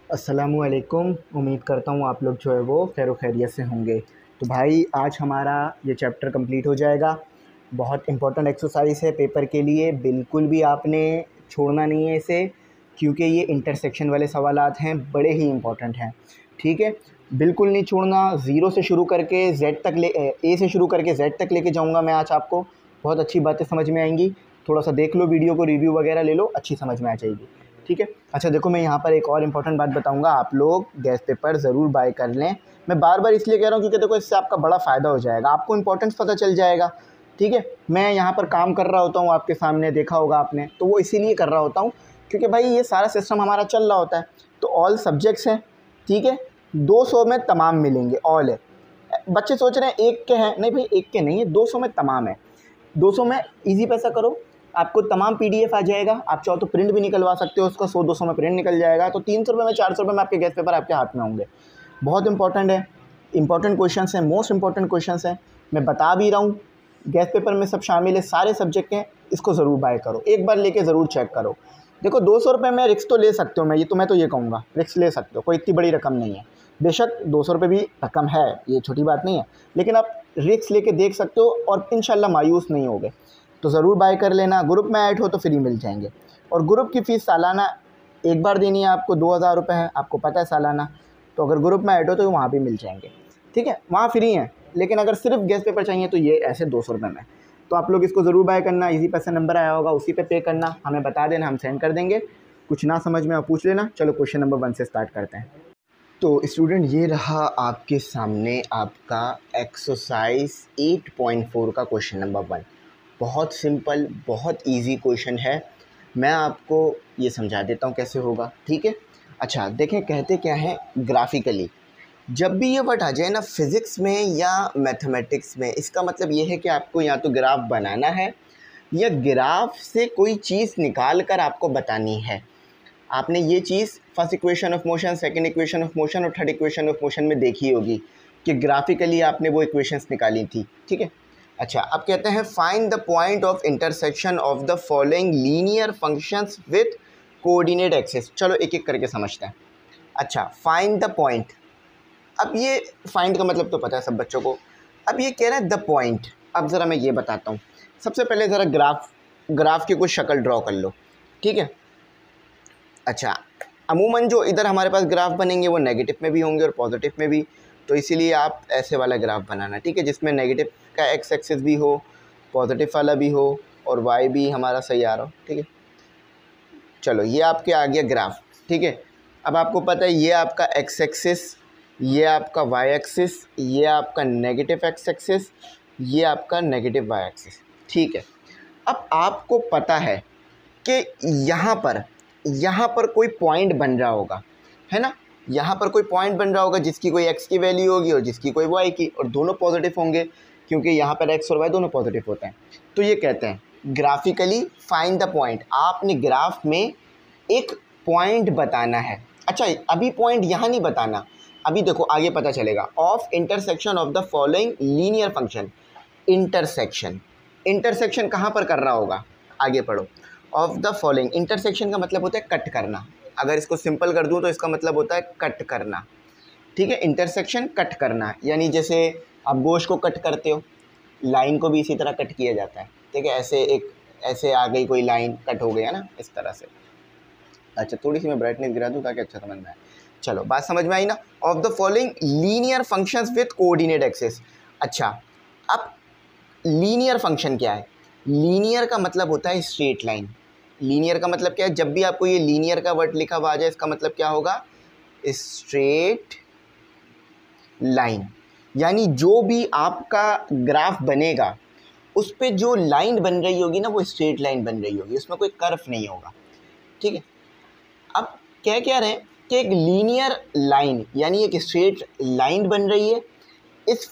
अस्सलामुअलैकुम। उम्मीद करता हूँ आप लोग जो है वो खैर खैरियत से होंगे। तो भाई आज हमारा ये चैप्टर कंप्लीट हो जाएगा। बहुत इंपॉर्टेंट एक्सरसाइज है पेपर के लिए, बिल्कुल भी आपने छोड़ना नहीं है इसे, क्योंकि ये इंटरसेक्शन वाले सवालात हैं, बड़े ही इंपॉर्टेंट हैं। ठीक है, बिल्कुल नहीं छोड़ना। ज़ीरो से शुरू करके जेड तक ए से शुरू करके जेड तक लेके जाऊँगा मैं आज आपको। बहुत अच्छी बातें समझ में आएंगी। थोड़ा सा देख लो वीडियो को, रिव्यू वगैरह ले लो, अच्छी समझ में आ जाएगी। ठीक है। अच्छा देखो, मैं यहाँ पर एक और इम्पॉर्टेंट बात बताऊँगा, आप लोग गैस पेपर ज़रूर बाय कर लें। मैं बार बार इसलिए कह रहा हूँ क्योंकि देखो इससे आपका बड़ा फ़ायदा हो जाएगा, आपको इंपॉर्टेंस पता चल जाएगा। ठीक है, मैं यहाँ पर काम कर रहा होता हूँ आपके सामने, देखा होगा आपने, तो वो इसीलिए कर रहा होता हूँ क्योंकि भाई ये सारा सिस्टम हमारा चल रहा होता है। तो ऑल सब्जेक्ट्स हैं, ठीक है, 200 में तमाम मिलेंगे, ऑल है। बच्चे सोच रहे हैं एक के हैं, नहीं भाई एक के नहीं है, 200 में तमाम है। 200 में ईजी पैसा करो, आपको तमाम पीडीएफ आ जाएगा। आप चाहो तो प्रिंट भी निकलवा सकते हो उसका, 100-200 में प्रिंट निकल जाएगा। तो 300 रुपये में, 400 रुपये में आपके गैस पेपर आपके हाथ में होंगे। बहुत इंपॉर्टेंट है, इंपॉर्टेंट क्वेश्चंस हैं, मोस्ट इंपॉर्टेंट क्वेश्चंस हैं। मैं बता भी रहा हूँ, गैस पेपर में सब शामिल है, सारे सब्जेक्ट हैं। इसको ज़रूर बाय करो, एक बार लेके ज़रूर चेक करो। देखो 200 रुपये में रिस्क तो ले सकते हो, मैं तो ये कहूँगा रिस्क ले सकते हो, कोई इतनी बड़ी रकम नहीं है। बेशक 200 रुपये भी रकम है, ये छोटी बात नहीं है, लेकिन आप रिस्क लेके देख सकते हो और इंशाल्लाह मायूस नहीं होगे। तो ज़रूर बाय कर लेना। ग्रुप में ऐड हो तो फ्री मिल जाएंगे। और ग्रुप की फ़ीस सालाना एक बार देनी है आपको, 2000 रुपये है, आपको पता है सालाना। तो अगर ग्रुप में ऐड हो तो वहाँ भी मिल जाएंगे। ठीक है, वहाँ फ्री हैं, लेकिन अगर सिर्फ गैस पेपर चाहिए तो ये ऐसे 200 रुपये में। तो आप लोग इसको ज़रूर बाय करना। इजी पैसा नंबर आया होगा, उसी पे पे करना, हमें बता देना, हम सेंड कर देंगे। कुछ ना समझ में आप पूछ लेना। चलो क्वेश्चन नंबर 1 से स्टार्ट करते हैं। तो स्टूडेंट ये रहा आपके सामने आपका एक्सरसाइज 8.4 का क्वेश्चन नंबर 1। बहुत सिंपल, बहुत इजी क्वेश्चन है। मैं आपको ये समझा देता हूँ कैसे होगा। ठीक है, अच्छा देखें, कहते क्या है ग्राफिकली। जब भी ये वर्ड आ जाए ना फिज़िक्स में या मैथमेटिक्स में, इसका मतलब ये है कि आपको या तो ग्राफ बनाना है या ग्राफ से कोई चीज़ निकाल कर आपको बतानी है। आपने ये चीज़ first equation of motion, second equation of motion और थर्ड इक्वेशन ऑफ मोशन में देखी होगी कि ग्राफिकली आपने वो इक्वेशंस निकाली थी। ठीक है, अच्छा अब कहते हैं find the point of intersection of the following linear functions with coordinate axis. चलो एक एक करके समझते हैं। अच्छा, फाइंड द पॉइंट। अब ये फाइंड का मतलब तो पता है सब बच्चों को। अब ये कह रहा है द पॉइंट। अब ज़रा मैं ये बताता हूँ। सबसे पहले ज़रा ग्राफ की कुछ शक्ल ड्रॉ कर लो। ठीक है, अच्छा अमूमन जो इधर हमारे पास ग्राफ बनेंगे वो नेगेटिव में भी होंगे और पॉजिटिव में भी, तो इसीलिए आप ऐसे वाला ग्राफ बनाना। ठीक है, जिसमें नेगेटिव का एक्स एक्सिस भी हो, पॉजिटिव वाला भी हो और वाई भी हमारा सही आ रहा हो। ठीक है, चलो ये आपके आ गया ग्राफ। ठीक है, अब आपको पता है ये आपका एक्स एक्सिस, ये आपका वाई एक्सिस, ये आपका नेगेटिव एक्स एक्सिस, ये आपका नेगेटिव वाई एक्सिस। ठीक है, अब आपको पता है कि यहाँ पर कोई पॉइंट बन रहा होगा, है ना। यहाँ पर कोई पॉइंट बन रहा होगा जिसकी कोई एक्स की वैल्यू होगी और जिसकी कोई वाई की, और दोनों पॉजिटिव होंगे क्योंकि यहाँ पर एक्स और वाई दोनों पॉजिटिव होते हैं। तो ये कहते हैं ग्राफिकली फाइंड द पॉइंट। आपने ग्राफ में एक पॉइंट बताना है। अच्छा अभी पॉइंट यहाँ नहीं बताना, अभी देखो आगे पता चलेगा। Of intersection of the following linear function. Intersection कहाँ पर कर रहा होगा, आगे पढ़ो। ऑफ द फॉलोइंग, इंटरसेक्शन का मतलब होता है कट करना। अगर इसको सिंपल कर दूँ तो इसका मतलब होता है कट करना। ठीक है, इंटरसेक्शन कट करना, यानी जैसे आप गोश्त को कट करते हो, लाइन को भी इसी तरह कट किया जाता है। ठीक है, ऐसे आ गई कोई लाइन, कट हो गया ना, इस तरह से। अच्छा थोड़ी सी मैं ब्राइटनेस गिरा दूँ ताकि अच्छा समझ में आए। चलो बात समझ में आई ना। Of the following linear functions with coordinate axis. अच्छा अब लीनियर फंक्शन क्या है? लीनियर का मतलब होता है स्ट्रेट लाइन। लीनियर का मतलब क्या है? जब भी आपको ये लीनियर का वर्ड लिखा हुआ आ जाए, इसका मतलब क्या होगा? Straight line. यानी जो भी आपका ग्राफ बनेगा उस पे जो लाइन बन रही होगी ना, वो स्ट्रेट लाइन बन रही होगी, उसमें कोई कर्व नहीं होगा। ठीक है, अब कह क्या रहे हैं कि एक लीनियर लाइन यानी एक स्ट्रेट लाइन बन रही है इस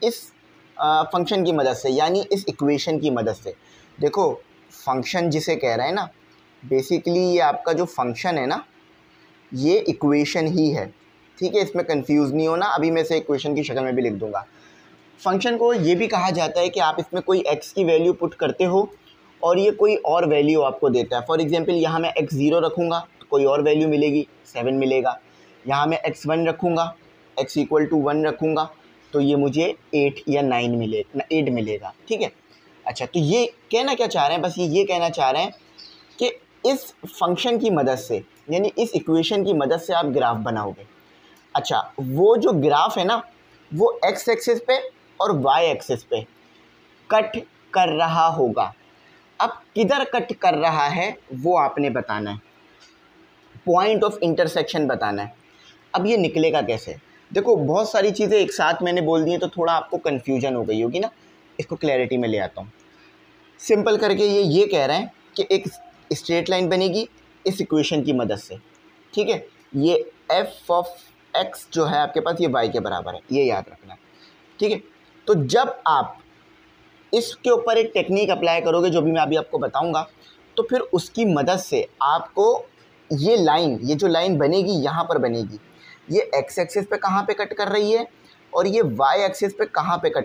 फंक्शन की मदद से, यानी इस इक्वेशन की मदद से। देखो फंक्शन जिसे कह रहे हैं ना, बेसिकली ये आपका जो फंक्शन है ना, ये इक्वेशन ही है। ठीक है, इसमें कंफ्यूज नहीं होना, अभी मैं इसे इक्वेशन की शक्ल में भी लिख दूंगा। फंक्शन को ये भी कहा जाता है कि आप इसमें कोई x की वैल्यू पुट करते हो और ये कोई और वैल्यू आपको देता है। फॉर एग्जांपल यहाँ मैं x0 रखूँगा तो कोई और वैल्यू मिलेगी, 7 मिलेगा। यहाँ मैं x1 रखूँगा, x = 1 रखूँगा, तो ये मुझे 8 या 9 मिलेगा, 8 मिलेगा, ठीक है। अच्छा, तो ये कहना क्या चाह रहे हैं, बस ये कहना चाह रहे हैं कि इस फंक्शन की मदद से, यानी इस इक्वेशन की मदद से आप ग्राफ बनाओगे। अच्छा, वो जो ग्राफ है ना, वो एक्स एक्सिस पे और वाई एक्सिस पे कट कर रहा होगा। अब किधर कट कर रहा है वो आपने बताना है, पॉइंट ऑफ इंटरसेक्शन बताना है। अब ये निकलेगा कैसे? देखो, बहुत सारी चीज़ें एक साथ मैंने बोल दी हैं तो थोड़ा आपको कन्फ्यूजन हो गई होगी ना, इसको क्लैरिटी में ले आता हूँ। सिंपल करके ये कह रहे हैं कि एक स्ट्रेट लाइन बनेगी इस इक्वेशन की मदद से, ठीक है। ये f(x) जो है आपके पास, ये y के बराबर है, ये याद रखना, ठीक है। तो जब आप इसके ऊपर एक टेक्निक अप्लाई करोगे, जो भी मैं अभी आपको बताऊंगा, तो फिर उसकी मदद से आपको ये जो लाइन बनेगी यहाँ पर बनेगी, ये x एक्सिस पे कहाँ पे कट कर रही है और ये y एक्सिस पे कहाँ पे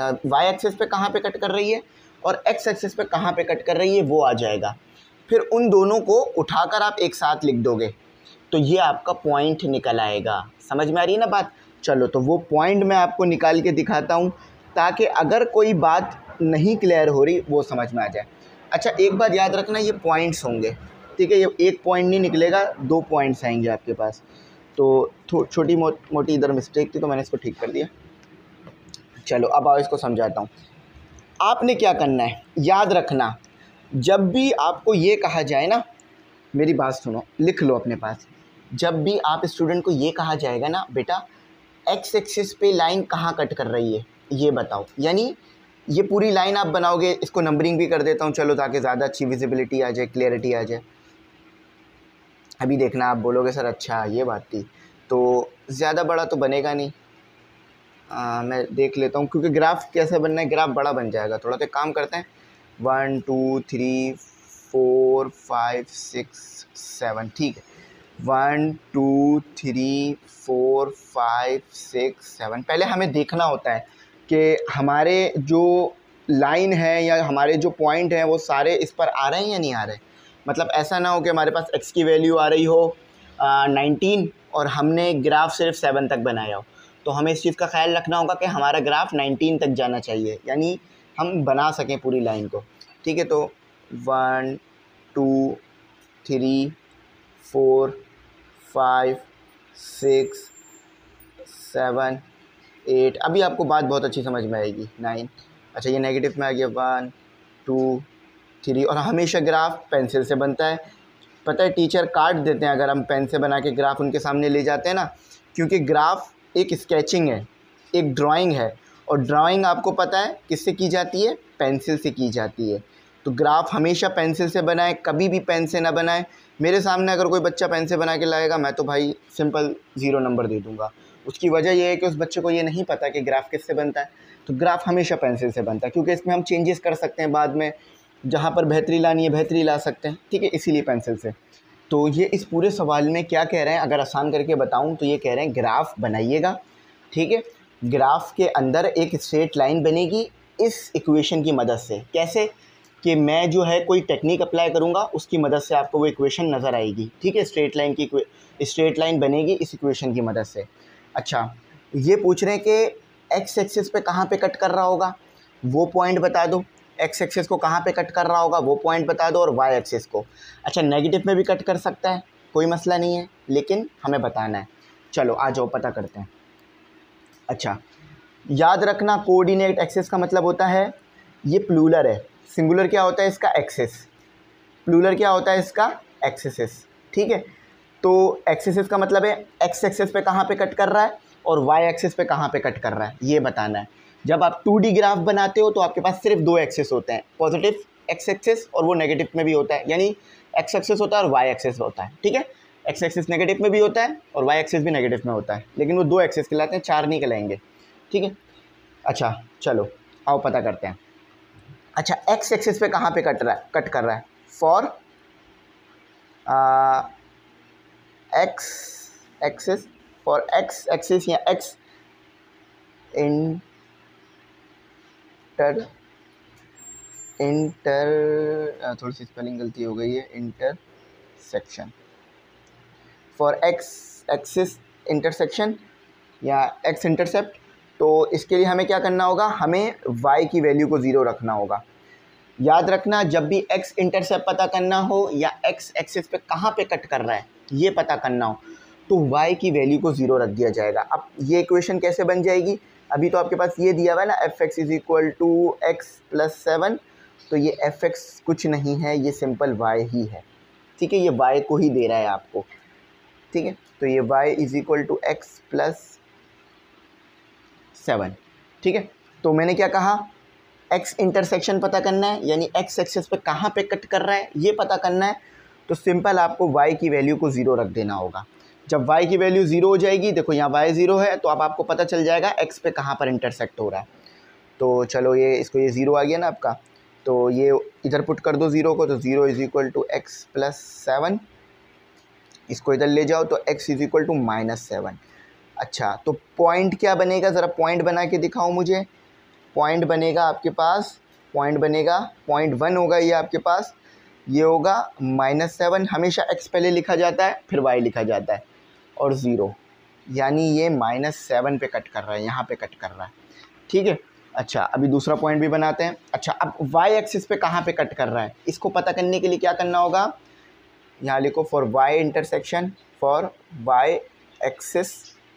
कट कर रही है और x एक्सिस पे कहाँ पे कट कर रही है, वो आ जाएगा। फिर उन दोनों को उठाकर आप एक साथ लिख दोगे तो ये आपका पॉइंट निकल आएगा। समझ में आ रही है ना बात? चलो, तो वो पॉइंट मैं आपको निकाल के दिखाता हूँ ताकि अगर कोई बात नहीं क्लियर हो रही वो समझ में आ जाए। अच्छा, एक बात याद रखना, ये पॉइंट्स होंगे, ठीक है। ये एक पॉइंट नहीं निकलेगा, 2 पॉइंट्स आएंगे आपके पास। तो छोटी मोटी इधर मिस्टेक थी तो मैंने इसको ठीक कर दिया। चलो, अब आओ इसको समझाता हूँ। आपने क्या करना है, याद रखना, जब भी आपको ये कहा जाए ना, मेरी बात सुनो, लिख लो अपने पास। जब भी आप स्टूडेंट को ये कहा जाएगा ना, बेटा एक्स एक्सिस पे लाइन कहाँ कट कर रही है ये बताओ, यानी ये पूरी लाइन आप बनाओगे। इसको नंबरिंग भी कर देता हूँ चलो, ताकि ज़्यादा अच्छी विजिबिलिटी आ जाए, क्लियरिटी आ जाए। अभी देखना, आप बोलोगे सर अच्छा ये बात थी, तो ज़्यादा बड़ा तो बनेगा नहीं। मैं देख लेता हूँ, क्योंकि ग्राफ कैसे बनना है, ग्राफ बड़ा बन जाएगा थोड़ा। तो काम करते हैं, 1 2 3 4 5 6 7, ठीक है। 1 2 3 4 5 6 7। पहले हमें देखना होता है कि हमारे जो लाइन है या हमारे जो पॉइंट हैं वो सारे इस पर आ रहे हैं या नहीं आ रहे। मतलब ऐसा ना हो कि हमारे पास x की वैल्यू आ रही हो 19 और हमने ग्राफ सिर्फ 7 तक बनाया हो। तो हमें इस चीज़ का ख्याल रखना होगा कि हमारा ग्राफ 19 तक जाना चाहिए, यानी हम बना सकें पूरी लाइन को, ठीक है। तो 1 2 3 4 5 6 7 8। अभी आपको बात बहुत अच्छी समझ में आएगी। 9। अच्छा, ये नेगेटिव में आ गया, 1 2 3। और हमेशा ग्राफ पेंसिल से बनता है, पता है, टीचर काट देते हैं अगर हम पेन से बना के ग्राफ उनके सामने ले जाते हैं ना, क्योंकि ग्राफ एक स्केचिंग है, एक ड्राइंग है, और ड्राइंग आपको पता है किससे की जाती है, पेंसिल से की जाती है। तो ग्राफ हमेशा पेंसिल से बनाए, कभी भी पेन से ना बनाए। मेरे सामने अगर कोई बच्चा पेन से बना के लाएगा, मैं तो भाई सिंपल 0 नंबर दे दूँगा। उसकी वजह यह है कि उस बच्चे को ये नहीं पता कि ग्राफ किससे बनता है। तो ग्राफ हमेशा पेंसिल से बनता है, क्योंकि इसमें हम चेंजेस कर सकते हैं बाद में, जहाँ पर बेहतरी लानी है बेहतरी ला सकते हैं, ठीक है, इसीलिए पेंसिल से। तो ये इस पूरे सवाल में क्या कह रहे हैं, अगर आसान करके बताऊं तो ये कह रहे हैं ग्राफ बनाइएगा, ठीक है। ग्राफ के अंदर एक स्ट्रेट लाइन बनेगी इस इक्वेशन की मदद से। कैसे? कि मैं जो है कोई टेक्निक अप्लाई करूँगा, उसकी मदद से आपको वो इक्वेशन नज़र आएगी, ठीक है। स्ट्रेट लाइन बनेगी इस इक्वेशन की मदद से। अच्छा, ये पूछ रहे हैं कि एक्स एक्सिस पे कहाँ पे कट कर रहा होगा, वो पॉइंट बता दो। एक्स एक्सिस को कहाँ पे कट कर रहा होगा वो पॉइंट बता दो, और वाई एक्सिस को। अच्छा, नेगेटिव में भी कट कर सकता है, कोई मसला नहीं है, लेकिन हमें बताना है। चलो आ जाओ, पता करते हैं। अच्छा, याद रखना, कोऑर्डिनेट एक्सिस का मतलब होता है, ये प्लूरल है, सिंगुलर क्या होता है इसका, एक्सिस। प्लूरल क्या होता है इसका, एक्सिस, ठीक है। तो एक्सिस का मतलब है एक्स एक्सिस पे कहाँ पे कट कर रहा है और वाई एक्सिस पे कहाँ पे कट कर रहा है, ये बताना है। जब आप 2D ग्राफ बनाते हो तो आपके पास सिर्फ 2 एक्सिस होते हैं, पॉजिटिव एक्स एक्सिस और वो नेगेटिव में भी होता है, यानी एक्स एक्सिस होता है और वाई एक्सिस होता है, ठीक है। एक्स एक्सिस नेगेटिव में भी होता है और वाई एक्सिस भी नेगेटिव में होता है, लेकिन वो 2 एक्सिस कहलाते हैं, 4 नहीं कहलाएंगे, ठीक है। अच्छा, चलो आओ पता करते हैं। अच्छा, एक्स एक्सिस पे कहाँ पे कट कर रहा है, for x axis, for x axis या एक्स इंटर थोड़ी सी स्पेलिंग गलती हो गई है, intersection. For x axis intersection या एक्स इंटरसेप्ट। तो इसके लिए हमें क्या करना होगा, हमें y की वैल्यू को 0 रखना होगा। याद रखना, जब भी x इंटरसेप्ट पता करना हो या x एक्सिस पे कहाँ पे कट कर रहा है ये पता करना हो तो y की वैल्यू को 0 रख दिया जाएगा। अब ये इक्वेशन कैसे बन जाएगी, अभी तो आपके पास ये दिया हुआ है ना fx is equal to x plus 7, तो ये fx कुछ नहीं है, ये सिंपल y ही है। ठीक है, ये y को ही दे रहा है आपको। ठीक है, तो ये y is equal to x plus 7। ठीक है, तो मैंने क्या कहा, x इंटरसेक्शन पता करना है, यानी x एक्सिस पे कहाँ पे कट कर रहा है ये पता करना है। तो सिंपल आपको y की वैल्यू को 0 रख देना होगा। जब y की वैल्यू 0 हो जाएगी, देखो यहाँ y 0 है, तो अब आपको पता चल जाएगा x पे कहाँ पर इंटरसेक्ट हो रहा है। तो चलो ये इसको, ये 0 आ गया ना आपका, तो ये इधर पुट कर दो 0 को, तो 0 is equal to x plus 7। इसको इधर ले जाओ तो x इज इक्वल टू -7। अच्छा, तो पॉइंट क्या बनेगा, ज़रा पॉइंट बना के दिखाओ मुझे। पॉइंट बनेगा आपके पास, पॉइंट बनेगा 0.1 होगा ये आपके पास, ये होगा -7। हमेशा x पहले लिखा जाता है फिर y लिखा जाता है, और 0, यानी ये -7 पे कट कर रहा है, यहाँ पे कट कर रहा है। ठीक है, अच्छा अभी दूसरा पॉइंट भी बनाते हैं। अच्छा, अब y एक्सिस पे कहाँ पे कट कर रहा है इसको पता करने के लिए क्या करना होगा, यहाँ लिखो for y intersection, for y axis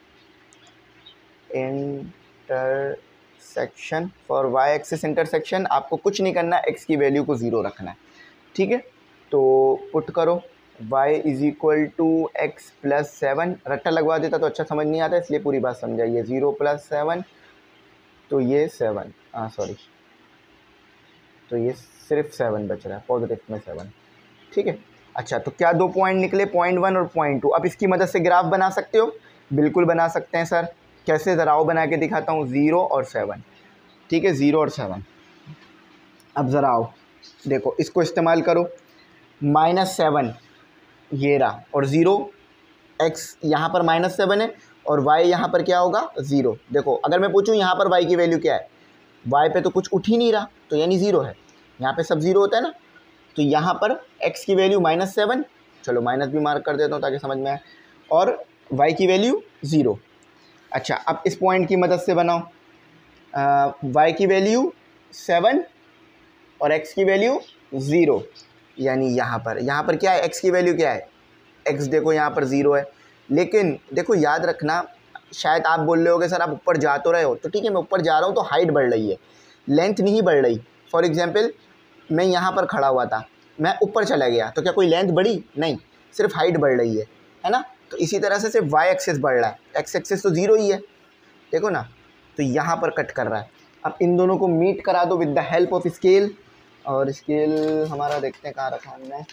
intersection, for y axis intersection आपको कुछ नहीं करना, x की वैल्यू को 0 रखना है। ठीक है, तो पुट करो y is equal to x plus 7। रट्टा लगवा देता तो अच्छा समझ नहीं आता, इसलिए पूरी बात समझाइए। 0 + 7, तो ये 7, सॉरी, तो ये सिर्फ 7 बच रहा है, पॉजिटिव में 7। ठीक है, अच्छा तो क्या दो पॉइंट निकले, 0.1 और 0.2। अब इसकी मदद से ग्राफ बना सकते हो, बिल्कुल बना सकते हैं सर। कैसे, ज़रा आओ बना के दिखाता हूँ। 0 और 7, ठीक है, 0 और 7। अब ज़रा आओ देखो, इसको इस्तेमाल करो, -7 ये रहा, और 0, x यहाँ पर -7 है और y यहाँ पर क्या होगा 0। देखो अगर मैं पूछूँ यहाँ पर y की वैल्यू क्या है, y पे तो कुछ उठ ही नहीं रहा, तो यानी 0 है। यहाँ पे सब 0 होता है ना, तो यहाँ पर x की वैल्यू -7, चलो माइनस भी मार्क कर देता हूँ ताकि समझ में आए, और y की वैल्यू 0। अच्छा, अब इस पॉइंट की मदद से बनाओ, y की वैल्यू 7 और x की वैल्यू 0, यानी यहाँ पर क्या है, x की वैल्यू क्या है, x देखो यहाँ पर 0 है। लेकिन देखो याद रखना, शायद आप बोल रहे होगे सर आप ऊपर जा तो रहे हो, तो ठीक है मैं ऊपर जा रहा हूँ तो हाइट बढ़ रही है, लेंथ नहीं बढ़ रही। फॉर एग्जांपल मैं यहाँ पर खड़ा हुआ था, मैं ऊपर चला गया, तो क्या कोई लेंथ बढ़ी, नहीं, सिर्फ हाइट बढ़ रही है ना। तो इसी तरह से सिर्फ y एक्सिस बढ़ रहा है, x एक्सिस तो 0 ही है, देखो ना, तो यहाँ पर कट कर रहा है। अब इन दोनों को मीट करा दो with the help of scale, और स्केल हमारा देखते हैं कहाँ रखा हमने,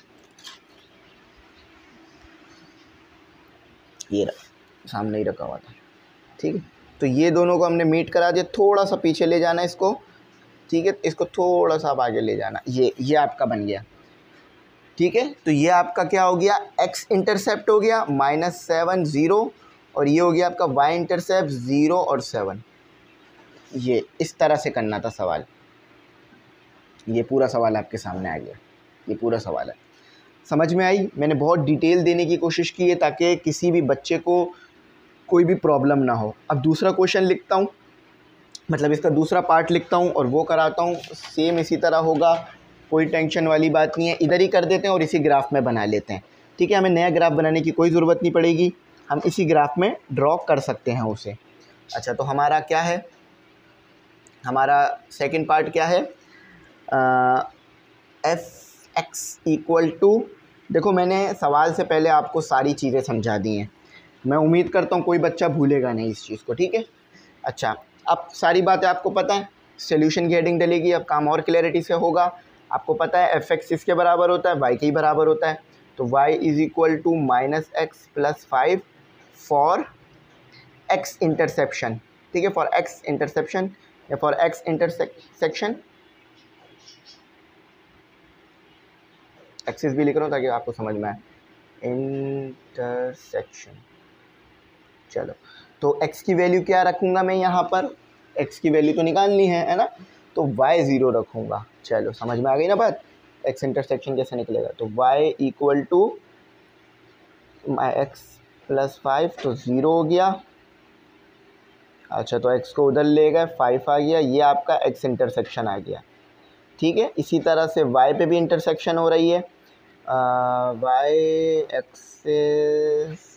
ये रहा, सामने ही रखा हुआ था। ठीक है, तो ये दोनों को हमने मीट करा दिया, थोड़ा सा पीछे ले जाना इसको। ठीक है, इसको थोड़ा सा आप आगे ले जाना, ये आपका बन गया। ठीक है, तो ये आपका क्या हो गया, x इंटरसेप्ट हो गया -7 0, और ये हो गया आपका y इंटरसेप्ट 0 और 7। ये इस तरह से करना था सवाल, ये पूरा सवाल आपके सामने आ गया, ये पूरा सवाल है। समझ में आई, मैंने बहुत डिटेल देने की कोशिश की है ताकि किसी भी बच्चे को कोई भी प्रॉब्लम ना हो। अब दूसरा क्वेश्चन लिखता हूँ, मतलब इसका दूसरा पार्ट लिखता हूँ और वो कराता हूँ, सेम इसी तरह होगा, कोई टेंशन वाली बात नहीं है। इधर ही कर देते हैं और इसी ग्राफ में बना लेते हैं। ठीक है, हमें नया ग्राफ बनाने की कोई ज़रूरत नहीं पड़ेगी, हम इसी ग्राफ में ड्रॉ कर सकते हैं उसे। अच्छा, तो हमारा क्या है, हमारा सेकंड पार्ट क्या है, एफ एक्स इक्वल टू, देखो मैंने सवाल से पहले आपको सारी चीज़ें समझा दी हैं, मैं उम्मीद करता हूँ कोई बच्चा भूलेगा नहीं इस चीज़ को। ठीक है, अच्छा अब सारी बातें आपको पता है, सॉल्यूशन की हेडिंग डलेगी, अब काम और क्लैरिटी से होगा। आपको पता है एफ एक्स किसके बराबर होता है, वाई के ही बराबर होता है, तो y is equal to -x + 5 for x interception. ठीक है, फॉर एक्स इंटरसेप्शन या फॉर एक्स इंटरसेक्शन, एक्सिस भी लिख रहा हूँ ताकि आपको समझ में आए, इंटरसेक्शन। चलो, तो x की वैल्यू क्या रखूँगा मैं यहाँ पर, x की वैल्यू तो निकालनी है ना, तो y 0 रखूँगा। चलो समझ में आ गई ना बात, x इंटरसेक्शन कैसे निकलेगा, तो y equal to x plus 5 तो 0 हो गया। अच्छा, तो x को उधर ले गए, 5 आ गया, ये आपका x इंटरसेक्शन आ गया। ठीक है, इसी तरह से y पे भी इंटरसेक्शन हो रही है, y एक्सिस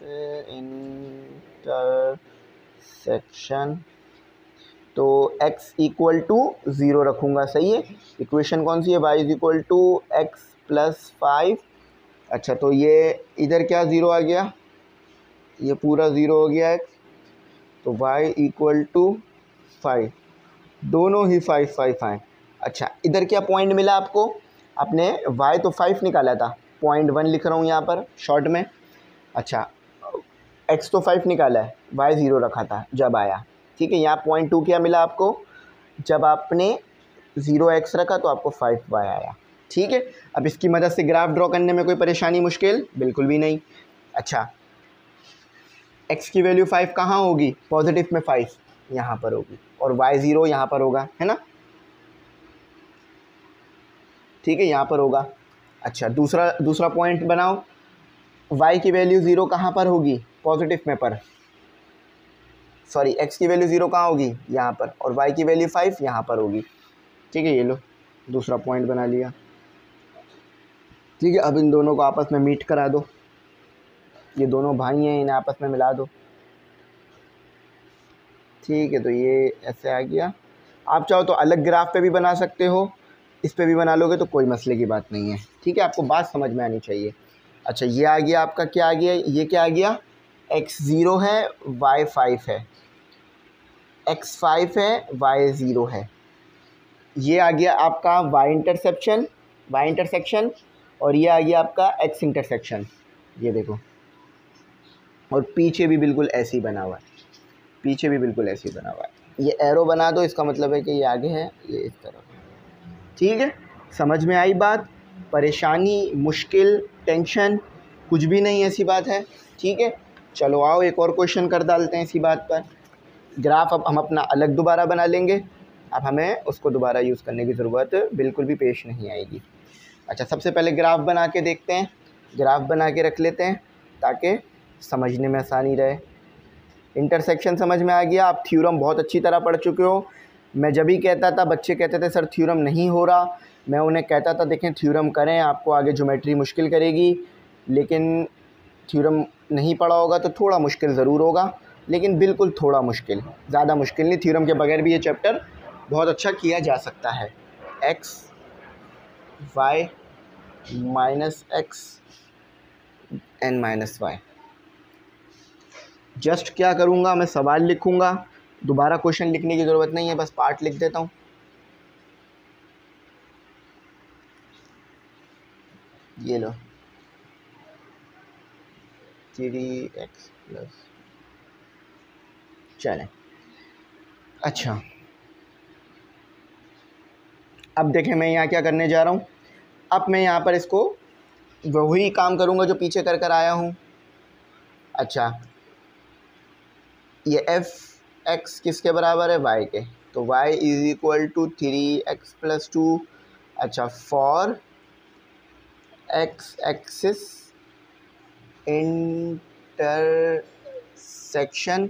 इंटरसेक्शन, तो x इक्वल टू 0 रखूँगा, सही है। इक्वेशन कौन सी है, y is equal to x plus 5। अच्छा, तो ये इधर क्या 0 आ गया, ये पूरा 0 हो गया x, तो y इक्वल टू 5, दोनों ही 5 5 आए। अच्छा, इधर क्या पॉइंट मिला आपको, आपने y तो 5 निकाला था, 0.1 लिख रहा हूँ यहाँ पर शॉर्ट में। अच्छा, x तो 5 निकाला है, y 0 रखा था जब आया। ठीक है, यहाँ 0.2 क्या मिला आपको, जब आपने 0x रखा तो आपको 5y आया। ठीक है, अब इसकी मदद से ग्राफ ड्रॉ करने में कोई परेशानी, मुश्किल बिल्कुल भी नहीं। अच्छा, x की वैल्यू 5 कहाँ होगी, पॉजिटिव में 5 यहाँ पर होगी, और y 0 यहाँ पर होगा, है ना। ठीक है, यहाँ पर होगा। अच्छा, दूसरा पॉइंट बनाओ, y की वैल्यू 0 कहाँ पर होगी, पॉजिटिव में पर, सॉरी x की वैल्यू 0 कहाँ होगी, यहाँ पर, और y की वैल्यू 5 यहाँ पर होगी। ठीक है, ये लो दूसरा पॉइंट बना लिया। ठीक है, अब इन दोनों को आपस में मीट करा दो, ये दोनों भाई हैं, इन्हें आपस में मिला दो। ठीक है, तो ये ऐसे आ गया। आप चाहो तो अलग ग्राफ पे भी बना सकते हो, इस पे भी बना लोगे तो कोई मसले की बात नहीं है। ठीक है, आपको बात समझ में आनी चाहिए। अच्छा, ये आ गया आपका, क्या आ गया, ये क्या आ गया, x 0 है, y 5 है, x 5 है, y 0 है। ये आ गया आपका y इंटरसेक्शन, और ये आ गया आपका x इंटरसेक्शन, ये देखो। और पीछे भी बिल्कुल ऐसे ही बना हुआ है, पीछे भी बिल्कुल ऐसे ही बना हुआ है। ये एरो बना दो, इसका मतलब है कि ये आगे है, ये इस तरफ। ठीक है, समझ में आई बात, परेशानी, मुश्किल, टेंशन कुछ भी नहीं, ऐसी बात है। ठीक है, चलो आओ एक और क्वेश्चन कर डालते हैं इसी बात पर। ग्राफ अब हम अपना अलग दोबारा बना लेंगे, अब हमें उसको दोबारा यूज़ करने की ज़रूरत बिल्कुल भी पेश नहीं आएगी। अच्छा, सबसे पहले ग्राफ बना के देखते हैं, ग्राफ बना के रख लेते हैं ताकि समझने में आसानी रहे। इंटरसेक्शन समझ में आ गया, आप थ्योरम बहुत अच्छी तरह पढ़ चुके हो। मैं जब भी कहता था, बच्चे कहते थे सर थ्योरम नहीं हो रहा, मैं उन्हें कहता था देखें थ्योरम करें, आपको आगे ज्योमेट्री मुश्किल करेगी, लेकिन थ्योरम नहीं पढ़ा होगा तो थोड़ा मुश्किल ज़रूर होगा, लेकिन बिल्कुल थोड़ा मुश्किल, ज़्यादा मुश्किल नहीं। थ्योरम के बगैर भी ये चैप्टर बहुत अच्छा किया जा सकता है। x y minus x n minus y, just क्या करूँगा, मैं सवाल लिखूँगा, दोबारा क्वेश्चन लिखने की ज़रूरत नहीं है, बस पार्ट लिख देता हूँ। ये लो 3x प्लस, चलें। अच्छा, अब देखें मैं यहाँ क्या करने जा रहा हूँ, अब मैं यहाँ पर इसको वही काम करूँगा जो पीछे कर आया हूँ। अच्छा, ये f(x) किसके बराबर है, y के, तो y is equal to 3x plus 2। अच्छा, for x axis intersection,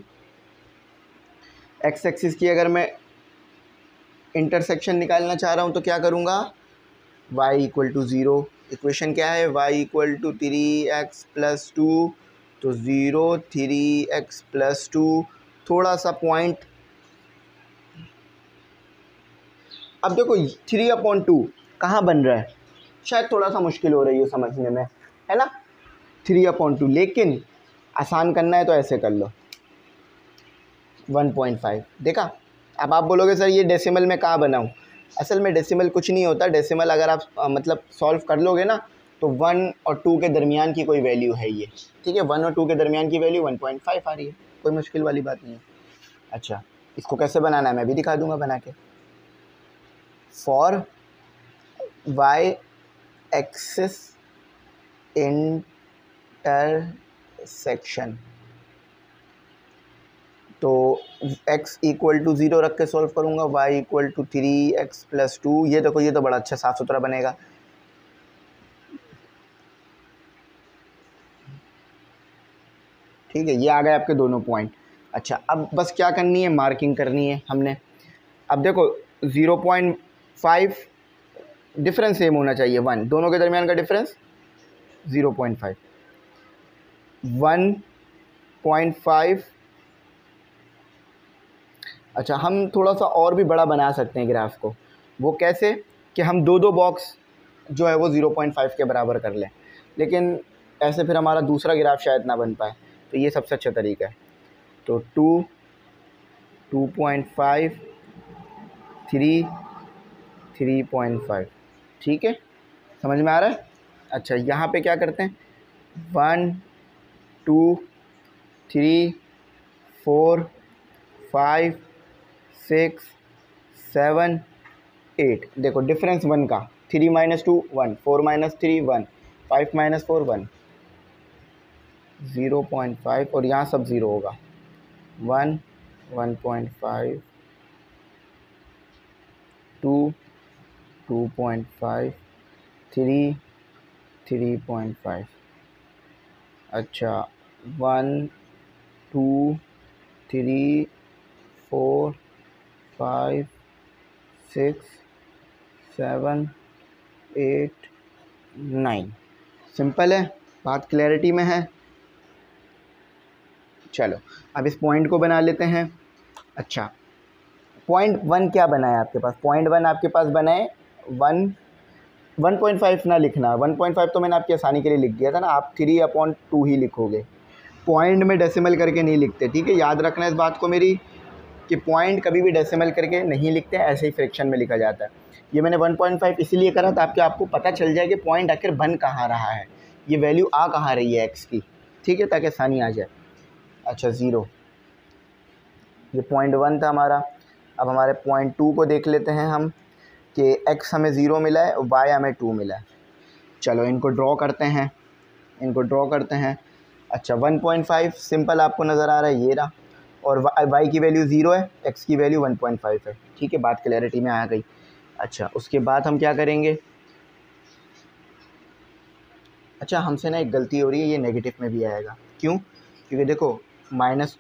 x axis की अगर मैं इंटरसेक्शन निकालना चाह रहा हूँ तो क्या करूँगा, y इक्वल टू 0, इक्वेशन क्या है, y equal to 3x plus 2, तो 0 3x प्लस 2, थोड़ा सा पॉइंट। अब देखो 3/2 कहाँ बन रहा है, शायद थोड़ा सा मुश्किल हो रही है समझने में, है ना, 3/2, लेकिन आसान करना है तो ऐसे कर लो 1.5। देखा, अब आप बोलोगे सर ये डेसिमल में कहाँ बनाऊँ, असल में डेसिमल कुछ नहीं होता, डेसिमल अगर आप मतलब सॉल्व कर लोगे ना तो 1 और 2 के दरमियान की कोई वैल्यू है ये। ठीक है, 1 और 2 के दरमियान की वैल्यू 1.5 आ रही है, कोई मुश्किल वाली बात नहीं है। अच्छा, इसको कैसे बनाना है मैं भी दिखा दूंगा बना के। फॉर y एक्सिस इंटरसेक्शन, तो x इक्वल टू 0 रख के सॉल्व करूँगा, y equal to 3x plus 2। ये देखो, ये तो बड़ा अच्छा साफ़ सुथरा बनेगा। ठीक है, ये आ गए आपके दोनों पॉइंट। अच्छा, अब बस क्या करनी है, मार्किंग करनी है हमने। अब देखो 0.5 डिफरेंस सेम होना चाहिए, 1 दोनों के दरमियान का डिफरेंस 0.5, 1.5। अच्छा, हम थोड़ा सा और भी बड़ा बना सकते हैं ग्राफ को। वो कैसे कि हम दो बॉक्स जो है वो 0.5 के बराबर कर लें, लेकिन ऐसे फिर हमारा दूसरा ग्राफ शायद ना बन पाए, तो ये सबसे अच्छा तरीका है। तो 2, 2.5, 3, 3.5, ठीक है, समझ में आ रहा है। अच्छा, यहाँ पे क्या करते हैं, 1, 2, 3, 4, 5, 6, 7, 8। देखो डिफरेंस 1 का, 3 - 2 1, 4 - 3 1, 5 - 4 1, 0.5 और यहाँ सब 0 होगा। 1, 1.5, 2, 2.5, 3, 3.5। अच्छा, 1, 2, 3, 4, 5, 6, 7, 8, 9। सिंपल है, बात क्लैरिटी में है। चलो अब इस पॉइंट को बना लेते हैं। अच्छा, पॉइंट 1 क्या बना है आपके पास, पॉइंट 1 आपके पास बना है 1.5 ना लिखना, 1.5 तो मैंने आपकी आसानी के लिए लिख दिया था ना, आप 3/2 ही लिखोगे, पॉइंट में डेसिमल करके नहीं लिखते, ठीक है, याद रखना इस बात को मेरी, कि पॉइंट कभी भी डेसिमल करके नहीं लिखते, ऐसे ही फ्रैक्शन में लिखा जाता है। ये मैंने 1.5 इसीलिए करा ताकि आपको पता चल जाए कि पॉइंट आखिर बन कहाँ रहा है, ये वैल्यू आ कहाँ रही है एक्स की, ठीक है, ताकि आसानी आ जाए। अच्छा 0, ये पॉइंट 1 था हमारा। अब हमारे पॉइंट 2 को देख लेते हैं हम कि x हमें 0 मिला है और y हमें 2 मिला है। चलो इनको ड्रॉ करते हैं, इनको ड्रॉ करते हैं। अच्छा 1.5 सिंपल आपको नज़र आ रहा है, ये रहा, और y की वैल्यू 0 है, x की वैल्यू 1.5 है, ठीक है, बात क्लैरिटी में आ गई। अच्छा, उसके बाद हम क्या करेंगे, अच्छा हमसे ना एक गलती हो रही है, ये नेगेटिव में भी आएगा, क्यों, क्योंकि देखो माइनस,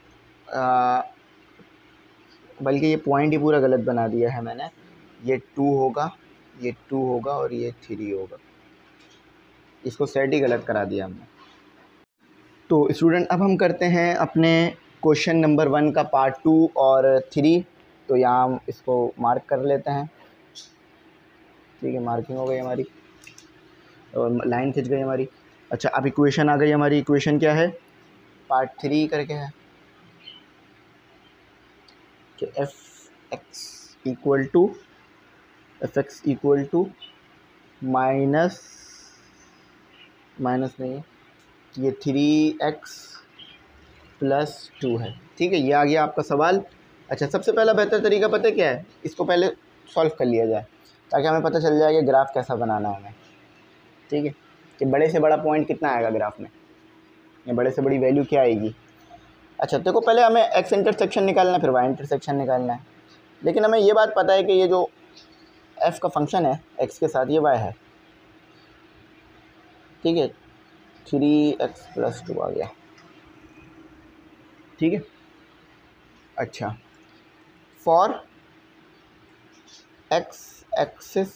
बल्कि ये पॉइंट ही पूरा गलत बना दिया है मैंने, ये 2 होगा, ये 2 होगा और ये 3 होगा, इसको सेट ही गलत करा दिया हमने। तो स्टूडेंट अब हम करते हैं अपने क्वेश्चन नंबर 1 का पार्ट 2 और 3। तो यहाँ हम इसको मार्क कर लेते हैं, ठीक है, मार्किंग हो गई हमारी और लाइन खिंच गई हमारी। अच्छा, अब इक्वेशन आ गई हमारी, इक्वेशन क्या है, पार्ट 3 करके है कि f x equal to minus नहीं है, ये 3x + 2 है, ठीक है, ये आ गया आपका सवाल। अच्छा, सबसे पहला बेहतर तरीका पता है क्या है, इसको पहले सॉल्व कर लिया जाए ताकि हमें पता चल जाए कि ग्राफ कैसा बनाना है हमें, ठीक है, कि बड़े से बड़ा पॉइंट कितना आएगा ग्राफ में, या बड़े से बड़ी वैल्यू क्या आएगी। अच्छा, देखो पहले हमें x इंटरसेक्शन निकालना है, फिर y इंटरसेक्शन निकालना है, लेकिन हमें ये बात पता है कि ये जो f का फंक्शन है x के साथ, ये y है, ठीक है, 3x + 2 आ गया, ठीक है। अच्छा, for x axis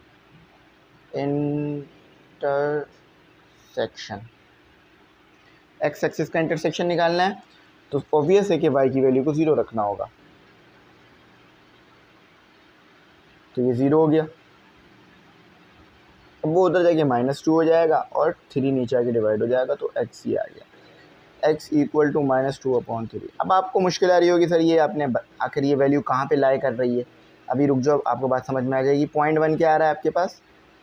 intersection, x axis का इंटरसेक्शन निकालना है, तो ऑब्वियस है कि y की वैल्यू को 0 रखना होगा, तो ये 0 हो गया। अब वो उधर जाके -2 हो जाएगा और 3 नीचे आके डिवाइड हो जाएगा, तो x ये आ गया, x = -2/3। अब आपको मुश्किल आ रही होगी, सर ये आपने आखिर ये वैल्यू कहाँ पे लाई कर रही है, अभी रुक जाओ, आपको बात समझ में आ जाएगी। पॉइंट 1 क्या आ रहा है आपके पास,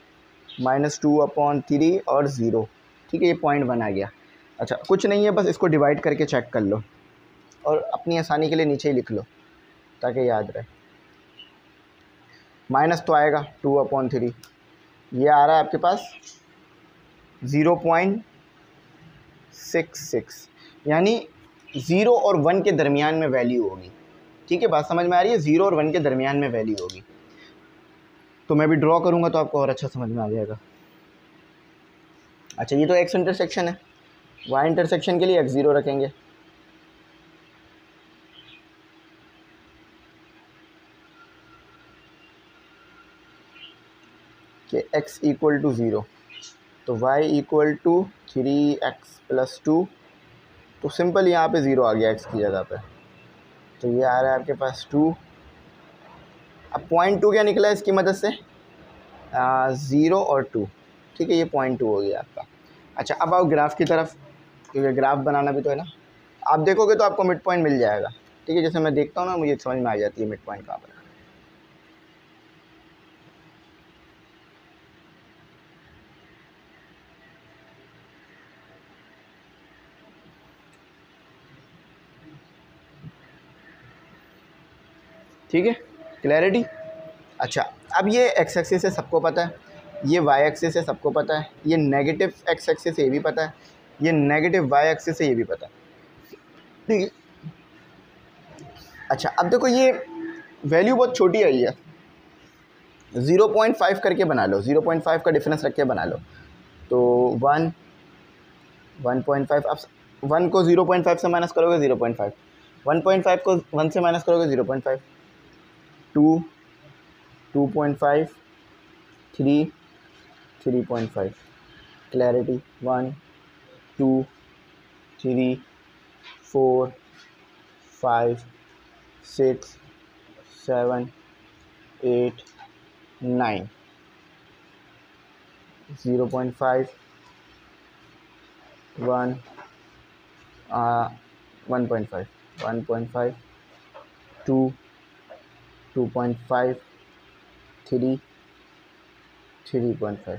-2/3 और 0, ठीक है, ये पॉइंट 1 आ गया। अच्छा, कुछ नहीं है, बस इसको डिवाइड करके चेक कर लो और अपनी आसानी के लिए नीचे ही लिख लो ताकि याद रहे। माइनस तो आएगा 2/3, ये आ रहा है आपके पास 0.66, यानी 0 और 1 के दरमियान में वैल्यू होगी, ठीक है, बात समझ में आ रही है, 0 और 1 के दरमियान में वैल्यू होगी। तो मैं भी ड्रॉ करूँगा तो आपको और अच्छा समझ में आ जाएगा। अच्छा, ये तो x इंटरसेक्शन है, वाई इंटरसेक्शन के लिए x0 रखेंगे, कि x इक्वल टू 0, तो y equal to 3x plus 2, तो सिंपल यहाँ पे 0 आ गया x की जगह पे, तो ये आ रहा है आपके पास 2। अब 0.2 क्या निकला है इसकी मदद से, 0 और 2, ठीक है, ये 0.2 हो गया आपका। अच्छा, अब आओ ग्राफ की तरफ, क्योंकि ग्राफ बनाना भी तो है ना। आप देखोगे तो आपको मिड पॉइंट मिल जाएगा, ठीक है, जैसे मैं देखता हूँ ना मुझे समझ में आ जाती है मिड पॉइंट कहाँ पर है। ठीक है, क्लैरिटी। अच्छा, अब ये एक्स एक्सिस है, सबको पता है, ये वाई एक्सिस है, सबको पता है, ये नेगेटिव एक्स एक्सिस है, ये भी पता है, ये नेगेटिव वाई एक्सिस है, ये भी पता है, ठीक है। अच्छा, अब देखो ये वैल्यू बहुत छोटी आई है, 0.5 करके बना लो, 0.5 का डिफरेंस रख के बना लो, तो 1, 1.5, अब 1 को 0.5 से माइनस करोगे 0.5, 1.5 को 1 से माइनस करोगे 0.5, 2, 2.5, 3, 3.5, क्लैरिटी। 1, 2, 3, 4, 5, 6, 7, 8, 9, 0.5, 1, 1.5, 1.5, 2, 2.5, 3, 3.5,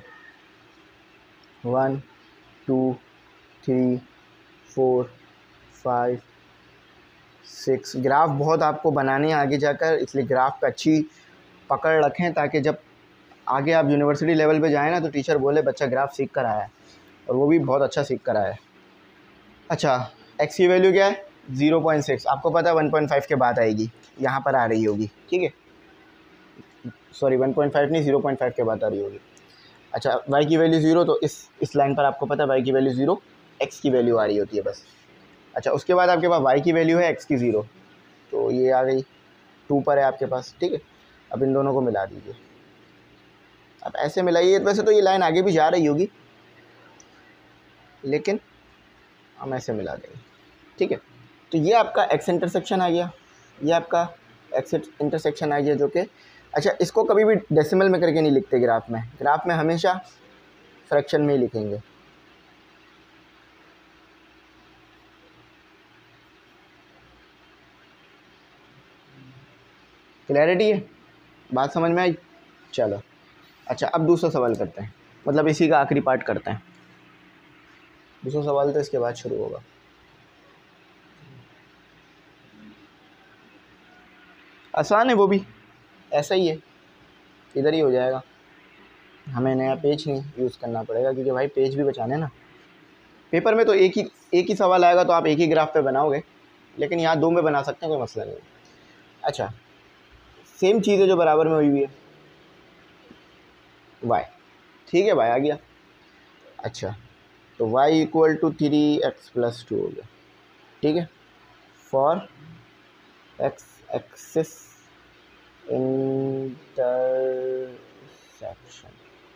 1, 2, 3, 4, 5, 6। ग्राफ बहुत आपको बनाने हैं आगे जाकर, इसलिए ग्राफ पे अच्छी पकड़ रखें, ताकि जब आगे आप यूनिवर्सिटी लेवल पे जाएँ ना तो टीचर बोले बच्चा ग्राफ सीख कर आया है, और वो भी बहुत अच्छा सीख कर आया है। अच्छा, x की वैल्यू क्या है, 0.6, आपको पता है 1.5 के बाद आएगी, यहाँ पर आ रही होगी, ठीक है, सॉरी 1.5 नहीं, 0.5 के बाद आ रही होगी। अच्छा, y की वैल्यू 0, तो इस लाइन पर आपको पता है y की वैल्यू 0, x की वैल्यू आ रही होती है बस। अच्छा, उसके बाद आपके पास y की वैल्यू है x की 0, तो ये आ गई 2 पर है आपके पास, ठीक है। अब इन दोनों को मिला दीजिए, अब ऐसे मिलाइए, वैसे तो ये लाइन आगे भी जा रही होगी, लेकिन हम ऐसे मिला देंगे, ठीक है। तो ये आपका एक्स इंटरसेक्शन आ गया, ये आपका एक्स इंटरसेक्शन आ गया, जो कि अच्छा, इसको कभी भी डेसिमल में करके नहीं लिखते ग्राफ में हमेशा फ्रैक्शन में ही लिखेंगे। क्लैरिटी है, बात समझ में आई। चलो, अच्छा, अब दूसरा सवाल करते हैं, मतलब इसी का आखिरी पार्ट करते हैं। दूसरा सवाल तो इसके बाद शुरू होगा। आसान है वो भी, ऐसा ही है, इधर ही हो जाएगा, हमें नया पेज नहीं यूज़ करना पड़ेगा, क्योंकि भाई पेज भी बचाने ना। पेपर में तो एक ही सवाल आएगा, तो आप एक ही ग्राफ पे बनाओगे, लेकिन यहाँ 2 में बना सकते हैं, कोई मसला नहीं। अच्छा, सेम चीज़ है जो बराबर में हुई हुई है, y, ठीक है, y आ गया। अच्छा, तो y equal to 3x plus 2 हो गया, ठीक है, for x axis intersection,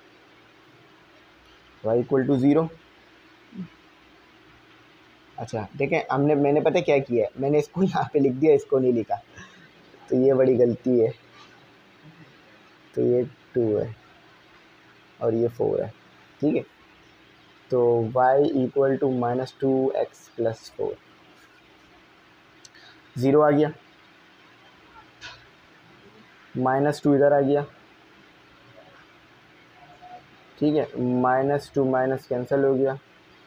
y equal to 0। अच्छा, देखें, मैंने पता क्या किया है, मैंने इसको यहाँ पे लिख दिया, इसको नहीं लिखा, तो ये बड़ी गलती है। तो ये 2 है और ये 4 है, ठीक है। तो y equal to -2x plus 4, 0 आ गया, -2 इधर आ गया, ठीक है, -2 माइनस कैंसिल हो गया,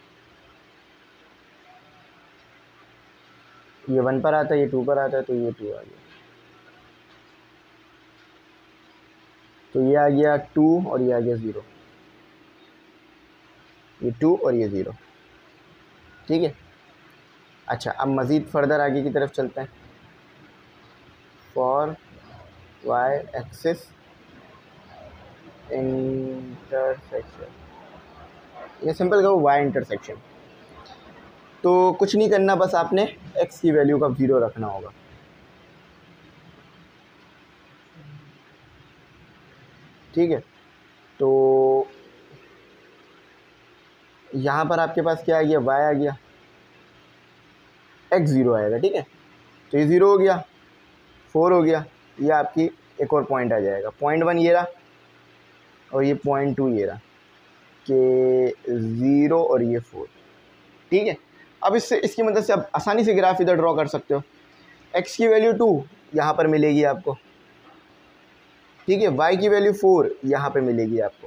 ये 1 पर आता है, ये 2 पर आता है, तो ये 2 आ गया, तो ये आ गया 2 और ये आ गया 0, ये 2 और ये 0, ठीक है। अच्छा, अब मज़ीद फर्दर आगे की तरफ चलते हैं, फॉर y एक्सिस इंटरसेक्शन, ये सिंपल कहो y इंटरसेक्शन, तो कुछ नहीं करना, बस आपने x की वैल्यू का 0 रखना होगा। ठीक है, तो यहाँ पर आपके पास क्या आ गया, y आ गया, x 0 आएगा। ठीक है, तो ये 0 हो गया, 4 हो गया, ये आपकी एक और पॉइंट आ जाएगा, पॉइंट 1 ये रहा और ये पॉइंट 2 ये रहा कि 0 और ये 4। ठीक है, अब इससे इसकी मदद से आप आसानी से ग्राफ इधर ड्रॉ कर सकते हो। x की वैल्यू 2 यहाँ पर मिलेगी आपको। ठीक है, y की वैल्यू 4 यहाँ पे मिलेगी आपको।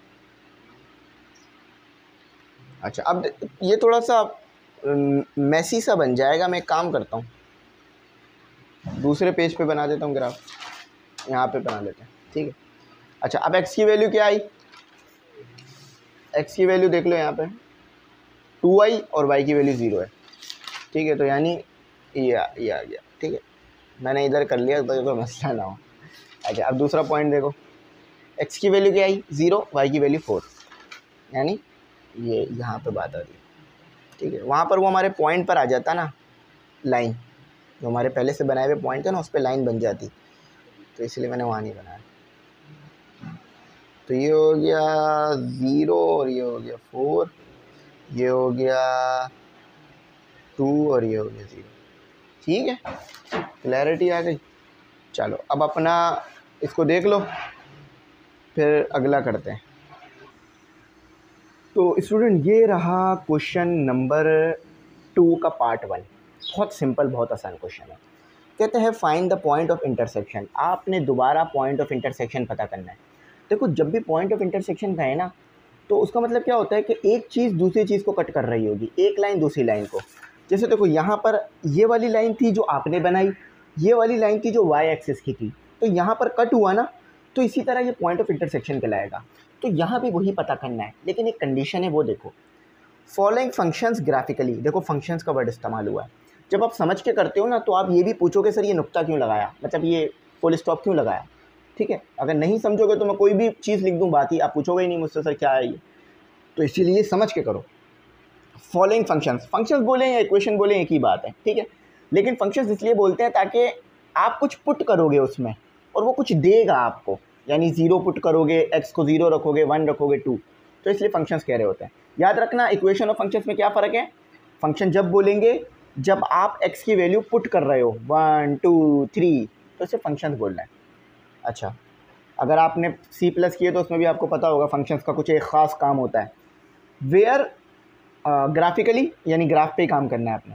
अच्छा, अब ये थोड़ा सा मैसी सा बन जाएगा, मैं एक काम करता हूँ, दूसरे पेज पे बना देता हूँ ग्राफ, यहाँ पे बना लेते हैं। ठीक है, अच्छा, अब x की वैल्यू क्या आई, x की वैल्यू देख लो यहाँ पे 2y और y की वैल्यू 0 है। ठीक है, तो यानी ये आ गया। ठीक है, मैंने इधर कर लिया तो कोई मसला ना हो। अच्छा, अब दूसरा पॉइंट देखो, x की वैल्यू क्या आई 0, y की वैल्यू 4, यानी ये यहाँ पे बात आ रही है। ठीक है, वहाँ पर वो हमारे पॉइंट पर आ जाता ना, लाइन जो हमारे पहले से बनाए हुए पॉइंट है ना, उस पर लाइन बन जाती, तो इसलिए मैंने वहाँ नहीं बनाया। तो ये हो गया 0 और ये हो गया 4, ये हो गया 2 और ये हो गया 0। ठीक है, क्लैरिटी आ गई। चलो अब अपना इसको देख लो, फिर अगला करते हैं। तो स्टूडेंट ये रहा क्वेश्चन नंबर 2 का पार्ट 1। बहुत सिंपल, बहुत आसान क्वेश्चन है। कहते हैं find the point of intersection. आपने दोबारा पॉइंट ऑफ इंटरसेक्शन पता करना है। देखो, जब भी पॉइंट ऑफ इंटरसेक्शन का है ना, तो उसका मतलब क्या होता है कि एक चीज़ दूसरी चीज़ को कट कर रही होगी, एक लाइन दूसरी लाइन को। जैसे देखो, यहाँ पर ये वाली लाइन थी जो आपने बनाई, ये वाली लाइन थी जो y एक्सिस की थी, तो यहाँ पर कट हुआ ना, तो इसी तरह ये पॉइंट ऑफ इंटरसेक्शन कहलाएगा। तो यहाँ भी वही पता करना है, लेकिन एक कंडीशन है, वो देखो, फॉलोइंग फंक्शंस ग्राफिकली। देखो, फंक्शंस का वर्ड इस्तेमाल हुआ है। जब आप समझ के करते हो ना, तो आप ये भी पूछोगे सर ये नुक्ता क्यों लगाया, मतलब ये फुल स्टॉप क्यों लगाया। ठीक है, अगर नहीं समझोगे तो मैं कोई भी चीज़ लिख दूँ, बात ही आप पूछोगे ही नहीं मुझसे सर क्या है ये। तो इसीलिए समझ के करो। फॉलोइंग फंक्शंस, फंक्शंस बोलें या इक्वेशन बोलें एक ही बात है। ठीक है, लेकिन फंक्शंस इसलिए बोलते हैं ताकि आप कुछ पुट करोगे उसमें और वो कुछ देगा आपको, यानी 0 पुट करोगे, x को 0 रखोगे, 1 रखोगे, 2, तो इसलिए फंक्शंस कह रहे होते हैं। याद रखना, इक्वेशन और फंक्शंस में क्या फ़र्क है। फंक्शन जब बोलेंगे जब आप x की वैल्यू पुट कर रहे हो 1 2 3, तो इसे फंक्शंस बोलना है। अच्छा, अगर आपने C+ किए तो उसमें भी आपको पता होगा फंक्शंस का कुछ एक ख़ास काम होता है। वेयर ग्राफिकली, यानी ग्राफ पे काम करना है आपने।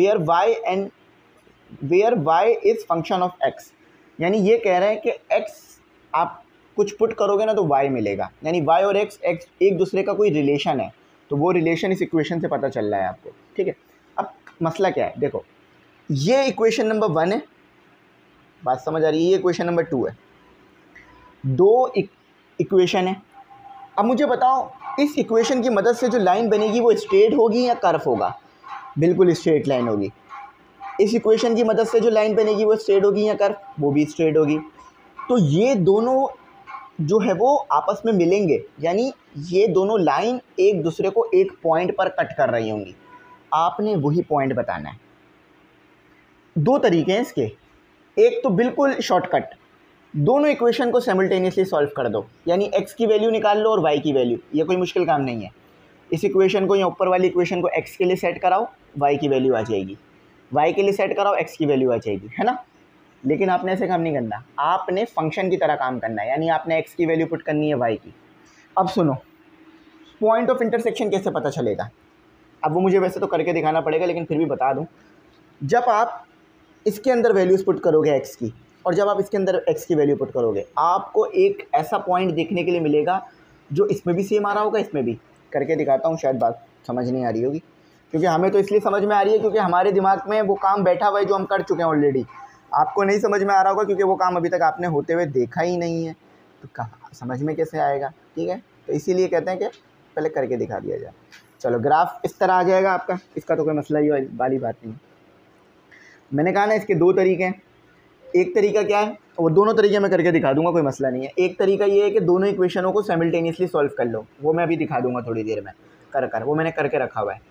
Where y is function of x, यानी ये कह रहे हैं कि x आप कुछ पुट करोगे ना तो y मिलेगा, यानी y और x एक दूसरे का कोई रिलेशन है, तो वो रिलेशन इस इक्वेशन से पता चल रहा है आपको। ठीक है, अब मसला क्या है, देखो ये इक्वेशन नंबर 1 है, बात समझ आ रही है, ये इक्वेशन नंबर 2 है, दो इक्वेशन है। अब मुझे बताओ, इस इक्वेशन की मदद से जो लाइन बनेगी वो स्ट्रेट होगी या कर्व होगा। बिल्कुल स्ट्रेट लाइन होगी। इस इक्वेशन की मदद से जो लाइन बनेगी वो स्ट्रेट होगी या कर्व, वो भी स्ट्रेट होगी। तो ये दोनों जो है वो आपस में मिलेंगे, यानी ये दोनों लाइन एक दूसरे को एक पॉइंट पर कट कर रही होंगी। आपने वही पॉइंट बताना है। दो तरीके हैं इसके, एक तो बिल्कुल शॉर्टकट, दोनों इक्वेशन को साइमल्टेनियसली सॉल्व कर दो, यानी x की वैल्यू निकाल लो और y की वैल्यू, ये कोई मुश्किल काम नहीं है। इस इक्वेशन को या ऊपर वाली इक्वेशन को x के लिए सेट कराओ, y की वैल्यू आ जाएगी, y के लिए सेट कराओ, x की वैल्यू आ जाएगी, है ना। लेकिन आपने ऐसे काम नहीं करना, आपने फंक्शन की तरह काम करना है, यानी आपने x की वैल्यू पुट करनी है y की। अब सुनो, पॉइंट ऑफ इंटरसेक्शन कैसे पता चलेगा। अब वो मुझे वैसे तो करके दिखाना पड़ेगा, लेकिन फिर भी बता दूँ। जब आप इसके अंदर वैल्यूज़ पुट करोगे x की, और जब आप इसके अंदर x की वैल्यू पुट करोगे, आपको एक ऐसा पॉइंट देखने के लिए मिलेगा जो इसमें भी सेम आ रहा होगा, इसमें भी। करके दिखाता हूँ, शायद बात समझ नहीं आ रही होगी, क्योंकि हमें तो इसलिए समझ में आ रही है क्योंकि हमारे दिमाग में वो काम बैठा हुआ है जो हम कर चुके हैं ऑलरेडी। आपको नहीं समझ में आ रहा होगा क्योंकि वो काम अभी तक आपने होते हुए देखा ही नहीं है, तो कहाँ समझ में कैसे आएगा। ठीक है, तो इसीलिए कहते हैं कि पहले करके दिखा दिया जाए। चलो, ग्राफ इस तरह आ जाएगा आपका, इसका तो कोई मसला ही वाली बात नहीं। मैंने कहा ना, इसके दो तरीके हैं। एक तरीका क्या है, वो दोनों तरीके मैं करके दिखा दूंगा, कोई मसला नहीं है। एक तरीका ये है कि दोनों इक्वेशनों को साइमल्टेनियसली सॉल्व कर लो, वो मैं अभी दिखा दूंगा थोड़ी देर में, वो मैंने करके रखा हुआ है।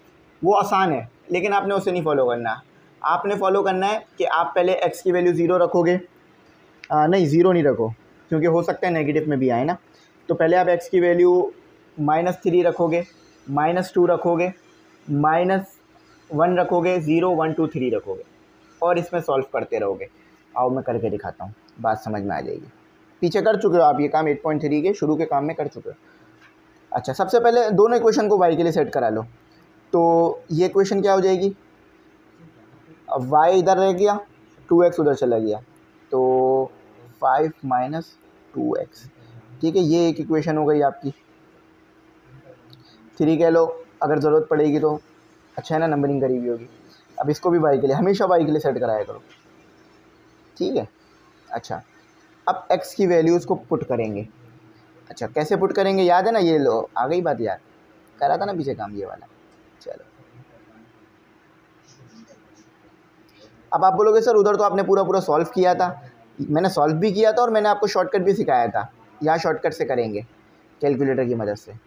वो आसान है, लेकिन आपने उसे नहीं फॉलो करना। आपने फॉलो करना है कि आप पहले x की वैल्यू 0 रखोगे, नहीं 0 नहीं रखो, क्योंकि हो सकता है नेगेटिव में भी आए ना। तो पहले आप x की वैल्यू -3 रखोगे, -2 रखोगे, -1 रखोगे, 0 1 2 3 रखोगे और इसमें सॉल्व करते रहोगे। आओ मैं करके दिखाता हूँ, बात समझ में आ जाएगी। पीछे कर चुके हो आप ये काम, 8.3 के शुरू के काम में कर चुके हो। अच्छा, सबसे पहले दोनों इक्वेशन को y के लिए सेट करा लो। तो ये इक्वेशन क्या हो जाएगी, अब y इधर रह गया, 2x उधर चला गया, तो 5 - 2x, ठीक है। ये एक इक्वेशन हो गई आपकी। 3 कह लो अगर ज़रूरत पड़ेगी तो, अच्छा है ना, नंबरिंग करी हुई होगी। अब इसको भी y के लिए, हमेशा y के लिए सेट कराया करो, ठीक है। अच्छा, अब x की वैल्यूज़ को पुट करेंगे। अच्छा, कैसे पुट करेंगे याद है ना, ये लो आ गई बात यार, करा था ना पीछे काम ये वाला। चलो, अब आप बोलोगे सर उधर तो आपने पूरा सॉल्व किया था। मैंने सॉल्व भी किया था और मैंने आपको शॉर्टकट भी सिखाया था। यहाँ शॉर्टकट से करेंगे कैलकुलेटर की मदद से,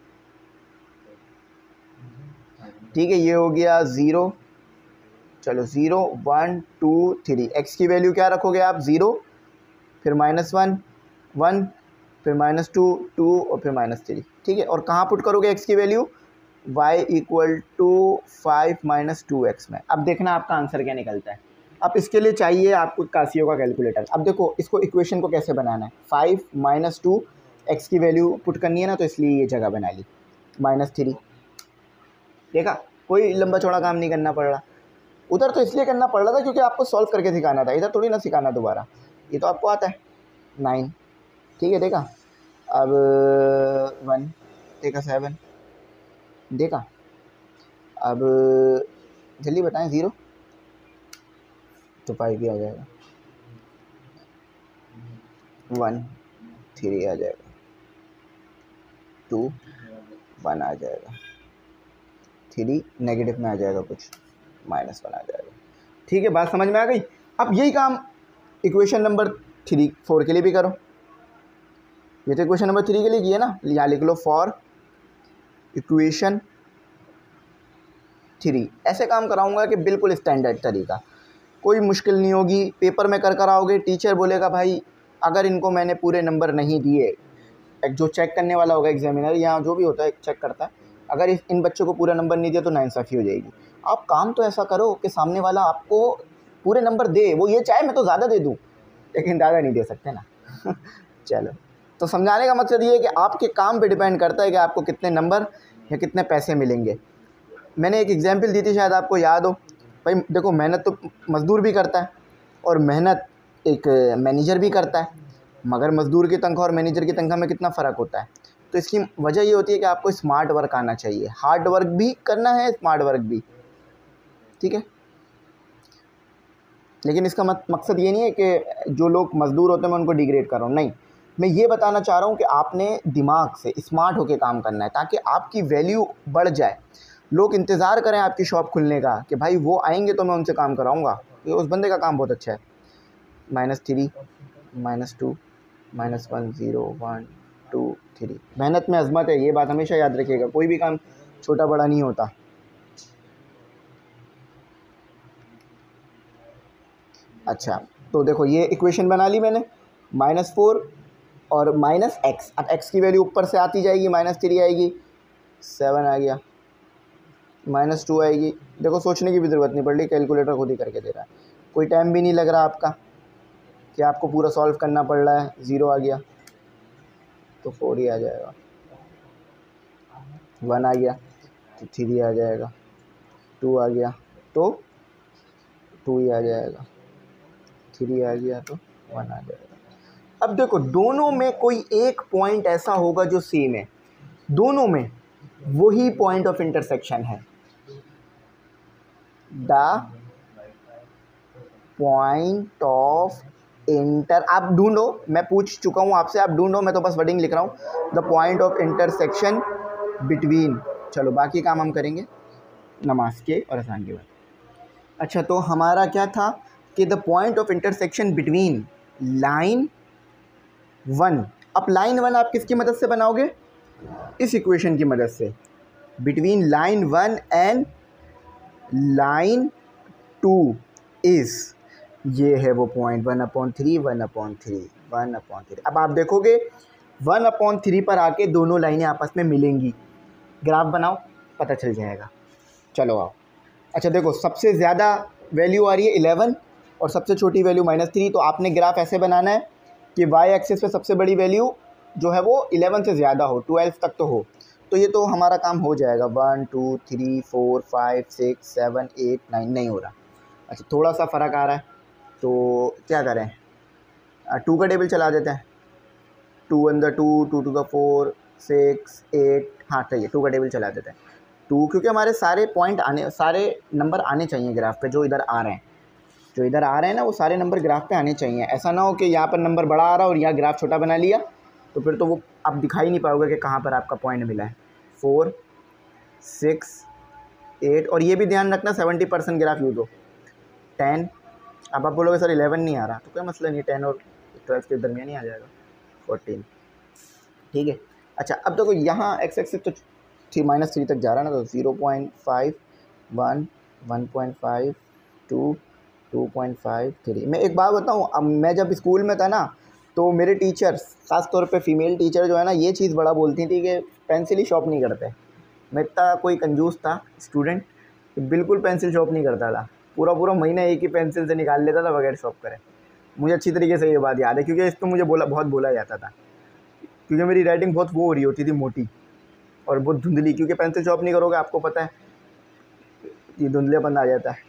ठीक है। ये हो गया 0, चलो 0 1 2 3, x की वैल्यू क्या रखोगे आप, 0, फिर -1 1, फिर -2 2 और फिर -3, ठीक है। और कहाँ पुट करोगे x की वैल्यू, y = 5 - 2x में। अब देखना आपका आंसर क्या निकलता है। अब इसके लिए चाहिए आपको कासियो का कैलकुलेटर। अब देखो इसको इक्वेशन को कैसे बनाना है, 5 - 2 x की वैल्यू पुट करनी है ना, तो इसलिए ये जगह बना ली, -3। देखा, कोई लंबा चौड़ा काम नहीं करना पड़ रहा। उधर तो इसलिए करना पड़ रहा था क्योंकि आपको सॉल्व करके सिखाना था, इधर थोड़ी ना सिखाना दोबारा, ये तो आपको आता है। 9, ठीक है, देखा। अब 1 देखा, 7 देखा। अब जल्दी बताएं, 0 तो 5 भी आ जाएगा, 1 3 आ जाएगा, 2 1 आ जाएगा, 3 नेगेटिव में आ जाएगा, कुछ -1 आ जाएगा, ठीक है। बात समझ में आ गई। अब यही काम इक्वेशन नंबर 3 4 के लिए भी करो। ये तो इक्वेशन नंबर 3 के लिए किया ना, यहाँ लिख लो फॉर इक्वेशन 3। ऐसे काम कराऊंगा कि बिल्कुल स्टैंडर्ड तरीका, कोई मुश्किल नहीं होगी। पेपर में कर आओगे, टीचर बोलेगा भाई अगर इनको मैंने पूरे नंबर नहीं दिए, एक जो चेक करने वाला होगा एग्जामिनर, यहाँ जो भी होता है चेक करता है, अगर इन बच्चों को पूरा नंबर नहीं दिया तो नाइंसाफ़ी हो जाएगी। आप काम तो ऐसा करो कि सामने वाला आपको पूरे नंबर दे, वो ये चाहे मैं तो ज़्यादा दे दूँ, लेकिन ज़्यादा नहीं दे सकते ना। चलो, तो समझाने का मकसद ये है कि आपके काम पे डिपेंड करता है कि आपको कितने नंबर या कितने पैसे मिलेंगे। मैंने एक एग्जाम्पल दी थी, शायद आपको याद हो। भाई देखो, मेहनत तो मज़दूर भी करता है और मेहनत एक मैनेजर भी करता है, मगर मज़दूर की तनख्वाह और मैनेजर की तनख्वाह में कितना फ़र्क होता है। तो इसकी वजह ये होती है कि आपको स्मार्ट वर्क आना चाहिए, हार्ड वर्क भी करना है, स्मार्ट वर्क भी, ठीक है। लेकिन इसका मकसद ये नहीं है कि जो लोग मज़दूर होते हैं मैं उनको डिग्रेड कर रहा हूँ, नहीं। मैं ये बताना चाह रहा हूँ कि आपने दिमाग से स्मार्ट होकर काम करना है ताकि आपकी वैल्यू बढ़ जाए। लोग इंतज़ार करें आपकी शॉप खुलने का कि भाई वो आएंगे तो मैं उनसे काम कराऊंगा, तो उस बंदे का काम बहुत अच्छा है। -3 -2 -1 0 1 2 3, मेहनत में अजमत है, ये बात हमेशा याद रखिएगा। कोई भी काम छोटा बड़ा नहीं होता। अच्छा, तो देखो ये इक्वेशन बना ली मैंने, -4 और -x। अब x की वैल्यू ऊपर से आती जाएगी, -3 आएगी, 7 आ गया, -2 आएगी। देखो सोचने की भी ज़रूरत नहीं पड़ रही, कैलकुलेटर खुद ही करके दे रहा है, कोई टाइम भी नहीं लग रहा आपका कि आपको पूरा सॉल्व करना पड़ रहा है। 0 आ गया तो 4 ही आ जाएगा, 1 आ गया तो 3 आ जाएगा, 2 आ गया तो 2 ही आ जाएगा, 3 आ गया तो 1 आ जाएगा। अब देखो दोनों में कोई एक पॉइंट ऐसा होगा जो सेम है, दोनों में वही पॉइंट ऑफ इंटरसेक्शन है। द पॉइंट ऑफ आप ढूंढो, मैं पूछ चुका हूँ आपसे, आप ढूंढो, मैं तो बस वर्डिंग लिख रहा हूँ। The point of intersection between, चलो बाकी काम हम करेंगे नमाज के और अज़ान के बाद। अच्छा, तो हमारा क्या था कि the point of intersection between line 1। अब लाइन 1 आप किसकी मदद से बनाओगे, इस इक्वेशन की मदद से, between line 1 and line 2 is, ये है वो पॉइंट 1/3 1/3 1/3। अब आप देखोगे 1/3 पर आके दोनों लाइनें आपस में मिलेंगी। ग्राफ बनाओ, पता चल जाएगा। चलो आओ। अच्छा देखो, सबसे ज़्यादा वैल्यू आ रही है 11 और सबसे छोटी वैल्यू -3। तो आपने ग्राफ ऐसे बनाना है कि वाई एक्सिस पे सबसे बड़ी वैल्यू जो है वो 11 से ज़्यादा हो, 12 तक तो हो। तो ये तो हमारा काम हो जाएगा। 1 2 3 4 5 6 7 8 9 नहीं हो रहा। अच्छा थोड़ा सा फ़र्क आ रहा है, तो क्या करें, 2 का टेबल चला देते हैं। 2 1 2 2 2 4 6 8, हाँ सही है, 2 का टेबल चला देते हैं। 2, क्योंकि हमारे सारे पॉइंट आने, सारे नंबर आने चाहिए ग्राफ पे, जो इधर आ रहे हैं, जो इधर आ रहे हैं ना, वो सारे नंबर ग्राफ पे आने चाहिए। ऐसा ना हो कि यहाँ पर नंबर बड़ा आ रहा और यहाँ ग्राफ छोटा बना लिया, तो फिर तो वो आप दिखा ही नहीं पाओगे कि कहाँ पर आपका पॉइंट मिला है। 4 6 8, और ये भी ध्यान रखना 70% ग्राफ यूज़ हो। 10, अब आप बोलोगे सर 11 नहीं आ रहा, तो कोई मसला नहीं, 10 और 12 के दरमियान ही आ जाएगा। 14, ठीक है। अच्छा अब देखो यहाँ एक्स एक्सिस तो -3 तक जा रहा है ना, तो 0.5 1 1.5 2 2.5 3। मैं एक बात बताऊँ, अब मैं जब स्कूल में था ना, तो मेरे टीचर्स, ख़ास तौर पे फीमेल टीचर जो है ना, ये चीज़ बड़ा बोलती थी कि पेंसिल ही शॉप नहीं करते। मैं इतना कोई कंजूस था स्टूडेंट कि बिल्कुल पेंसिल शॉप नहीं करता था। पूरा पूरा महीना एक ही पेंसिल से निकाल लेता था बगैर शॉप करे। मुझे अच्छी तरीके से ये बात याद है, क्योंकि इस पर मुझे बहुत बोला जाता था, क्योंकि मेरी राइटिंग बहुत वो हो रही होती थी, मोटी और बहुत धुंधली। क्योंकि पेंसिल शॉप नहीं करोगे, आपको पता है ये धुंधलेपन आ जाता है।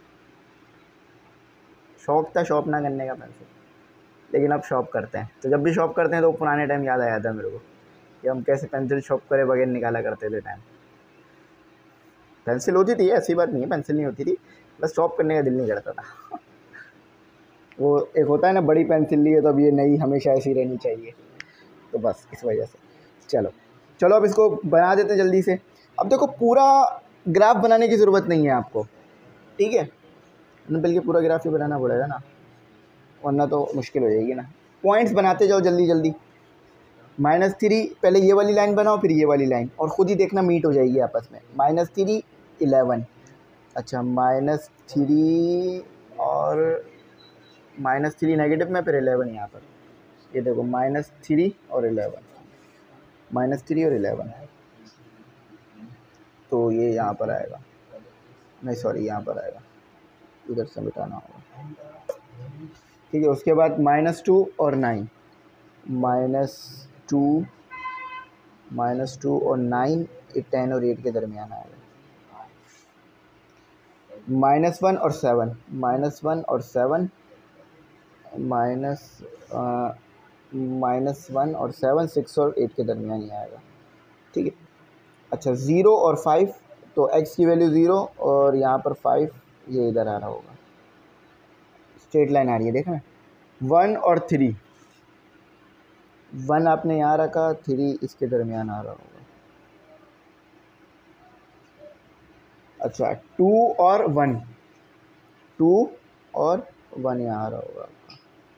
शौक था शॉप ना करने का पेंसिल, लेकिन अब शॉप करते हैं। तो जब भी शॉप करते हैं तो पुराने टाइम याद आ जाता है मेरे को कि हम कैसे पेंसिल शॉप करे बगैर निकाला करते थे टाइम। पेंसिल होती थी, ऐसी बात नहीं है पेंसिल नहीं होती थी, बस शॉप करने का दिल नहीं करता था। वो एक होता है ना, बड़ी पेंसिल ली है तो अब ये नई हमेशा ऐसी रहनी चाहिए, तो बस इस वजह से। चलो चलो अब इसको बना देते हैं जल्दी से। अब देखो पूरा ग्राफ बनाने की ज़रूरत नहीं है आपको, ठीक है, बल्कि पूरा ग्राफ ही बनाना पड़ेगा ना, वरना तो मुश्किल हो जाएगी ना। पॉइंट्स बनाते जाओ जल्दी जल्दी। -3, पहले ये वाली लाइन बनाओ, फिर ये वाली लाइन, और ख़ुद ही देखना मीट हो जाएगी आपस में। -3 11, अच्छा -3 और -3 नेगेटिव में, फिर 11 यहाँ पर। ये देखो -3 और 11, -3 और 11, तो ये यहाँ पर आएगा, नहीं सॉरी यहाँ पर आएगा, इधर से मिटाना होगा, ठीक है। उसके बाद -2 और 9, -2 और 9, 10 और 8 के दरमियान आएगा। -1 और 7, -1 और 7, -1 और 7, 6 और 8 के दरमियान ही आएगा, ठीक है। अच्छा 0 और 5, तो x की वैल्यू 0 और यहाँ पर 5, ये इधर आ रहा होगा, स्ट्रेट लाइन आ रही है, देखना। 1 और 3, 1 आपने यहाँ रखा, 3 इसके दरमियान आ रहा होगा। अच्छा 2 और 1, 2 और 1 यहाँ आ रहा होगा आपका।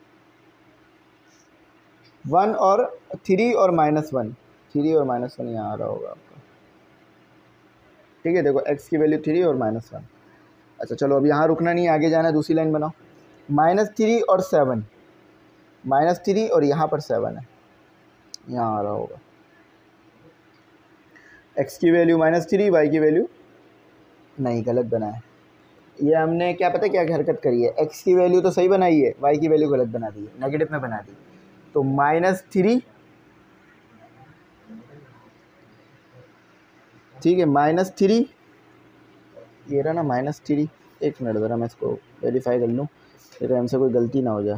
1 और 3 और -1, 3 और -1 यहाँ आ रहा होगा आपका, ठीक है। देखो x की वैल्यू 3 और -1। अच्छा चलो अब यहाँ रुकना नहीं, आगे जाना है, दूसरी लाइन बनाओ। -3 और 7, -3 और यहाँ पर 7 है, यहाँ आ रहा होगा। x की वैल्यू -3, y की वैल्यू नहीं, गलत बनाया ये हमने, क्या पता क्या हरकत करी है, x की वैल्यू तो सही बनाई है, y की वैल्यू गलत बना दी है, नेगेटिव में बना दी। तो -3, ठीक है, -3, ये रहा ना -3। एक मिनट ज़रा मैं इसको वेरीफाई कर लूँ, फिर हमसे कोई गलती ना हो जाए।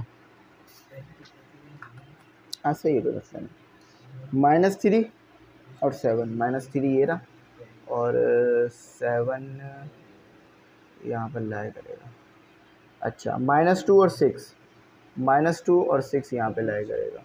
हाँ सही है, कोई मसला नहीं। -3 और 7, -3 ये रहा और 7 यहाँ पर लाया करेगा। अच्छा -2 और 6, -2 और 6 यहाँ पे लाया करेगा।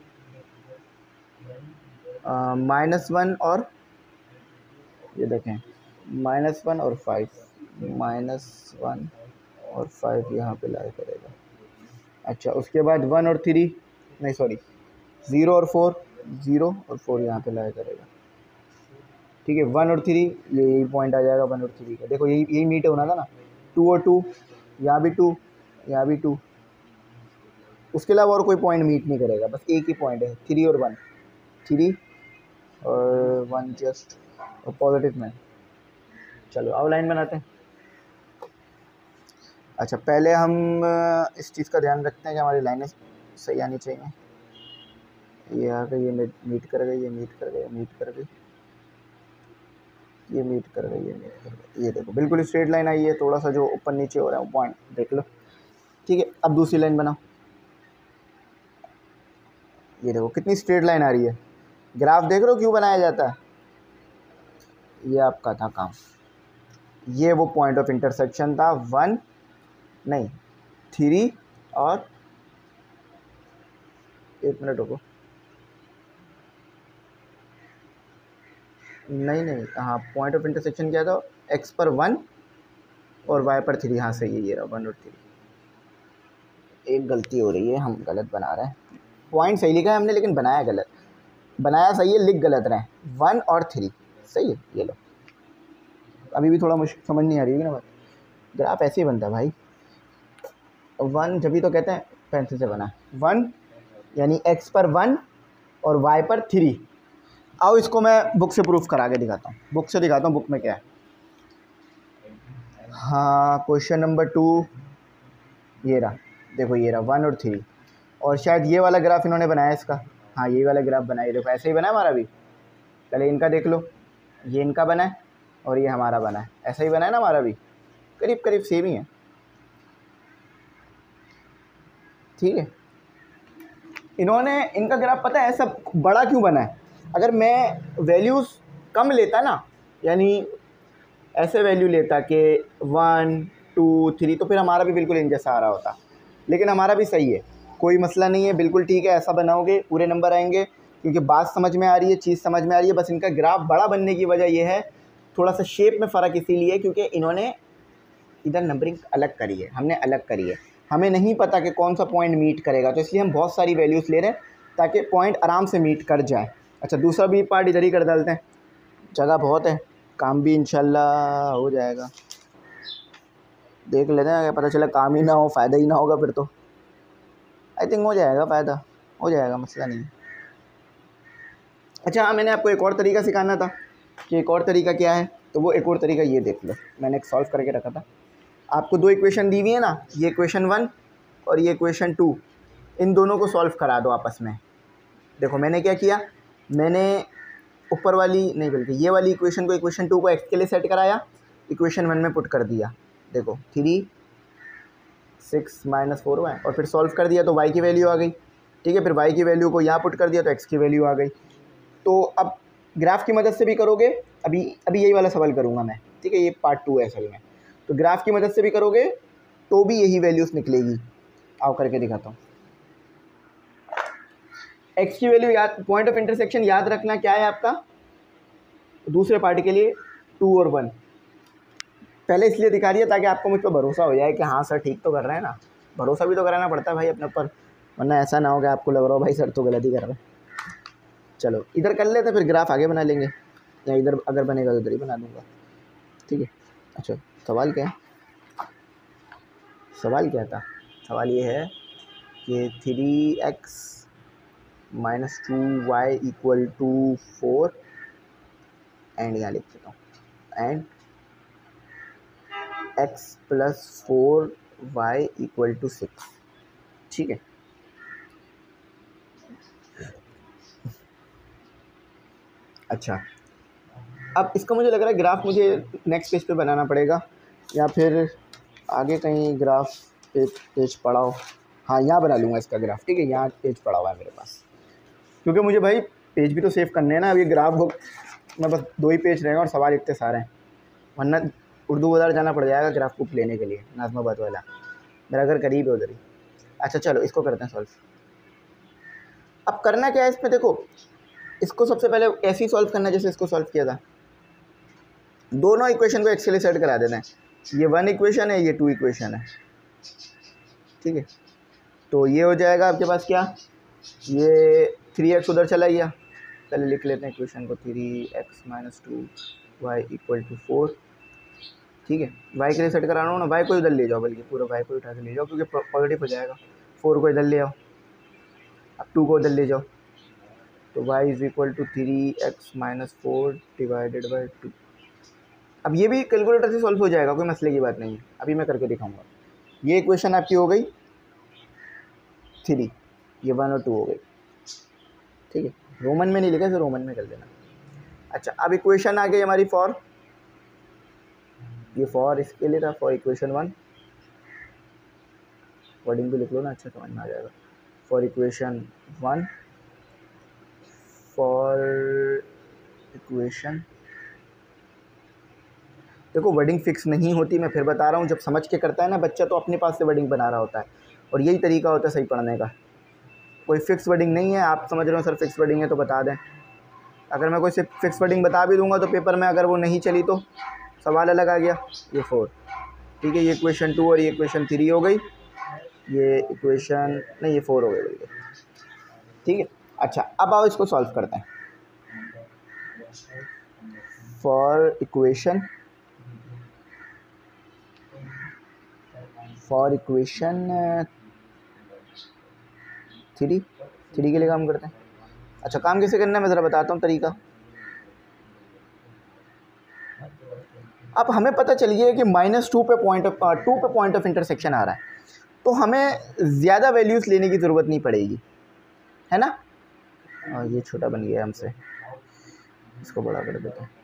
-1 और ये देखें, -1 और 5, -1 और 5 यहाँ पे लाया करेगा। अच्छा उसके बाद 1 और 3, नहीं सॉरी, 0 और 4, 0 और 4 यहाँ पे लाया करेगा। ठीक है। 1 और 3 यही पॉइंट आ जाएगा 1 और 3 का। देखो यही मीट होना था ना, 2 और 2, यहाँ भी 2, यहाँ भी 2, उसके अलावा और कोई पॉइंट मीट नहीं करेगा, बस एक ही पॉइंट है 3 और 1, 3 और 1 जस्ट और पॉजिटिव में। चलो अब लाइन बनाते हैं। अच्छा पहले हम इस चीज़ का ध्यान रखते हैं कि हमारी लाइनें सही आनी चाहिए। ये आ गई, ये मीट कर गई, ये मीट कर गई, मीट कर गई, ये मीट कर गई, ये मीट कर गई। ये देखो बिल्कुल स्ट्रेट लाइन आई है, थोड़ा सा जो ऊपर नीचे हो रहा है वो पॉइंट देख लो। ठीक है, अब दूसरी लाइन बनाओ। ये देखो कितनी स्ट्रेट लाइन आ रही है। ग्राफ देख रहे हो क्यों बनाया जाता है? ये आपका था काम। ये वो पॉइंट ऑफ इंटरसेक्शन था 1 नहीं 3 और 1 मिनट रुको, नहीं हाँ पॉइंट ऑफ इंटरसेक्शन क्या था? x पर 1 और y पर 3। हाँ सही है, ये रहा 1 और 3। एक गलती हो रही है, हम गलत बना रहे हैं। पॉइंट सही लिखा है हमने लेकिन बनाया गलत, बनाया सही है लिख गलत रहे। 1 और 3 सही है। ये लो, अभी भी थोड़ा मुश्किल समझ नहीं आ रही है ना बात। ग्राफ ऐसे ही बनता है भाई। 1 जब भी तो कहते हैं पेंसिल से बना 1 यानी x पर 1 और y पर 3। आओ इसको मैं बुक से प्रूफ करा के दिखाता हूँ, बुक से दिखाता हूँ बुक में क्या है। हाँ क्वेश्चन नंबर 2 ये रहा, देखो ये रहा 1 और 3, और शायद ये वाला ग्राफ इन्होंने बनाया इसका। हाँ ये वाला ग्राफ बनाया, देखो ऐसे ही बना है हमारा भी। पहले इनका देख लो, ये इनका बना है और ये हमारा बना है, ऐसा ही बना है ना हमारा भी, करीब करीब सेम ही है। ठीक है, इन्होंने इनका ग्राफ पता है ऐसा बड़ा क्यों बना है? अगर मैं वैल्यूज़ कम लेता ना, यानी ऐसे वैल्यू लेता कि 1 2 3, तो फिर हमारा भी बिल्कुल इन जैसा आ रहा होता। लेकिन हमारा भी सही है, कोई मसला नहीं है, बिल्कुल ठीक है। ऐसा बनाओगे पूरे नंबर आएंगे, क्योंकि बात समझ में आ रही है, चीज़ समझ में आ रही है। बस इनका ग्राफ बड़ा बनने की वजह यह है, थोड़ा सा शेप में फ़र्क इसीलिए क्योंकि इन्होंने इधर नंबरिंग अलग करी है, हमने अलग करी है। हमें नहीं पता कि कौन सा पॉइंट मीट करेगा, तो इसलिए हम बहुत सारी वैल्यूज़ ले रहे हैं ताकि पॉइंट आराम से मीट कर जाए। अच्छा दूसरा भी पार्ट इधर ही कर डालते हैं, जगह बहुत है, काम भी इंशाल्लाह हो जाएगा। देख लेते हैं, अगर पता चला काम ही ना हो, फ़ायदा ही ना होगा फिर तो। आई थिंक हो जाएगा, फ़ायदा हो जाएगा, मसला नहीं है। अच्छा हाँ, मैंने आपको एक और तरीका सिखाना था कि एक और तरीका क्या है, तो वो एक और तरीका ये देख लो, मैंने एक सॉल्व करके रखा था। आपको 2 इक्वेशन दी हुई है ना, ये इक्वेशन 1 और ये इक्वेशन 2, इन दोनों को सॉल्व करा दो आपस में। देखो मैंने क्या किया, मैंने ऊपर वाली नहीं बल्कि ये वाली इक्वेशन को, इक्वेशन 2 को x के लिए सेट कराया, इक्वेशन 1 में पुट कर दिया। देखो 3 6 - 4y, और फिर सॉल्व कर दिया तो y की वैल्यू आ गई। ठीक है, फिर y की वैल्यू को यहाँ पुट कर दिया तो x की वैल्यू आ गई। तो अब ग्राफ की मदद से भी करोगे, अभी यही वाला सवाल करूँगा मैं। ठीक है, ये पार्ट 2 है असल में। तो ग्राफ की मदद से भी करोगे तो भी यही वैल्यूज़ निकलेगी। आओ करके दिखाता हूँ। x की वैल्यू याद, पॉइंट ऑफ इंटरसेक्शन याद रखना क्या है आपका दूसरे पार्ट के लिए, 2 और 1। पहले इसलिए दिखा रही है ताकि आपको मुझ पर भरोसा हो जाए कि हाँ सर ठीक तो कर रहे हैं ना। भरोसा भी तो कराना पड़ता है भाई अपने ऊपर, वरना ऐसा ना हो कि आपको लग रहा हो भाई सर तो गलत ही कर रहे हैं। चलो इधर कर लेते फिर ग्राफ आगे बना लेंगे, या इधर अगर बनेगा तो इधर ही बना दूँगा। ठीक है। अच्छा सवाल क्या है, सवाल क्या था? सवाल ये है कि 3x - 2y = 4 एंड यहाँ लिख देता हूँ, एंड x + 4y = 6। ठीक है, अच्छा अब इसका मुझे लग रहा है ग्राफ मुझे नेक्स्ट पेज पे बनाना पड़ेगा, या फिर आगे कहीं ग्राफ पेज पड़ा हो। हाँ यहाँ बना लूँगा इसका ग्राफ। ठीक है, यहाँ पेज पड़ा हुआ है मेरे पास, क्योंकि मुझे भाई पेज भी तो सेव करने हैं ना। अब ये ग्राफ बुक में बस 2 ही पेज रहेंगे और सवाल इतने सारे हैं, वरना उर्दू बाज़ार जाना पड़ जाएगा ग्राफ बुक लेने के लिए, नाज़माबाद वाला। मेरा घर करीब है उधर ही। अच्छा चलो इसको करते हैं सॉल्व। अब करना क्या है इसमें, देखो इसको सबसे पहले ऐसे ही सॉल्व करना जैसे इसको सॉल्व किया था। दोनों इक्वेशन को एक्स के लिए सेट करा देना है। ये 1 इक्वेशन है, ये 2 इक्वेशन है। ठीक है, तो ये हो जाएगा आपके पास क्या, ये 3x उधर चला गया, पहले लिख लेते हैं इक्वेशन को, 3x-2y = 4। ठीक है, y के लिए सेट कराना हो ना, y को इधर ले जाओ, बल्कि पूरा y को उठा के ले जाओ क्योंकि पॉजिटिव हो जाएगा। 4 को इधर ले आओ, अब 2 को इधर ले जाओ, तो y = 3x-4 / 2। अब ये भी कैलकुलेटर से सॉल्व हो जाएगा, कोई मसले की बात नहीं है, अभी मैं करके दिखाऊंगा। ये इक्वेशन आपकी हो गई 3, ये 1 और 2 हो गई। ठीक है, रोमन में नहीं लिखा, इसे रोमन में कर देना। अच्छा, अब इक्वेशन आ गई हमारी फॉर, ये फॉर इसके लिए था, फॉर इक्वेशन 1, वर्डिंग भी लिख लो ना, अच्छा समझ में आ जाएगा। फॉर इक्वेशन 1, फॉर इक्वेशन, देखो वर्डिंग फिक्स नहीं होती, मैं फिर बता रहा हूँ, जब समझ के करता है ना बच्चा तो अपने पास से वर्डिंग बना रहा होता है, और यही तरीका होता है सही पढ़ने का। कोई फिक्स वर्डिंग नहीं है, आप समझ रहे हो सर फिक्स वर्डिंग है तो बता दें। अगर मैं कोई सिर्फ फिक्स वर्डिंग बता भी दूंगा तो पेपर में अगर वो नहीं चली तो सवाल अलग आ गया। ये 4, ठीक है, ये इक्वेशन 2 और ये इक्वेशन 3 हो गई, ये इक्वेशन नहीं, ये 4 हो गई बल्कि। ठीक है, अच्छा अब आओ इसको सॉल्व करते हैं। फॉर इक्वेशन 3 के लिए काम करते हैं। अच्छा, काम कैसे करना है मैं ज़रा बताता हूँ तरीका। अब हमें पता चल गया है कि -2 पे पॉइंट ऑफ इंटरसेक्शन आ रहा है, तो हमें ज़्यादा वैल्यूज़ लेने की ज़रूरत नहीं पड़ेगी, है ना। और ये छोटा बन गया हमसे, इसको बड़ा कर देते हैं।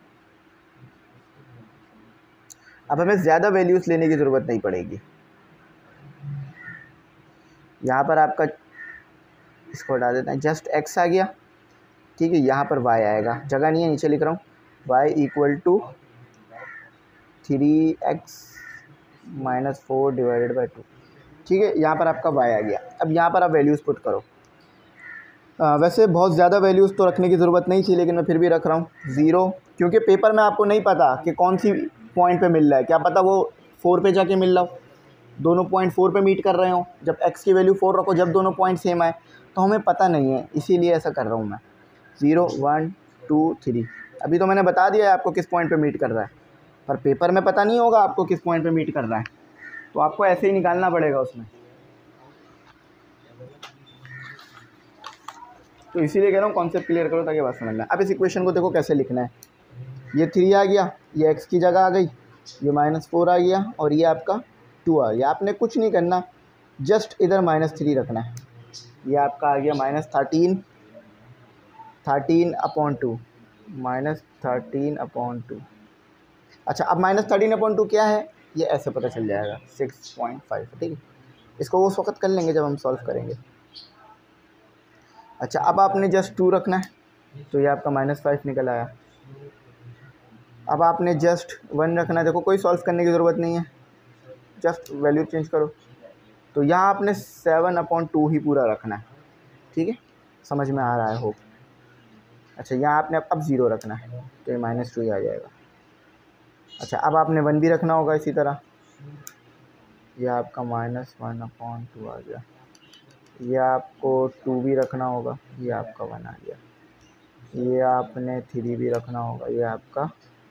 अब हमें ज़्यादा वैल्यूज़ लेने की ज़रूरत नहीं पड़ेगी। यहाँ पर आपका, इसको हटा देते हैं, जस्ट x आ गया। ठीक है, यहाँ पर y आएगा, जगह नहीं है, नीचे लिख रहा हूँ, y = 3x-4 / 2। ठीक है, यहाँ पर आपका y आ गया। अब यहाँ पर आप वैल्यूज़ पुट करो। वैसे बहुत ज़्यादा वैल्यूज़ तो रखने की ज़रूरत नहीं थी, लेकिन मैं फिर भी रख रहा हूँ 0, क्योंकि पेपर में आपको नहीं पता कि कौन सी पॉइंट पे मिल रहा है, क्या पता वो 4 पे जाके मिल रहा हो, दोनों पॉइंट 4 पे मीट कर रहे हो। जब x की वैल्यू 4 रखो, जब दोनों पॉइंट सेम आए, तो हमें पता नहीं है, इसीलिए ऐसा कर रहा हूँ मैं। 0 1 2 3, अभी तो मैंने बता दिया है आपको किस पॉइंट पे मीट कर रहा है, पर पेपर में पता नहीं होगा आपको किस पॉइंट पे मीट कर रहा है, तो आपको ऐसे ही निकालना पड़ेगा उसमें। तो इसीलिए कह रहा हूँ कॉन्सेप्ट क्लियर करो ताकि बात समझना। अब इस इक्वेशन को देखो कैसे लिखना है। ये 3 आ गया, ये x की जगह आ गई, ये -4 आ गया, और ये आपका 2 आ गया। आपने कुछ नहीं करना, जस्ट इधर -3 रखना है। ये आपका आ गया -13/2 -13/2। अच्छा, अब -13/2 क्या है ये ऐसे पता चल जाएगा, 6.5। ठीक है, इसको वो उस वक्त कर लेंगे जब हम सॉल्व करेंगे। अच्छा, अब आपने जस्ट 2 रखना है, तो ये आपका -5 निकल आया। अब आपने जस्ट 1 रखना है, देखो कोई सॉल्व करने की ज़रूरत नहीं है, जस्ट वैल्यू चेंज करो, तो यहाँ आपने 7/2 ही पूरा रखना है। ठीक है, समझ में आ रहा है होप। अच्छा, यहाँ आपने अब 0 रखना है, तो ये -2 ही आ जाएगा। अच्छा, अब आपने 1 भी रखना होगा इसी तरह, ये आपका -1/2 आ गया। ये आपको 2 भी रखना होगा, ये आपका 1 आ गया। ये आपने 3 भी रखना होगा, ये आपका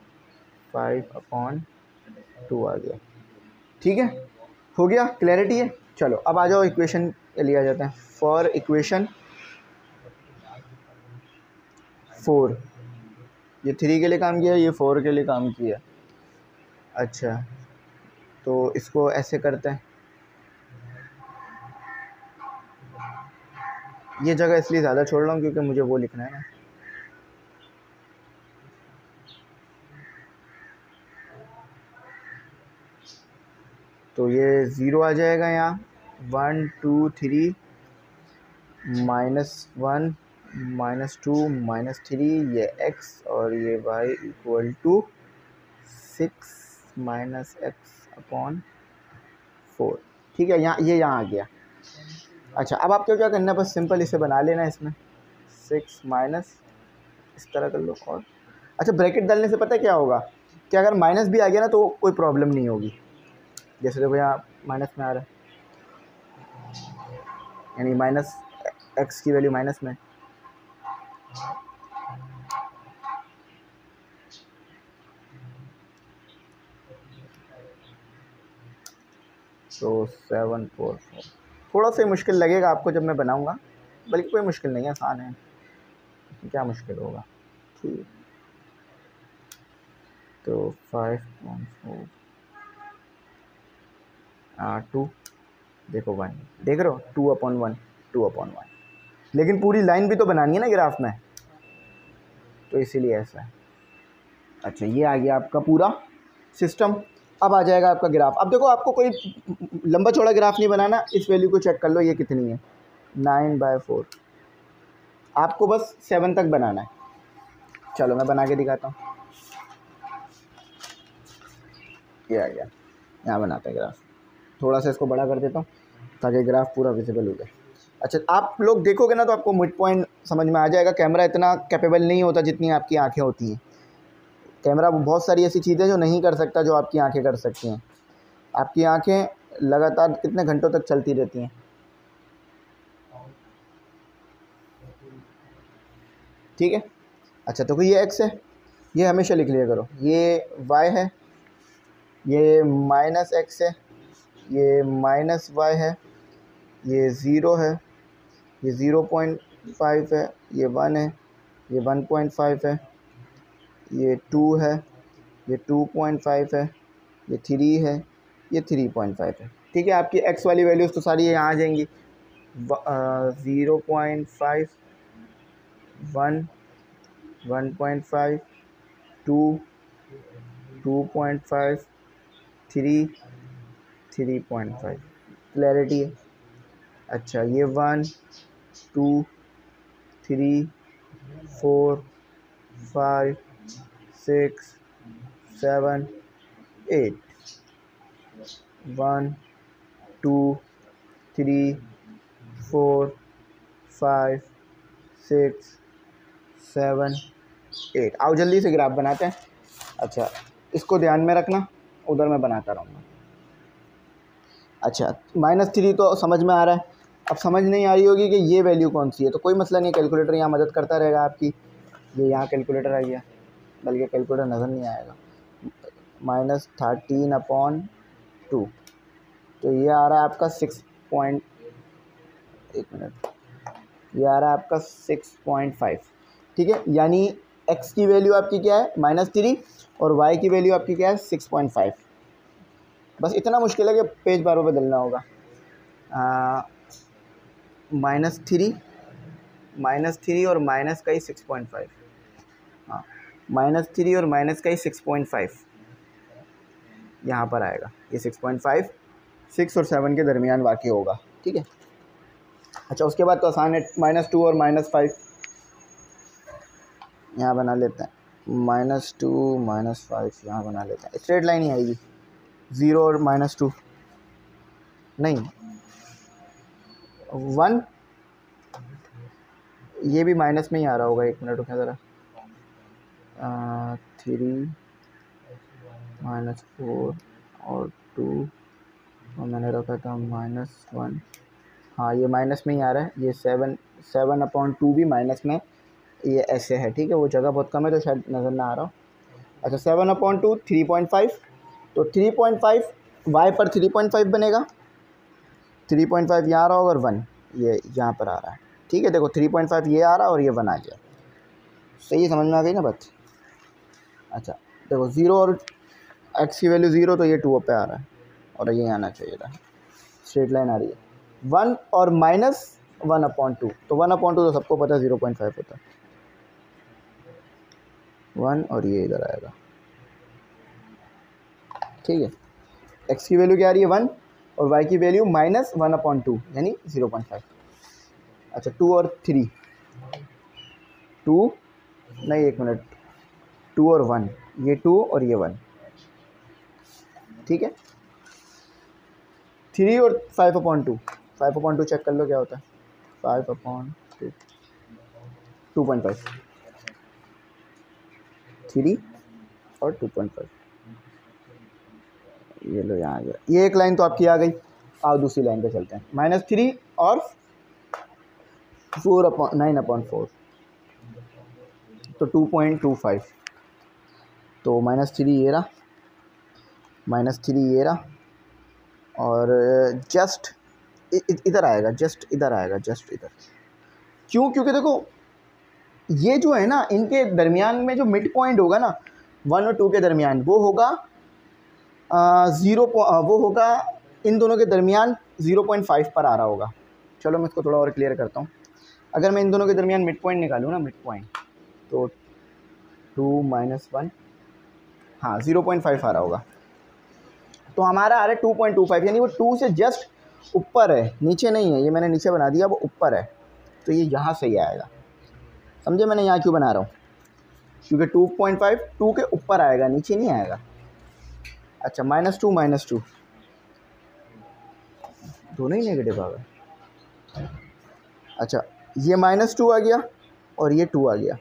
5/2 आ गया। ठीक है, हो गया, क्लैरिटी है। चलो अब आ जाओ इक्वेशन लिया जाता है। फॉर इक्वेशन 4, ये 3 के लिए काम किया, ये 4 के लिए काम किया। अच्छा, तो इसको ऐसे करते हैं, ये जगह इसलिए ज़्यादा छोड़ रहा हूँ क्योंकि मुझे वो लिखना है ना। तो ये 0 आ जाएगा यहाँ, 1 2 3 -1 -2 -3, ये x और ये y = 6 - x/4। ठीक है, यहाँ ये यहाँ आ गया। अच्छा, अब आपको क्या करना है, बस सिंपल इसे बना लेना है इसमें, 6 माइनस, इस तरह कर लो। और अच्छा, ब्रैकेट डालने से पता है क्या होगा, कि अगर माइनस भी आ गया ना तो कोई प्रॉब्लम नहीं होगी। जैसे देखो यहाँ माइनस में आ रहा है, यानी -x की वैल्यू माइनस में, तो 744, थोड़ा सा मुश्किल लगेगा आपको जब मैं बनाऊंगा, बल्कि कोई मुश्किल नहीं है, आसान है, क्या मुश्किल होगा। ठीक, तो 5.4 2, देखो 1, देख रहे हो 2/1, 2/1, लेकिन पूरी लाइन भी तो बनानी है ना ग्राफ में, तो इसीलिए ऐसा है। अच्छा, ये आ गया आपका पूरा सिस्टम। अब आ जाएगा आपका ग्राफ। अब देखो, आपको कोई लंबा चौड़ा ग्राफ नहीं बनाना, इस वैल्यू को चेक कर लो, ये कितनी है 9/4, आपको बस 7 तक बनाना है। चलो मैं बना के दिखाता हूँ, ये आ गया, यहाँ बनाते हैं ग्राफ। थोड़ा सा इसको बड़ा कर देता हूँ ताकि ग्राफ पूरा विजिबल हो जाए। अच्छा, आप लोग देखोगे ना तो आपको मिड पॉइंट समझ में आ जाएगा। कैमरा इतना कैपेबल नहीं होता जितनी आपकी आंखें होती हैं। कैमरा बहुत सारी ऐसी चीज़ें जो नहीं कर सकता जो आपकी आंखें कर सकती हैं। आपकी आंखें लगातार कितने घंटों तक चलती रहती हैं, ठीक है। अच्छा, तो ये एक्स है, ये हमेशा लिख लिया करो, ये वाई है, ये -x है, ये -y है, ये 0 है, ये 0.5 है, ये 1 है, ये 1.5 है, ये 2 है, ये 2.5 है, ये 3 है, ये 3.5 है, ठीक है। आपकी x वाली वैल्यूज़ तो सारी यहाँ आ जाएंगी। 0.5, 1, 1.5, 2, 2.5, 3, 3.5, क्लैरिटी है। अच्छा, ये 1, 2, 3, 4, 5, 6, 7, 8, 1, 2, 3, 4, 5, 6, 7, 8। आओ जल्दी से ग्राफ बनाते हैं। अच्छा, इसको ध्यान में रखना, उधर मैं बनाता रहूँगा। अच्छा, -3 तो समझ में आ रहा है। अब समझ नहीं आ रही होगी कि ये वैल्यू कौन सी है, तो कोई मसला नहीं, कैलकुलेटर यहाँ मदद करता रहेगा आपकी। ये यहाँ कैलकुलेटर आ गया, बल्कि कैलकुलेटर नज़र नहीं आएगा। -13/2, तो ये आ रहा है आपका 1 मिनट, ये आ रहा है आपका 6.5, ठीक है। यानी x की वैल्यू आपकी क्या है -3 और y की वैल्यू आपकी क्या है 6.5। बस इतना मुश्किल है कि पेज बार बार बदलना होगा। -3 और माइनस का ही 6.5, हाँ, -3 और माइनस का ही 6.5 यहाँ पर आएगा। ये 6.5 6 और 7 के दरमियान वाक़ई होगा, ठीक है। अच्छा, उसके बाद तो आसान है, -2 और -5 यहाँ बना लेते हैं, -2 -5 यहाँ बना लेते हैं। स्ट्रेट लाइन ही आएगी, 0 और -2 नहीं, 1, ये भी माइनस में ही आ रहा होगा। 1 मिनट रुकें ज़रा, 3 -4 और 2 और मैंने रखा था -1, हाँ ये माइनस में ही आ रहा है। ये 7/2 भी माइनस में, ये ऐसे है, ठीक है। वो जगह बहुत कम है तो शायद नज़र ना आ रहा हो। अच्छा, 7/2 3.5, तो 3.5 y पर 3.5 बनेगा, 3.5 यहाँ आ रहा होगा और 1 ये यहाँ पर आ रहा है, ठीक है। देखो 3.5 ये आ रहा है और ये 1 आ गया, सही समझ में आ गई ना बात। अच्छा, देखो 0 और x की वैल्यू 0, तो ये 2 पे आ रहा है और ये आना चाहिए था, स्ट्रेट लाइन आ रही है। 1 और -1/2, तो 1/2 तो सबको पता है 0.5 होता है, 1 और ये इधर आएगा, ठीक है। x की वैल्यू क्या आ रही है 1 और y की वैल्यू -1/2 यानी 0.5। अच्छा, 2 और 3, 2 नहीं, 1 मिनट, 2 और 1, ये 2 और ये 1, ठीक है। 3 और 5/2, 5/2 चेक कर लो क्या होता है, 5/2, 2.5, 3 और 2.5, ये लो यहाँ आ गया। ये एक लाइन तो आपकी आ गई। आओ दूसरी लाइन पे चलते हैं, -3 और 9/4, तो 2.25, तो -3 ये रहा, -3 ये रहा, और जस्ट इधर आएगा, जस्ट इधर आएगा, जस्ट इधर। क्यों? क्योंकि देखो ये जो है ना, इनके दरमियान में जो मिड पॉइंट होगा ना 1 और 2 के दरमियान, वो होगा वो होगा इन दोनों के दरमियान 0.5 पर आ रहा होगा। चलो मैं इसको थोड़ा और क्लियर करता हूँ। अगर मैं इन दोनों के दरमियान मिड पॉइंट निकालूँ ना, मिड पॉइंट, तो 2 - 1, हाँ 0.5 आ रहा होगा। तो हमारा आ रहा है 2.25, यानी वो 2 से जस्ट ऊपर है, नीचे नहीं है। ये मैंने नीचे बना दिया, वो ऊपर है, तो ये यहाँ से ही आएगा। समझे मैंने यहाँ क्यों बना रहा हूँ? क्योंकि 2.5 2 के ऊपर आएगा, नीचे नहीं आएगा। अच्छा -2 दोनों ही नेगेटिव आ गए। अच्छा ये -2 आ गया और ये 2 आ गया,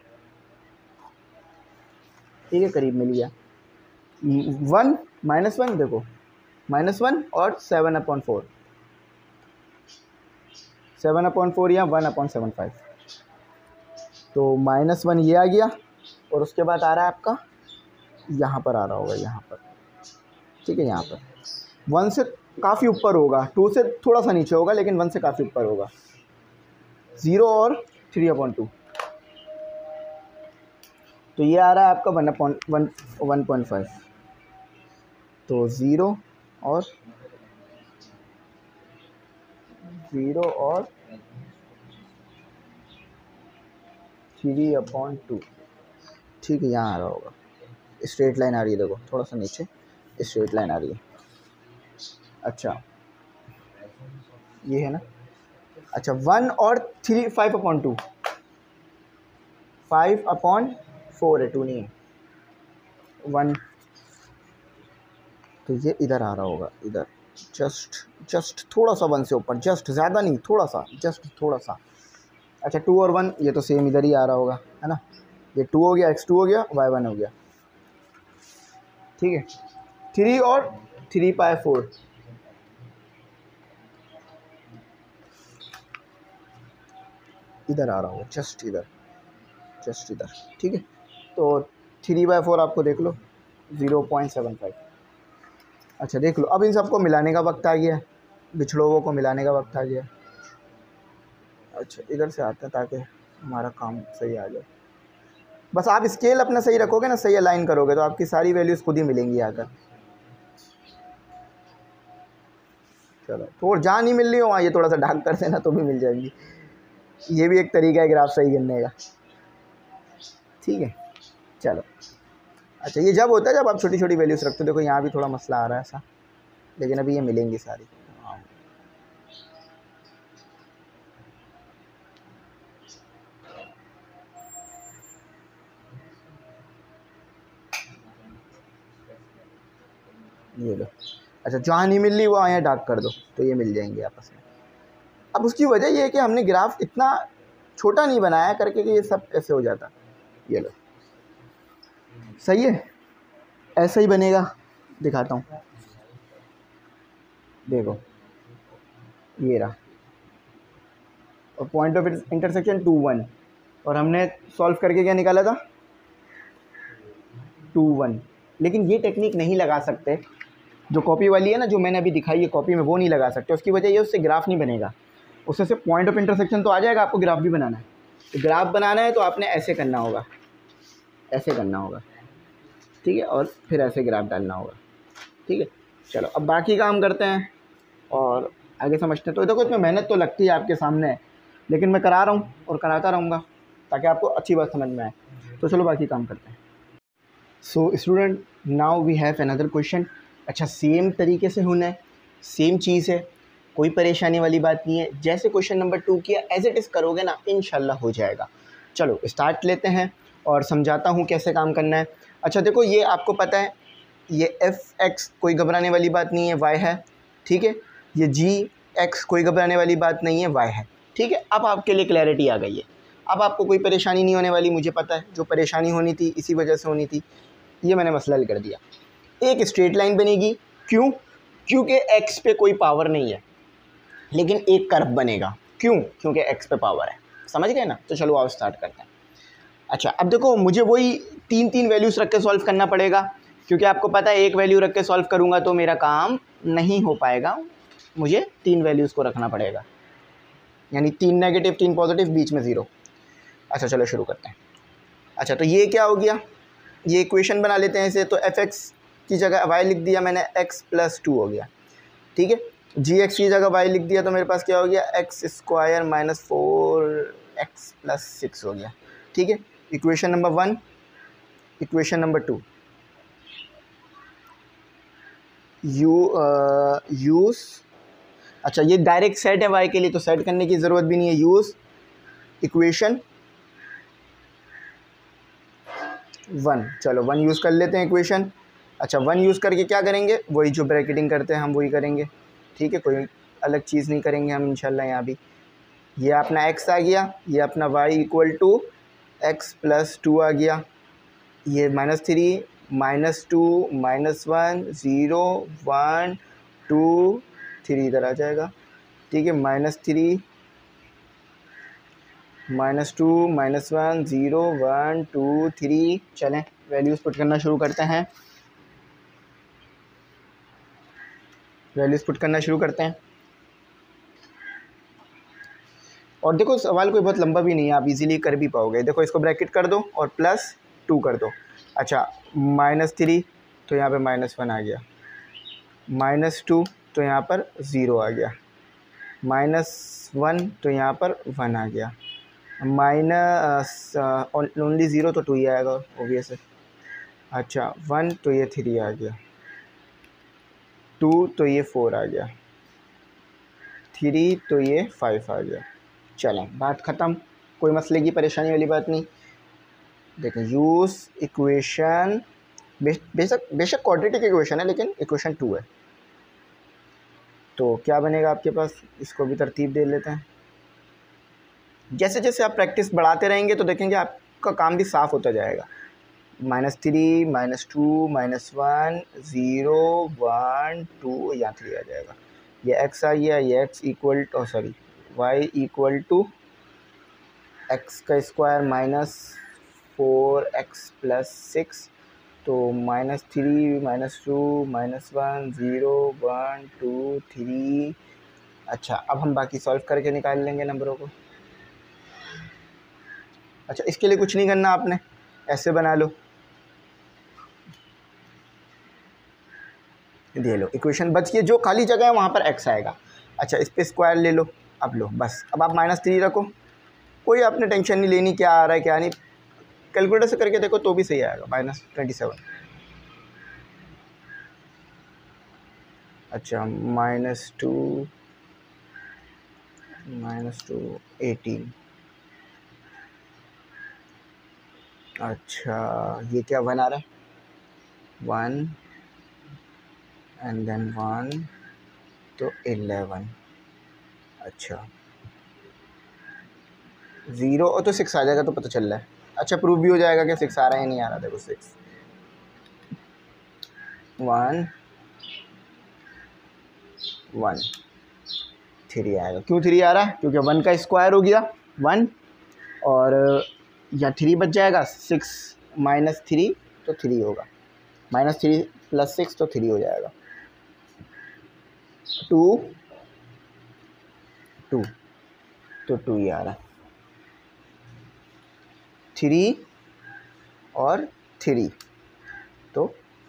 ठीक है, करीब मिल गया। 1 -1 देखो, -1 और 7/4, 7/4 या 1/75। तो -1 ये आ गया और उसके बाद आ रहा है आपका यहाँ पर आ रहा होगा, यहाँ पर, ठीक है, यहाँ पर 1 से काफ़ी ऊपर होगा, 2 से थोड़ा सा नीचे होगा, लेकिन 1 से काफ़ी ऊपर होगा। 0 और 3/2, तो ये आ रहा है आपका 1.5। तो 0 और 3/2, ठीक है, यहाँ आ रहा होगा। स्ट्रेट लाइन आ रही है, देखो थोड़ा सा नीचे स्ट्रेट लाइन आ रही है। अच्छा ये है ना। अच्छा 1 और 5/2, 5/4 है, 2 नहीं है, 1। तो ये इधर आ रहा होगा, इधर जस्ट थोड़ा सा 1 से ऊपर, जस्ट, ज़्यादा नहीं, थोड़ा सा, जस्ट थोड़ा सा। अच्छा 2 और 1 ये तो सेम इधर ही आ रहा होगा, है ना। ये 2 हो गया, x2 हो गया, y1 हो गया, ठीक है। 3 और 3/4, इधर आ रहा होगा, जस्ट इधर, ठीक है। तो 3/4 आपको देख लो 0.75। अच्छा देख लो, अब इन सबको मिलाने का वक्त आ गया, बिछड़ों को मिलाने का वक्त आ गया। अच्छा इधर से आते हैं ताकि हमारा काम सही आ जाए। बस आप स्केल अपना सही रखोगे ना, सही अलाइन करोगे, तो आपकी सारी वैल्यूज़ खुद ही मिलेंगी आकर। चलो थोड़ा जहाँ नहीं मिल रही हो वहाँ ये थोड़ा सा ढाक कर देना, तो भी मिल जाएंगी। ये भी एक तरीका है ग्राफ सही करने का, ठीक है। चलो अच्छा ये जब होता है जब आप छोटी छोटी वैल्यूज़ रखते हो। देखो यहाँ भी थोड़ा मसला आ रहा है ऐसा, लेकिन अभी ये मिलेंगी सारी। ये लो, अच्छा जहाँ नहीं मिल रही वो यहाँ डार्क कर दो, तो ये मिल जाएंगे आपस में। अब उसकी वजह ये है कि हमने ग्राफ इतना छोटा नहीं बनाया करके कि ये सब ऐसे हो जाता। ये लो सही है, ऐसा ही बनेगा, दिखाता हूँ, देखो ये रहा, और पॉइंट ऑफ इंटरसेक्शन 2 1, और हमने सॉल्व करके क्या निकाला था 2 1। लेकिन ये टेक्निक नहीं लगा सकते जो कॉपी वाली है ना, जो मैंने अभी दिखाई है कॉपी में, वो नहीं लगा सकते। उसकी वजह ये उससे ग्राफ नहीं बनेगा, उससे सिर्फ पॉइंट ऑफ इंटरसेक्शन तो आ जाएगा। आपको ग्राफ भी बनाना है, तो ग्राफ बनाना है तो आपने ऐसे करना होगा, ऐसे करना होगा, ठीक है, और फिर ऐसे ग्राफ डालना होगा, ठीक है। चलो अब बाकी काम करते हैं और आगे समझते हैं। तो देखो इसमें मेहनत तो लगती है आपके सामने, लेकिन मैं करा रहा हूँ और कराता रहूँगा ताकि आपको अच्छी बात समझ में आए। तो चलो बाकी काम करते हैं। So student now we have another question. अच्छा सेम तरीके से होना है, सेम चीज़ है, कोई परेशानी वाली बात नहीं है। जैसे क्वेश्चन नंबर 2 किया एज इट इज़ करोगे ना, इंशाल्लाह हो जाएगा। चलो स्टार्ट लेते हैं और समझाता हूँ कैसे काम करना है। अच्छा देखो ये आपको पता है, ये f(x) कोई घबराने वाली बात नहीं है, y है, ठीक है। ये g(x) कोई घबराने वाली बात नहीं है, y है, ठीक है। अब आपके लिए क्लैरिटी आ गई है, अब आपको कोई परेशानी नहीं होने वाली। मुझे पता है जो परेशानी होनी थी इसी वजह से होनी थी, ये मैंने मसला हल कर दिया। एक स्ट्रेट लाइन बनेगी, क्यों? क्योंकि x पे कोई पावर नहीं है, लेकिन एक कर्व बनेगा, क्यों? क्योंकि x पे पावर है। समझ गए ना? तो चलो आओ स्टार्ट करते हैं। अच्छा अब देखो मुझे वही 3 वैल्यूज़ रख के सॉल्व करना पड़ेगा, क्योंकि आपको पता है एक वैल्यू रख के सॉल्व करूँगा तो मेरा काम नहीं हो पाएगा, मुझे 3 वैल्यूज़ को रखना पड़ेगा, यानी 3 नेगेटिव 3 पॉजिटिव, बीच में 0। अच्छा चलो शुरू करते हैं। अच्छा तो ये क्या हो गया, ये इक्वेशन बना लेते हैं इसे। तो fx की जगह y लिख दिया मैंने, x + 2 हो गया, ठीक है। gx की जगह y लिख दिया तो मेरे पास क्या हो गया, x² - 4x + 6 हो गया, ठीक है। Equation number 1। Equation number 2, use, अच्छा ये डायरेक्ट सेट है y के लिए तो सेट करने की ज़रूरत भी नहीं है। यूज़ इक्वेशन 1, चलो 1 यूज़ कर लेते हैं इक्वेशन। अच्छा 1 यूज़ करके क्या करेंगे, वही जो ब्रैकेटिंग करते हैं हम वही करेंगे, ठीक है, कोई अलग चीज़ नहीं करेंगे हम इंशाल्लाह। यहाँ भी ये अपना x आ गया, ये अपना y = x + 2 आ गया, ये -3 -2 -1 0 1 2 3 इधर आ जाएगा, ठीक है। -3 -2 -1 0 1 2 3। चलें वैल्यूज़ पुट करना शुरू करते हैं, वैल्यूज़ पुट करना शुरू करते हैं। और देखो सवाल कोई बहुत लंबा भी नहीं है, आप इजीली कर भी पाओगे। देखो इसको ब्रैकेट कर दो और +2 कर दो। अच्छा -3 तो यहाँ पे -1 आ गया, -2 तो यहाँ पर 0 आ गया, -1 तो यहाँ पर 1 आ गया, ओनली 0 तो 2 ही आएगा ऑब्वियस है। अच्छा 1 तो ये 3 आ गया, 2 तो ये 4 आ गया, 3 तो ये 5 आ गया। चलें बात ख़त्म, कोई मसले की परेशानी वाली बात नहीं। देखें यूज़ इक्वेशन, बेशक क्वाड्रेटिक इक्वेशन है लेकिन इक्वेशन 2 है, तो क्या बनेगा आपके पास, इसको भी तरतीब दे लेते हैं। जैसे जैसे आप प्रैक्टिस बढ़ाते रहेंगे तो देखेंगे आपका काम भी साफ़ होता जाएगा। -3 -2 -1 0 1 2, यहाँ 3 आ जाएगा, ये x आ गया, ये y = x² - 4x + 6, तो -3 -2 -1 0 1 2 3। अच्छा अब हम बाकी सॉल्व करके निकाल लेंगे नंबरों को। अच्छा इसके लिए कुछ नहीं करना, आपने ऐसे बना लो, दे लो इक्वेशन बच गई, जो खाली जगह है वहाँ पर x आएगा। अच्छा इस पे स्क्वायर ले लो, अब लो बस, अब आप -3 रखो, कोई आपने टेंशन नहीं लेनी क्या आ रहा है क्या नहीं, कैलकुलेटर से करके देखो तो भी सही आएगा, -27। अच्छा -2 18। अच्छा ये क्या 1 आ रहा है, 1 एंड देन 1 तो 11। अच्छा 0 और तो 6 आ जाएगा तो पता चल रहा है। अच्छा प्रूव भी हो जाएगा कि 6 आ रहा है नहीं आ रहा, देखो 6 1 1 3 आएगा। क्यों 3 आ रहा है, क्योंकि 1 का स्क्वायर हो गया 1, और यहाँ 3 बच जाएगा, 6 - 3 तो 3 होगा, -3 + 6 तो 3 हो जाएगा, 2 2 तो 2 ही आ रहा है, 3 और 3 तो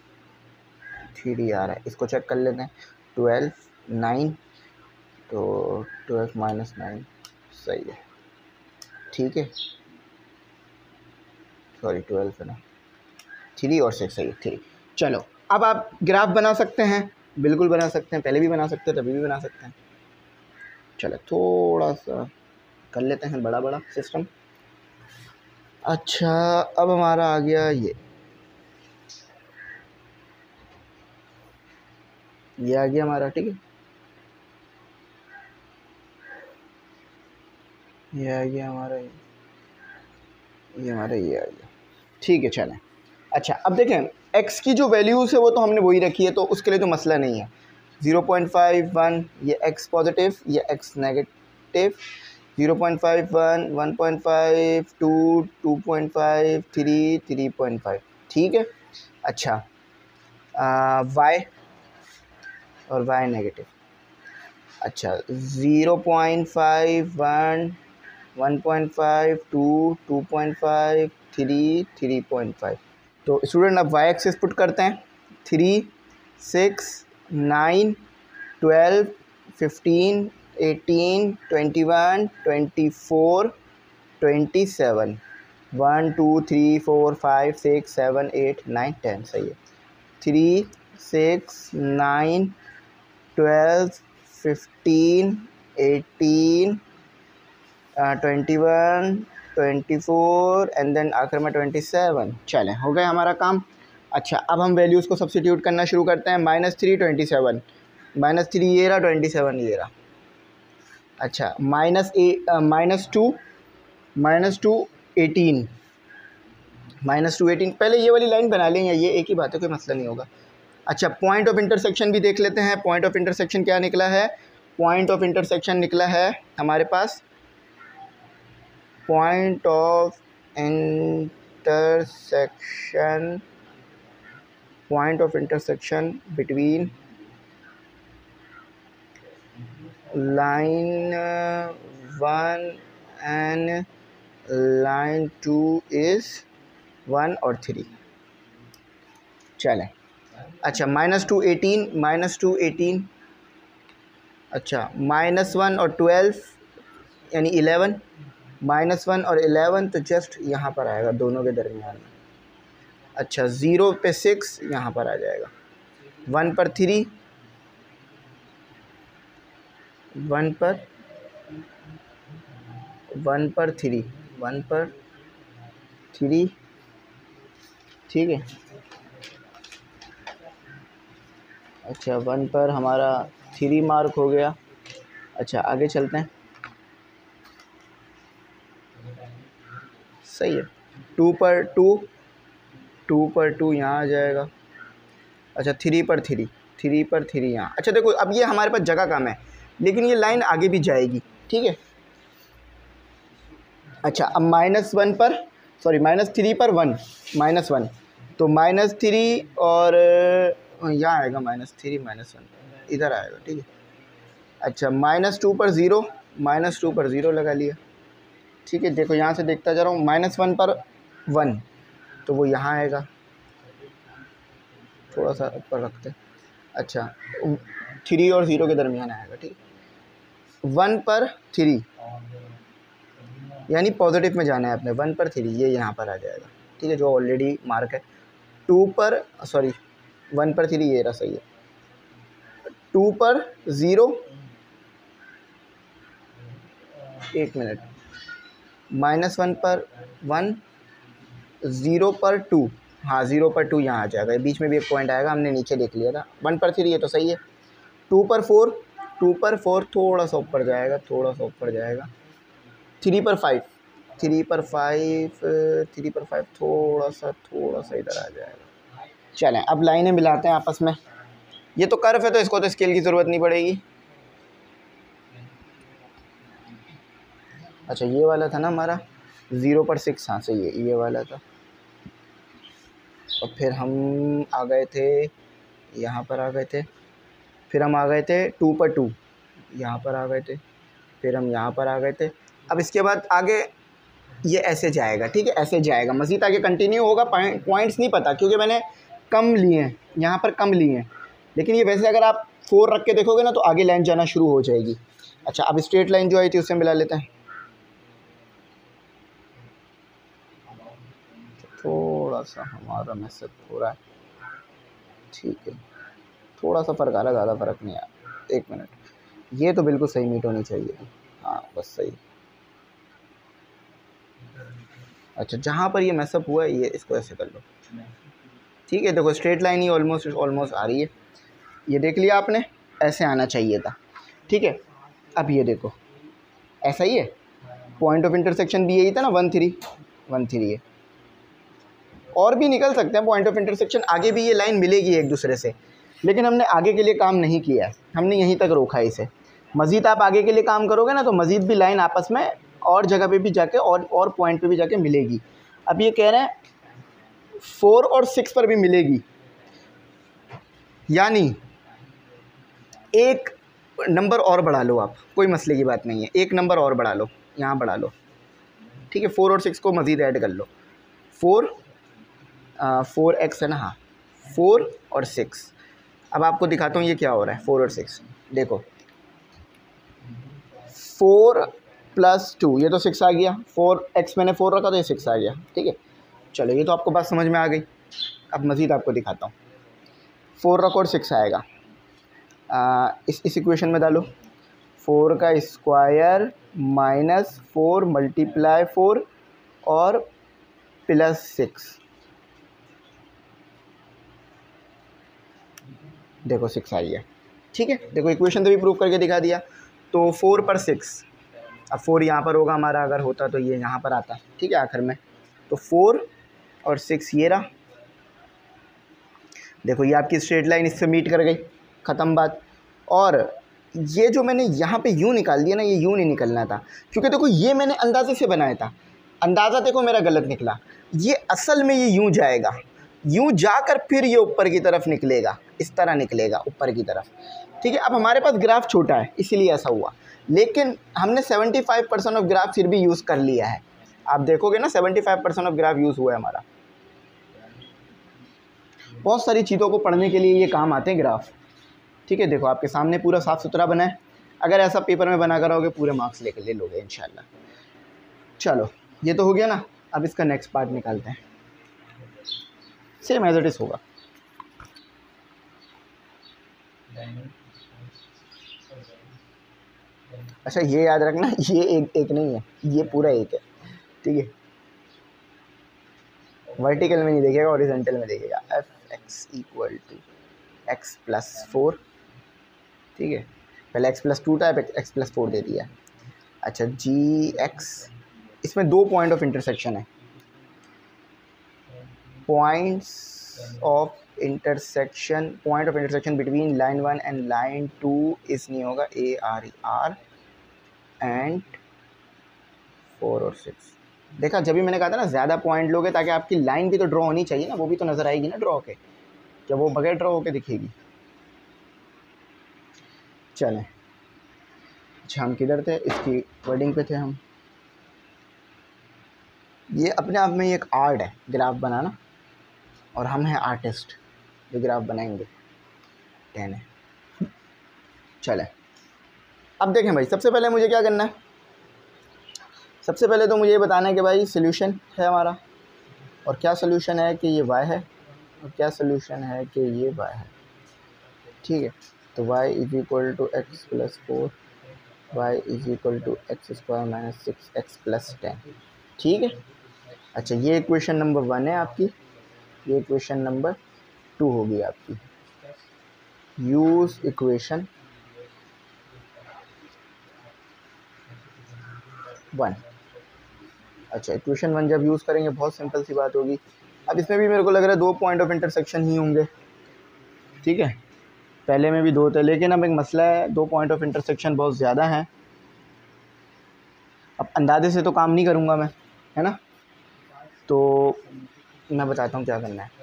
3 आ रहा है। इसको चेक कर लेते हैं, 12 9 तो 12 - 9 सही है, ठीक है, सॉरी 12 है ना, 3 और 6 सही है, 3। चलो अब आप ग्राफ बना सकते हैं, बिल्कुल बना सकते हैं, पहले भी बना सकते हैं तभी भी बना सकते हैं। चलो थोड़ा सा कर लेते हैं बड़ा बड़ा सिस्टम। अच्छा अब हमारा आ गया ये आ गया हमारा, ठीक है, ये आ गया हमारा, ये हमारा ये आ गया, ठीक है चलें। अच्छा अब देखें x की जो वैल्यूज़ है वो तो हमने वही रखी है, तो उसके लिए तो मसला नहीं है। 0.51 ये x पॉजिटिव, ये x नेगेटिव, 0.51 1.5 2 2.5 3 3.5, ठीक है। अच्छा वाई और वाई नेगेटिव। अच्छा 0.5 1 1.5 2 2.5 3 3.5। तो स्टूडेंट अब वाई एक्सिस पुट करते हैं। 3 6 9 12 15 18 21 24 27 1 2 3 4 5 6 7 8 9 10 सही है। 3 6 9 12 15 18 21 24 एंड देन आखिर में 27। चलें हो गया हमारा काम। अच्छा अब हम वैल्यूज़ को सब्स्टिट्यूट करना शुरू करते हैं। -3 27, -3 ये रहा, 27 ये रहा। अच्छा -2 18, -2 18। पहले ये वाली लाइन बना लें या ये एक ही बात है, कोई मसला नहीं होगा। अच्छा पॉइंट ऑफ इंटरसेक्शन भी देख लेते हैं। पॉइंट ऑफ इंटरसेक्शन क्या निकला है? पॉइंट ऑफ इंटरसेक्शन निकला है हमारे पास point of intersection between line 1 and line 2 is 1 और 3। चलें अच्छा -2 18, अच्छा -1 और 12 यानी 11, -1 और 11 तो जस्ट यहाँ पर आएगा दोनों के दरमियान में। अच्छा 0 पे 6 यहाँ पर आ जाएगा। 1 पर 3, 1 पर 3, ठीक है। अच्छा 1 पर हमारा 3 मार्क हो गया। अच्छा आगे चलते हैं। सही है। 2 पर 2 यहाँ आ जाएगा। अच्छा 3 पर 3 यहाँ। अच्छा देखो अब ये हमारे पास जगह कम है लेकिन ये लाइन आगे भी जाएगी, ठीक है। अच्छा अब -3 पर 1 -1 तो -3 और यहाँ आएगा -3 -1 इधर आएगा, ठीक है। अच्छा -2 पर 0 लगा लिया, ठीक है। देखो यहाँ से देखता जा रहा हूँ। -1 पर 1 तो वो यहाँ आएगा, थोड़ा सा ऊपर रखते हैं। अच्छा 3 और 0 के दरमियान आएगा, ठीक है। 1 पर 3 यानी पॉजिटिव में जाना है अपने। 1 पर 3 ये यहाँ पर आ जाएगा, ठीक है, जो ऑलरेडी मार्क है। 1 पर 3 ये रहा, सही है। 2 पर 0 1 मिनट, -1 पर 1 0 पर 2, हाँ 0 पर 2 यहाँ आ जाएगा। बीच में भी एक पॉइंट आएगा, हमने नीचे देख लिया था। 1 पर 3 ये तो सही है। 2 पर 4 थोड़ा सा ऊपर जाएगा, 3 पर 5 थोड़ा सा इधर आ जाएगा। चलें अब लाइनें मिलाते हैं आपस में। ये तो कर्व है तो इसको तो स्केल की ज़रूरत नहीं पड़ेगी। अच्छा ये वाला था ना हमारा 0 पर 6, हाँ सही है, ये वाला था। और फिर हम आ गए थे यहाँ पर, आ गए थे। फिर हम आ गए थे 2 पर 2, यहाँ पर आ गए थे। फिर हम यहाँ पर आ गए थे। अब इसके बाद आगे ये ऐसे जाएगा, ठीक है, ऐसे जाएगा। मज़ीद आगे कंटिन्यू होगा। पॉइंट्स नहीं पता क्योंकि मैंने कम लिए हैं, यहाँ पर कम लिए हैं। लेकिन ये वैसे अगर आप 4 रख के देखोगे ना तो आगे लाइन जाना शुरू हो जाएगी। अच्छा अब स्ट्रेट लाइन जो आई थी उससे मिला लेते हैं। थोड़ा सा हमारा मैसेज हो रहा है, ठीक है, थोड़ा सा फ़र्क आ रहा है, ज़्यादा फ़र्क नहीं आया। 1 मिनट, ये तो बिल्कुल सही मीट होनी चाहिए, हाँ बस सही। अच्छा जहाँ पर ये मैसअप हुआ है ये इसको ऐसे कर लो, ठीक है। देखो स्ट्रेट लाइन ही ऑलमोस्ट आ रही है। ये देख लिया आपने, ऐसे आना चाहिए था, ठीक है। अब ये देखो ऐसा ही है। पॉइंट ऑफ इंटरसेक्शन भी यही था ना, 1 3 है। और भी निकल सकते हैं पॉइंट ऑफ इंटरसेक्शन, आगे भी ये लाइन मिलेगी एक दूसरे से, लेकिन हमने आगे के लिए काम नहीं किया है, हमने यहीं तक रोका है इसे। मज़ीद आप आगे के लिए काम करोगे ना तो मज़ीद भी लाइन आपस में और जगह पे भी जाके और पॉइंट पे भी जाके मिलेगी। अब ये कह रहे हैं 4 और 6 पर भी मिलेगी। यानी एक नंबर और बढ़ा लो आप, कोई मसले की बात नहीं है, एक नंबर और बढ़ा लो, यहाँ बढ़ा लो, ठीक है। 4 और 6 को मज़ीद ऐड कर लो। 4x है ना, हाँ 4 और 6। अब आपको दिखाता हूँ ये क्या हो रहा है। 4 और 6 देखो, 4 + 2, ये तो 6 आ गया। 4x मैंने 4 रखा तो ये 6 आ गया, ठीक है। चलो ये तो आपको बात समझ में आ गई। अब मज़ीद आपको दिखाता हूँ। 4 रखो और 6 आएगा। इस इक्वेशन में डालो, 4 का स्क्वायर माइनस 4 × 4 और +6, देखो 6 आई है, ठीक है। देखो इक्वेशन तो भी प्रूव करके दिखा दिया। तो 4 पर 6, अब 4 यहाँ पर होगा हमारा, अगर होता तो ये यहाँ पर आता, ठीक है आखिर में। तो 4 और 6 ये रहा, देखो ये आपकी स्ट्रेट लाइन इससे मीट कर गई, ख़त्म बात। और ये जो मैंने यहाँ पे यू निकाल दिया ना, ये यू नहीं निकलना था, क्योंकि देखो ये मैंने अंदाजे से बनाया था, अंदाज़ा देखो मेरा गलत निकला। ये असल में ये यूँ जाएगा, यूँ जाकर फिर ये ऊपर की तरफ निकलेगा, इस तरह निकलेगा ऊपर की तरफ, ठीक है। अब हमारे पास ग्राफ छोटा है इसीलिए ऐसा हुआ, लेकिन हमने 75% ऑफ ग्राफ फिर भी यूज़ कर लिया है। आप देखोगे ना 75% ऑफ ग्राफ यूज़ हुआ है हमारा। बहुत सारी चीज़ों को पढ़ने के लिए ये काम आते हैं ग्राफ, ठीक है। देखो आपके सामने पूरा साफ़ सुथरा बना है, अगर ऐसा पेपर में बना कर आओगे पूरे मार्क्स ले लोगे इंशाल्लाह। चलो ये तो हो गया ना, अब इसका नेक्स्ट पार्ट निकालते हैं, सेम एज इट इज़ होगा। अच्छा ये याद रखना, ये एक नहीं है, ये पूरा एक है, ठीक है। वर्टिकल में नहीं देखेगा, हॉरिजॉन्टल में देखेगा। f(x = x + 4), ठीक है। पहले x + 2 था, अब x + 4 दे दिया। अच्छा gx, इसमें 2 पॉइंट ऑफ इंटरसेक्शन है, point of intersection between line 1 and line 2 इस नहीं होगा, AR एंड 4 और 6। देखा, जब भी मैंने कहा था ना ज़्यादा पॉइंट लोगे ताकि आपकी लाइन भी तो ड्रॉ होनी चाहिए ना, वो भी तो नज़र आएगी ना ड्रॉ के, क्या वो बगैर ड्रॉ होके दिखेगी। चलें, अच्छा हम किधर थे, इसकी वर्डिंग पे थे हम। ये अपने आप में एक आर्ट है ग्राफ बनाना, और हम हैं आर्टिस्ट जो ग्राफ बनाएंगे, कहने। चलें, अब देखें भाई, सबसे पहले मुझे क्या करना है, सबसे पहले तो मुझे ये बताना है कि भाई सोल्यूशन है हमारा, और क्या सोल्यूशन है कि ये y है, और क्या सोल्यूशन है कि ये y है, ठीक है। तो y = x + 4, y = x² - 6x + 10, ठीक है। अच्छा ये इक्वेशन नंबर 1 है आपकी, ये इक्वेशन नंबर 2 होगी आपकी। Use equation 1। अच्छा इक्वेशन 1 जब यूज़ करेंगे बहुत सिंपल सी बात होगी। अब इसमें भी मेरे को लग रहा है 2 पॉइंट ऑफ इंटरसेक्शन ही होंगे, ठीक है। पहले में भी 2 थे, लेकिन अब एक मसला है, 2 पॉइंट ऑफ इंटरसेक्शन बहुत ज़्यादा हैं। अब अंदाजे से तो काम नहीं करूँगा मैं, है ना, तो मैं बताता हूँ क्या करना है।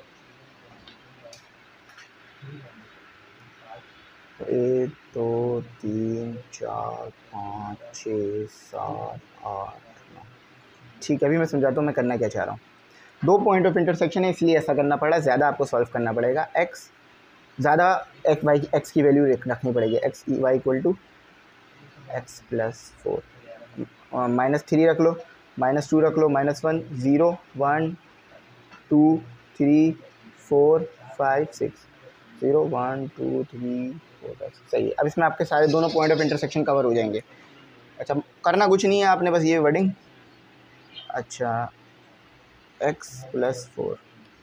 तो 1 2 3 4 5 6 7 8 9, ठीक है। अभी मैं समझाता हूँ मैं करना क्या चाह रहा हूँ। 2 पॉइंट ऑफ इंटरसेक्शन है इसलिए ऐसा करना पड़ा, ज़्यादा आपको सॉल्व करना पड़ेगा। x ज़्यादा x की वैल्यू रखनी पड़ेगी, x y = x + 4, -3 रख लो, -2 रख लो, -1 0 1 2 3 4 5 6 0 1 2 3 4 5 6, सही है। अब इसमें आपके सारे दोनों पॉइंट ऑफ इंटरसेक्शन कवर हो जाएंगे। अच्छा करना कुछ नहीं है आपने, बस ये वर्डिंग। अच्छा x + 4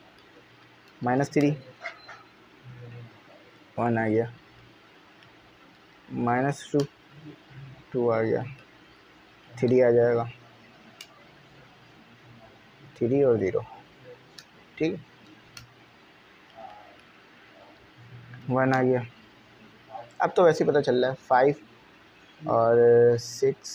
-3 1 आ गया, -2 2 आ गया, 3 आ जाएगा, 3 और 0, ठीक है। 1 आ गया। अब तो वैसे ही पता चल रहा है 5 और 6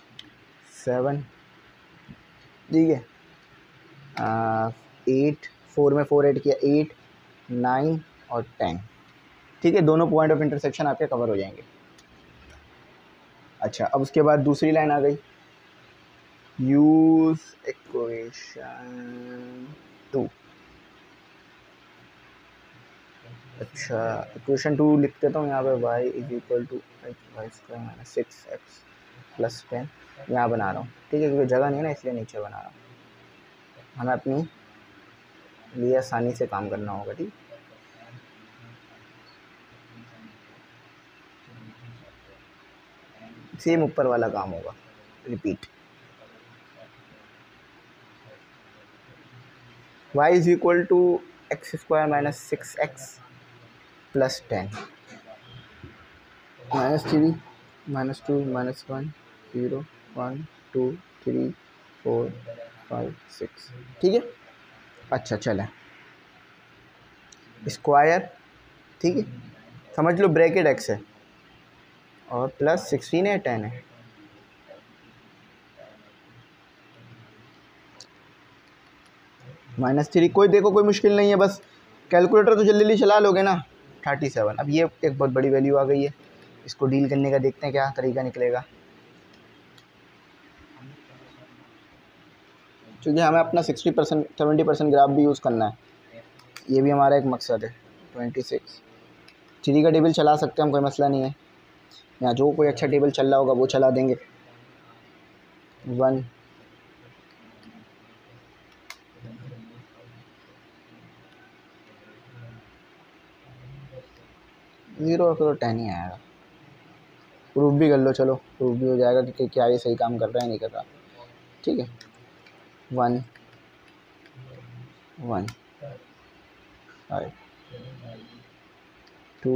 7, ठीक है, 8 4 में 4 ऐड किया 8, 9 और 10। ठीक है, दोनों पॉइंट ऑफ इंटरसेक्शन आपके कवर हो जाएंगे। अच्छा, अब उसके बाद दूसरी लाइन आ गई, यूज इक्वेशन 2। अच्छा, इक्वेशन 2 लिख देता हूँ यहाँ पे, y is equal to y square minus 6x plus 10 यहाँ बना रहा हूँ। ठीक है, क्योंकि जगह नहीं है ना इसलिए नीचे बना रहा हूँ, हमें अपनी लिए आसानी से काम करना होगा। ठीक, सेम ऊपर वाला काम होगा, repeat. y is equal to x square minus 6x plus 10 -3 -2 -1 0 1 2 3 4 5 6। ठीक है, अच्छा चलें, स्क्वायर, ठीक है, समझ लो ब्रैकेट x है और प्लस 16 है 10 है। -3, कोई देखो कोई मुश्किल नहीं है, बस कैलकुलेटर तो जल्दी जल्दी चला लोगे ना। 37, अब ये एक बहुत बड़ी वैल्यू आ गई है, इसको डील करने का देखते हैं क्या तरीका निकलेगा, क्योंकि हमें अपना 60% 70% ग्राफ भी यूज़ करना है, ये भी हमारा एक मकसद है। 26 3 का टेबल चला सकते हैं हम, कोई मसला नहीं है, यहाँ जो कोई अच्छा टेबल चल रहा होगा वो चला देंगे। 1 0 और फिर 10 ही आएगा। प्रूफ भी कर लो, चलो प्रूफ भी हो जाएगा कि क्या ये सही काम कर रहा है नहीं कर रहा। ठीक है, 1 1 5 2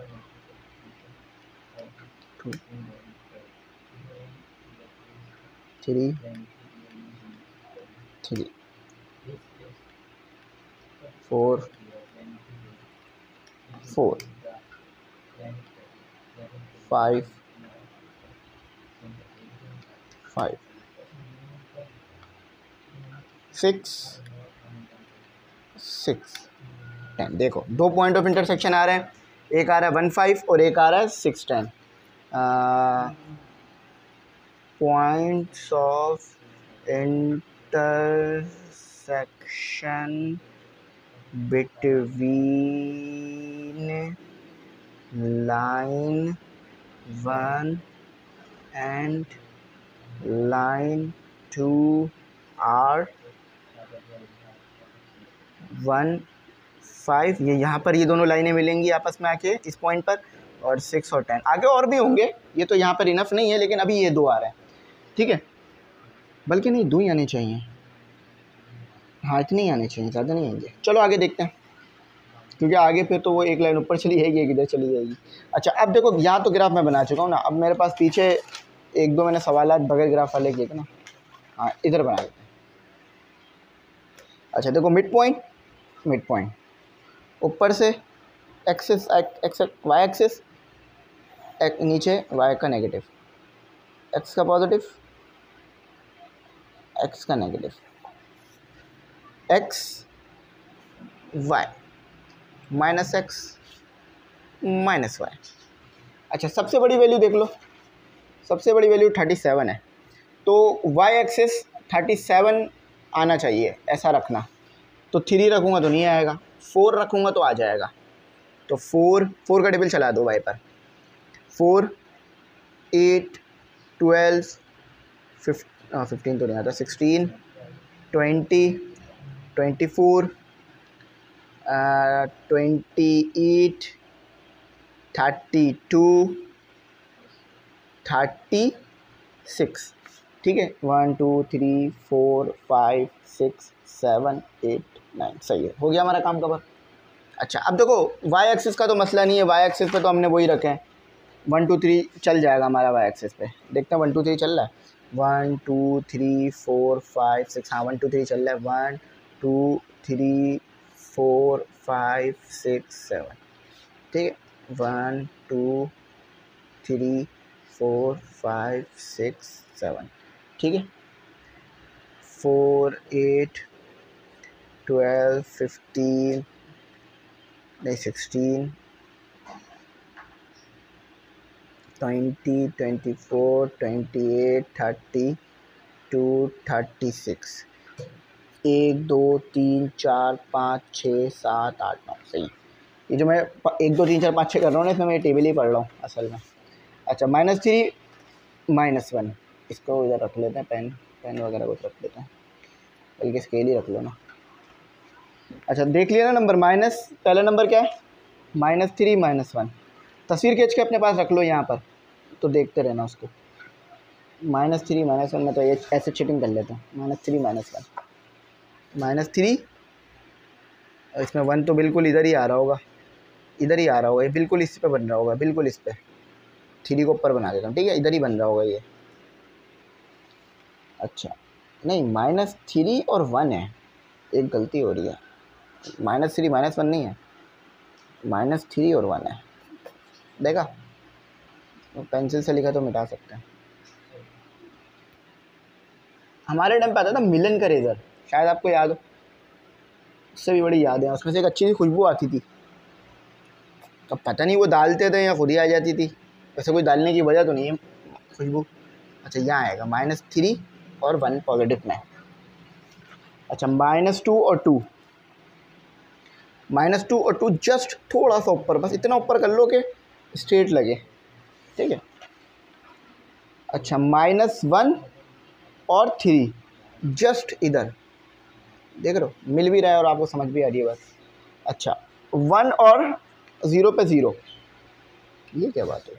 2 3 3 4 4 5 5 6 6 10। देखो दो पॉइंट ऑफ इंटरसेक्शन आ रहे हैं, एक आ रहा है 1 5 और एक आ रहा है 6 10। Points of intersection between line 1 and line 2 are 1 5, ये यहाँ पर ये दोनों लाइनें मिलेंगी आपस में आके इस पॉइंट पर, और 6 और 10 आगे और भी होंगे, ये तो यहाँ पर इनफ नहीं है, लेकिन अभी ये दो आ रहे हैं। ठीक है, बल्कि नहीं, दो ही आने चाहिए, हाँ इतने ही आने चाहिए, ज़्यादा नहीं आएंगे। चलो आगे देखते हैं, क्योंकि आगे पे तो वो एक लाइन ऊपर चली जाएगी एक इधर चली जाएगी। अच्छा, अब देखो यहाँ तो ग्राफ मैं बना चुका हूँ ना, अब मेरे पास पीछे एक दो मैंने सवाल बगैर ग्राफ वाले किए ना, हाँ इधर बना देते हैं। अच्छा देखो, मिड पॉइंट ऊपर से एक्सिस एक्स वाई एक्सिस, नीचे वाई का नेगेटिव, एक्स का पॉजिटिव, एक्स का negative, x y minus x minus y. अच्छा, सबसे बड़ी वैल्यू देख लो, सबसे बड़ी वैल्यू 37 है, तो वाई एक्सिस 37 आना चाहिए, ऐसा रखना। तो 3 रखूँगा तो नहीं आएगा, 4 रखूँगा तो आ जाएगा। तो 4 का टेबल चला दो वाई पर, 4 8 12 15 तो नहीं आता, 16 20 24 28 32 36। ठीक है, 1 2 3 4 5 6 7 8 9, सही है, हो गया हमारा काम कवर। अच्छा, अब देखो वाई एक्सिस का तो मसला नहीं है, वाई एक्सिस पे तो हमने वही रखे हैं, 1 2 3 चल जाएगा हमारा वाई एक्सिस पे। देखते हैं 1 2 3 चल रहा है, 1 2 3 4 5 6, हाँ 1 2 3 चल रहा है, 1 2 3 4 5 6 7। ठीक है, 1 2 3 4 5 6 7। ठीक है, 4 8 12, 15, नहीं 16, 20, 24, 28, 32, 36, 1, 2, 3, 4, 5, 6, 7, 8, 9 सही। ये जो मैं 1, 2, 3, 4, 5, 6 कर रहा हूँ ना, इसमें मैं टेबल ही पढ़ रहा हूँ असल में। अच्छा -3, -1, इसको इधर रख लेते हैं, पेन वगैरह कुछ रख लेते हैं, बल्कि स्केल ही रख लो ना। अच्छा देख लिया ना नंबर माइनस, पहला नंबर क्या है -3, -1। तस्वीर खींच के अपने पास रख लो यहाँ पर, तो देखते रहना उसको। -3, -1 में तो ये ऐसे चीटिंग कर लेते हैं, -3, -1, -3, इसमें 1 तो बिल्कुल इधर ही आ रहा होगा, इधर ही आ रहा होगा, ये बिल्कुल इस पे बन रहा होगा, बिल्कुल इस पे। 3 को ऊपर बना देता हूँ, ठीक है, इधर ही बन रहा होगा ये। अच्छा नहीं, -3 और 1 है, एक गलती हो रही है, -3, -1 नहीं है, -3 और 1 है। देखा, पेंसिल से लिखा तो मिटा सकते हैं। हमारे टाइम पे आता था मिलन का रेजर, शायद आपको याद हो, उससे भी बड़ी याद है, उसमें से एक अच्छी सी खुशबू आती थी। तो पता नहीं वो डालते थे या खुद ही आ जाती थी, वैसे कोई डालने की वजह तो नहीं है खुशबू। अच्छा यहाँ आएगा -3 और 1 पॉजिटिव में। अच्छा -2 और 2, -2 और 2 जस्ट थोड़ा सा ऊपर, बस इतना ऊपर कर लो कि स्ट्रेट लगे, ठीक है। अच्छा -1 और 3 जस्ट इधर, देख रहे हो मिल भी रहा है और आपको समझ भी आ रही है बस। अच्छा 1 और 0 पे 0, ये क्या बात है,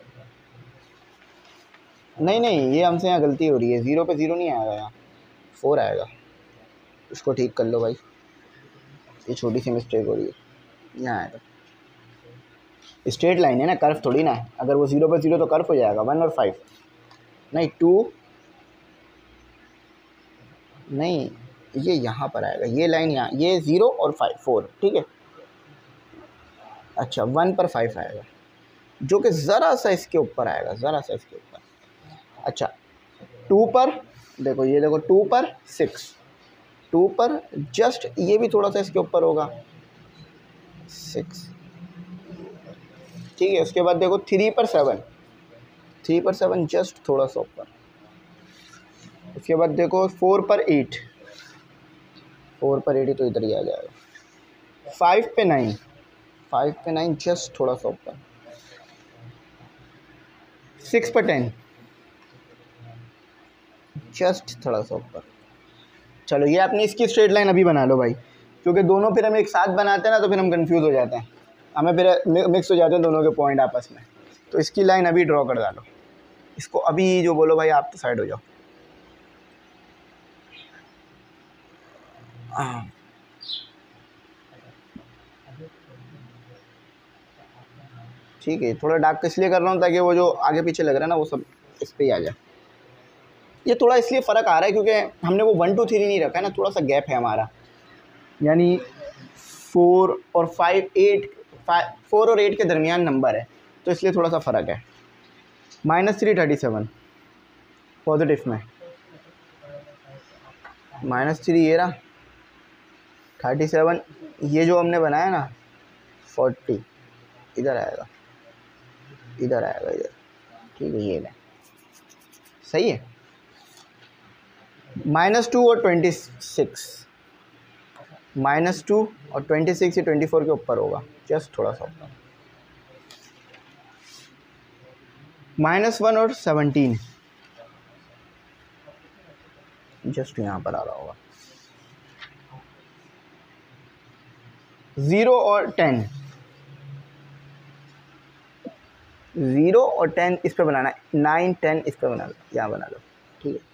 नहीं नहीं ये हमसे यहाँ गलती हो रही है, 0 पे 0 नहीं आएगा, यहाँ 4 आएगा, इसको ठीक कर लो भाई, ये छोटी सी मिस्टेक हो रही है, यहाँ आएगा। स्ट्रेट लाइन है ना, कर्व थोड़ी ना है, अगर वो 0 पे 0 तो कर्व हो जाएगा। 1 और 5 नहीं, 2 नहीं, ये यहाँ पर आएगा, ये लाइन यहाँ, ये 0 और 5, 4, ठीक है। अच्छा 1 पर 5 आएगा, जो कि ज़रा सा इसके ऊपर आएगा, ज़रा सा इसके ऊपर। अच्छा 2 पर देखो, ये देखो 2 पर 6, 2 पर जस्ट ये भी थोड़ा सा इसके ऊपर होगा, 6, ठीक है। उसके बाद देखो 3 पर 7, 3 पर 7 जस्ट थोड़ा सा ऊपर। उसके बाद देखो 4 पर 8, 4 पर 8 तो इधर ही आ जाएगा। 5 पे 9, 5 पे 9 जस्ट थोड़ा सा ऊपर। 6 पर 10 जस्ट थोड़ा सा ऊपर। चलो ये आपने इसकी स्ट्रेट लाइन अभी बना लो भाई, क्योंकि दोनों फिर हम एक साथ बनाते हैं ना, तो फिर हम कंफ्यूज हो जाते हैं, हमें फिर मिक्स हो जाते हैं दोनों के पॉइंट आपस में। तो इसकी लाइन अभी ड्रॉ कर डालो, इसको अभी जो बोलो भाई, आप तो साइड हो जाओ। हाँ ठीक है, थोड़ा डार्क इसलिए कर रहा हूँ ताकि वो जो आगे पीछे लग रहा है ना, वो सब इस पर ही आ जाए। ये थोड़ा इसलिए फ़र्क आ रहा है क्योंकि हमने वो 1 2 3 नहीं रखा है ना, थोड़ा सा गैप है हमारा, यानी 4 और 5, 8, 4 और 8 के दरमियान नंबर है, तो इसलिए थोड़ा सा फ़र्क है। -3 37 पॉजिटिव में, -3 ये रहा, 37 ये जो हमने बनाया ना, 40 इधर आएगा, इधर आएगा, इधर, ठीक है, ये ले सही है। -2 और 26, -2 और 26 या 24 के ऊपर होगा, जस्ट थोड़ा सा ऊपर। -1 और 17 जस्ट यहाँ पर आ रहा होगा। 0 और 10, 0 और 10 इस पे बनाना है, 9 10 इस पे बना लो, यहाँ बना लो, ठीक है।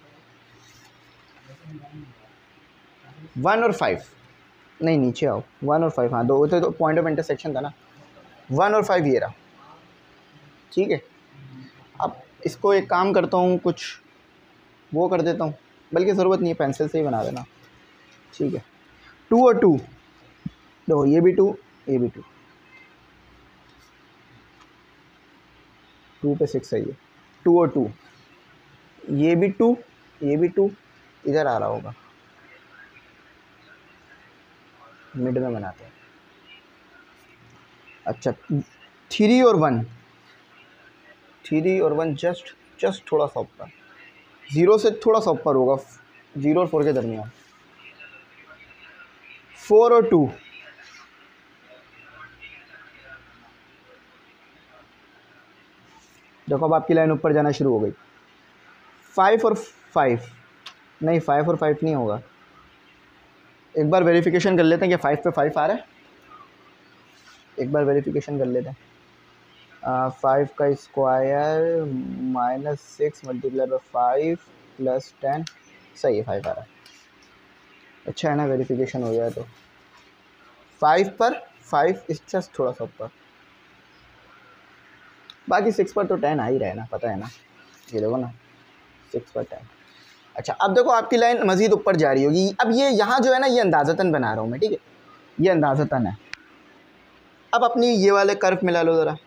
1 और 5 नहीं, नीचे आओ, 1 और 5, हाँ दो थे तो पॉइंट ऑफ इंटरसेक्शन था ना, 1 और 5 ये रहा, ठीक है। अब इसको एक काम करता हूँ, कुछ वो कर देता हूँ, बल्कि ज़रूरत नहीं है, पेंसिल से ही बना देना, ठीक है। 2 और 2 देखो, ये भी 2, ये भी 2, 2 पे 6 है ये, 2 और 2, ये भी 2, ये भी 2, इधर आ रहा होगा, मिड में बनाते हैं। अच्छा 3 और 1, 3 और 1 जस्ट थोड़ा सा ऊपर, 0 से थोड़ा सा ऊपर होगा, 0 और 4 के दरमियान। 4 और 2, देखो अब आपकी लाइन ऊपर जाना शुरू हो गई। 5 और 5, नहीं 5 और 5 नहीं होगा। एक बार वेरिफिकेशन कर लेते हैं कि 5 पे 5 आ रहा है, एक बार वेरिफिकेशन कर लेते हैं। 5 का स्क्वायर -6 मल्टीप्लाई बाई 5 प्लस 10, सही है 5 आ रहा है। अच्छा है ना, वेरिफिकेशन हो गया। तो 5 पर 5 इस जस्ट थोड़ा सा ऊपर, बाकी 6 पर तो 10 आ ही रहा है ना, पता है ना, ये देखो ना 6 पर 10। अच्छा अब देखो आपकी लाइन मज़ीद ऊपर जा रही होगी। अब ये यहाँ जो है ना, ये अंदाज़तन बना रहा हूँ मैं, ठीक है, ये अंदाज़तन है। अब अपनी ये वाले कर्व मिला लो ज़रा।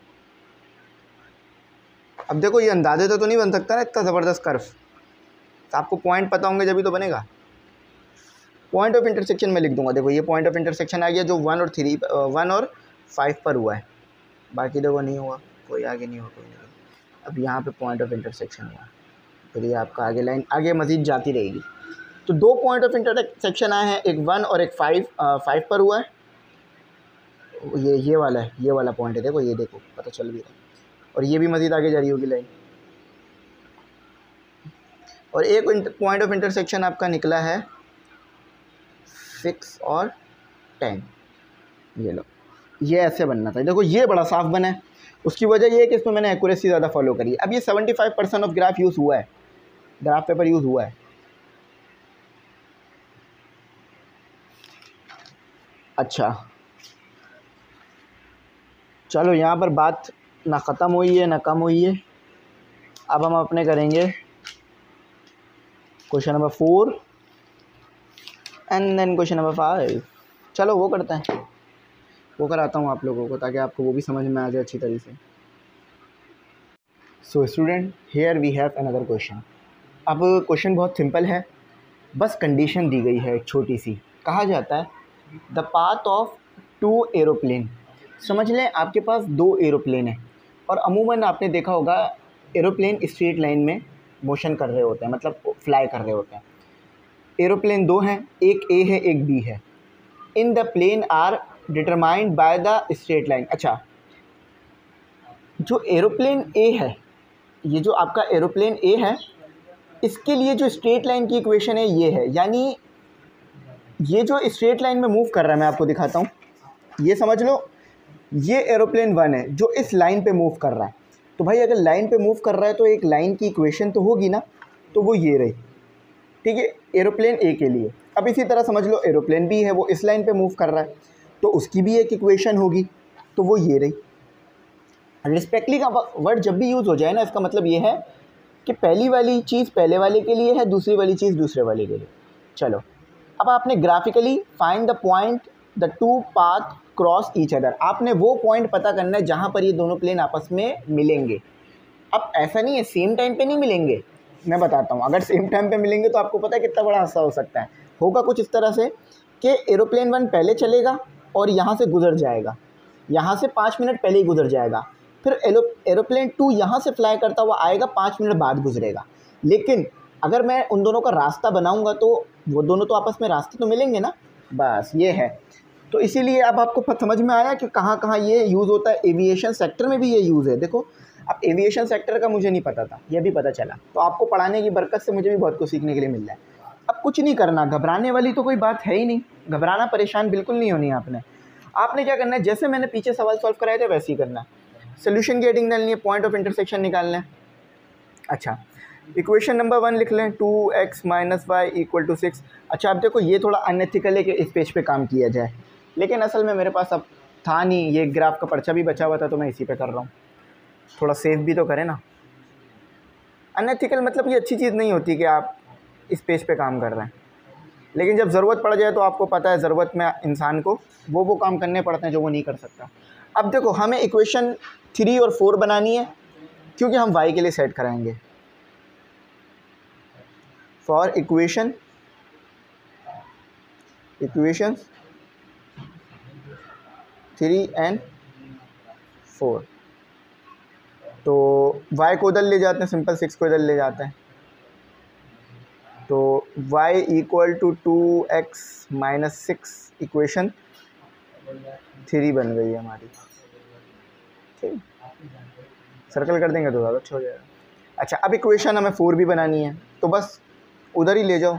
अब देखो ये अंदाजे तो नहीं बन सकता ना इतना ज़बरदस्त कर्व, तो आपको पॉइंट पता होंगे जभी तो बनेगा। पॉइंट ऑफ इंटरसेक्शन में लिख दूंगा। देखो ये पॉइंट ऑफ इंटरसेक्शन आ गया जो 1 और 5 पर हुआ है, बाकी देखो नहीं हुआ, कोई आगे नहीं हुआ, कोई नहीं। अब यहाँ पे पॉइंट ऑफ इंटरसेक्शन हुआ, फिर ये आपका आगे लाइन आगे मज़ीद जाती रहेगी। तो 2 पॉइंट ऑफ इंटरसेक्शन आए हैं, एक 1 और एक 5 पर हुआ है। ये वाला है, ये वाला पॉइंट है, देखो ये देखो पता चल भी रहा है। और ये भी मज़ीद आगे जा रही होगी लाइन। और एक पॉइंट ऑफ इंटरसेक्शन आपका निकला है 6 और 10, ये लो, ये ऐसे बनना था। देखो ये बड़ा साफ बना है, उसकी वजह ये है कि इसमें मैंने एक्यूरेसी ज़्यादा फॉलो करी है। अब ये 75% ऑफ ग्राफ यूज़ हुआ है, ग्राफ पेपर यूज़ हुआ है। अच्छा चलो यहाँ पर बात ना ख़त्म हुई है ना कम हुई है। अब हम अपने करेंगे question number 4 and then question number 5। चलो वो करते हैं, वो कराता हूँ आप लोगों को, ताकि आपको वो भी समझ में आ जाए अच्छी तरीके से। So student, here we have another question. अब क्वेश्चन बहुत सिंपल है, बस कंडीशन दी गई है एक छोटी सी। कहा जाता है द पाथ ऑफ 2 एरोप्लेन। समझ लें आपके पास 2 एरोप्लेन हैं, और अमूमन आपने देखा होगा एरोप्लेन स्ट्रेट लाइन में मोशन कर रहे होते हैं, मतलब फ्लाई कर रहे होते हैं। एरोप्लेन 2 हैं, एक ए है एक बी है। In the plane are determined by the straight line. अच्छा, जो एरोप्लेन ए है, ये जो आपका एरोप्लेन ए है, इसके लिए जो स्ट्रेट लाइन की इक्वेशन है ये है, यानी ये जो स्ट्रेट लाइन में मूव कर रहा है, मैं आपको दिखाता हूँ, ये समझ लो ये एरोप्लेन 1 है जो इस लाइन पे मूव कर रहा है। तो भाई अगर लाइन पे मूव कर रहा है तो एक लाइन की इक्वेशन तो होगी ना, तो वो ये रही, ठीक है, एरोप्लेन ए के लिए। अब इसी तरह समझ लो एरोप्लेन बी है, वो इस लाइन पे मूव कर रहा है, तो उसकी भी एक इक्वेशन होगी, तो वो ये रही। रिस्पेक्टली का वर्ड जब भी यूज़ हो जाए ना, इसका मतलब ये है कि पहली वाली चीज़ पहले वाले के लिए है, दूसरी वाली चीज़ दूसरे वाले के लिए। चलो अब आपने graphically find the point the 2 path cross each other. आपने वो पॉइंट पता करना है जहाँ पर ये दोनों प्लेन आपस में मिलेंगे। अब ऐसा नहीं है सेम टाइम पे नहीं मिलेंगे, मैं बताता हूँ। अगर सेम टाइम पे मिलेंगे तो आपको पता है कितना बड़ा हादसा हो सकता है। होगा कुछ इस तरह से कि एरोप्लेन 1 पहले चलेगा और यहाँ से गुजर जाएगा, यहाँ से 5 मिनट पहले ही गुजर जाएगा, फिर एरोप्लेन 2 यहाँ से फ्लाई करता हुआ आएगा, 5 मिनट बाद गुजरेगा। लेकिन अगर मैं उन दोनों का रास्ता बनाऊंगा तो वो दोनों तो आपस में रास्ते तो मिलेंगे ना, बस ये है। तो इसीलिए अब आपको समझ में आया कि कहाँ कहाँ ये यूज़ होता है। एविएशन सेक्टर में भी ये यूज़ है। देखो अब एविएशन सेक्टर का मुझे नहीं पता था, ये भी पता चला, तो आपको पढ़ाने की बरकत से मुझे भी बहुत कुछ सीखने के लिए मिल रहा है। अब कुछ नहीं करना, घबराने वाली तो कोई बात है ही नहीं, घबराना परेशान बिल्कुल नहीं होनी है। आपने क्या करना है, जैसे मैंने पीछे सवाल सॉल्व कराए थे वैसे ही करना है। सोल्यूशन की हेडिंग डालनी है, पॉइंट ऑफ इंटरसेक्शन निकालना है। अच्छा इक्वेशन नंबर 1 लिख लें, 2x - y = 6। अच्छा अब देखो ये थोड़ा अनएथिकल है कि इस पेज पे काम किया जाए, लेकिन असल में मेरे पास अब था नहीं, ये ग्राफ का पर्चा भी बचा हुआ था तो मैं इसी पे कर रहा हूँ। थोड़ा सेफ भी तो करें ना। अनएथिकल मतलब ये अच्छी चीज़ नहीं होती कि आप इस पेज पे काम कर रहे हैं, लेकिन जब ज़रूरत पड़ जाए तो आपको पता है ज़रूरत में इंसान को वो काम करने पड़ते हैं जो वो नहीं कर सकता। अब देखो हमें इक्वेशन 3 और 4 बनानी है, क्योंकि हम y के लिए सेट कराएंगे। For equation 3 and 4। तो y को उधर ले जाते हैं, सिंपल 6 को इधर ले जाते हैं, तो y equal to 2x minus 6 equation 3 बन गई है हमारी। ठीक, सर्कल कर देंगे तो ज़्यादा अच्छा हो जाएगा। अच्छा, अब इक्वेशन हमें 4 भी बनानी है, तो बस उधर ही ले जाओ,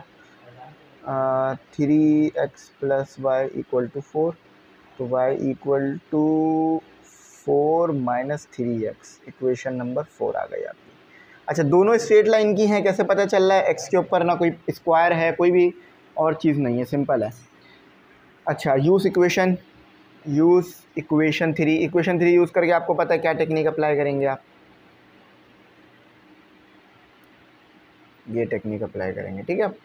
3x plus Y equal to 4, तो y equal to 4 minus 3x, equation number 4 आ गई आपकी। अच्छा, दोनों स्ट्रेट लाइन की हैं, कैसे पता चल रहा है? x के ऊपर ना कोई स्क्वायर है, कोई भी और चीज़ नहीं है, सिंपल है। अच्छा, यूज़ इक्वेशन 3, इक्वेशन 3 यूज़ करके आपको पता है क्या टेक्निक अप्लाई करेंगे आप? ये टेक्निक अप्लाई करेंगे, ठीक है।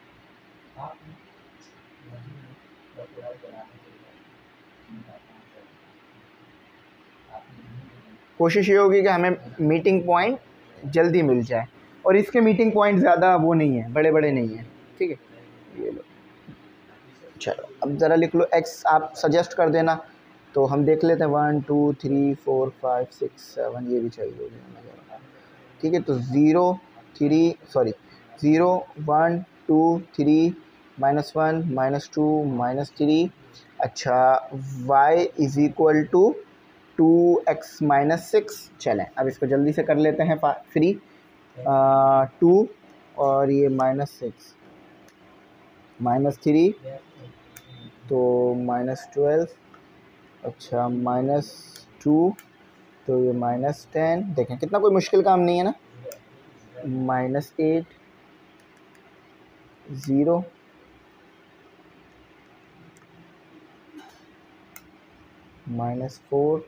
कोशिश ये होगी कि हमें मीटिंग पॉइंट जल्दी मिल जाए, और इसके मीटिंग पॉइंट ज़्यादा वो नहीं है, बड़े बड़े नहीं हैं, ठीक है। ये लो, चलो अब ज़रा लिख लो x, आप सजेस्ट कर देना, तो हम देख लेते हैं 1 2 3 4 5 6 7, ये भी चाहिए होगी, ठीक है। तो 0 1 2 3 -1 -2 -3। अच्छा, y is equal to 2x minus 6। चलें अब इसको जल्दी से कर लेते हैं फ्री। 2 और ये -6 -3, तो -12। अच्छा, -2, तो ये -10। देखें कितना कोई मुश्किल काम नहीं है ना। -8 0 -4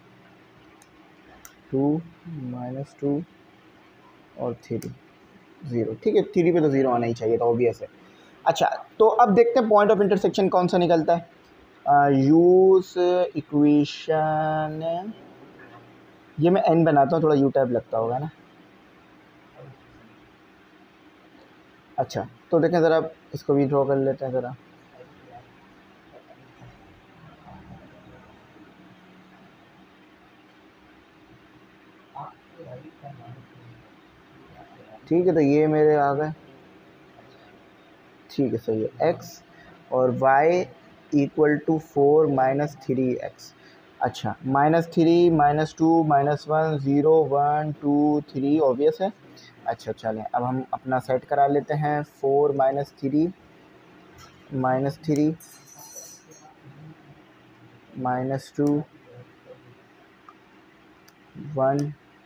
2 -2 और 3 0, ठीक है। 3 पे तो 0 आना ही चाहिए था, ऑब्वियस है। अच्छा, तो अब देखते हैं पॉइंट ऑफ इंटरसेक्शन कौन सा निकलता है। यूज़ इक्वेशन, ये मैं n बनाता हूँ, थोड़ा यू टाइप लगता होगा ना। अच्छा, तो देखें ज़रा, इसको भी ड्रॉ कर लेते हैं ज़रा। ठीक है, तो ये मेरे आ गए, ठीक है, सही है। x और y equal to 4 minus 3x। अच्छा, -3 -2 -1 0 1 2 3, ऑब्वियस है। अच्छा, चलें अब हम अपना सेट करा लेते हैं। 4 -3 -3 -2 1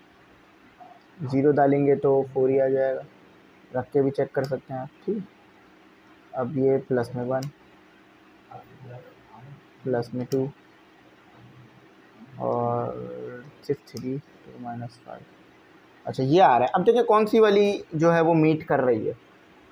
0 डालेंगे तो 4 ही आ जाएगा, रख के भी चेक कर सकते हैं आप, ठीक। अब ये प्लस में 1 प्लस में 2 और 6 3 -5। अच्छा, ये आ रहा है। अब देखिए कौन सी वाली जो है वो मीट कर रही है।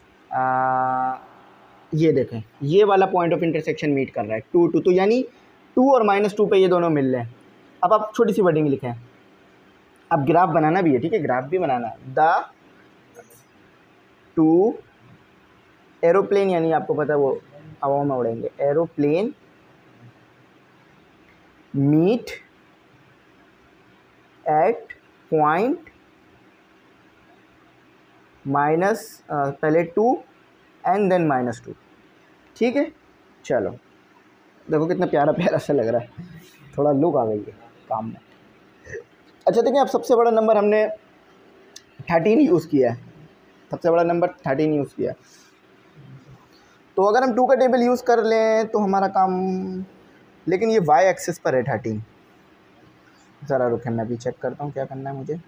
ये देखें, ये वाला पॉइंट ऑफ इंटरसेक्शन मीट कर रहा है 2 2, तो यानी 2 और -2 पे ये दोनों मिल रहे हैं। अब आप छोटी सी वर्डिंग लिखें, अब ग्राफ बनाना भी है, ठीक है, ग्राफ भी बनाना है। द 2 एरोप्लेन, यानी आपको पता है वो हवा में उड़ेंगे, aeroplane meet at point minus पहले 2 एंड देन -2, ठीक है। चलो देखो कितना प्यारा प्यारा सा लग रहा है, थोड़ा लुक आ गई है काम में। अच्छा, देखिए अब सबसे बड़ा नंबर हमने 13 यूज़ किया है, सबसे बड़ा नंबर 13 यूज़ किया है। तो अगर हम 2 का टेबल यूज़ कर लें तो हमारा काम, लेकिन ये y एक्सिस पर है 13। ज़रा रुकें, मैं भी चेक करता हूँ क्या करना है मुझे।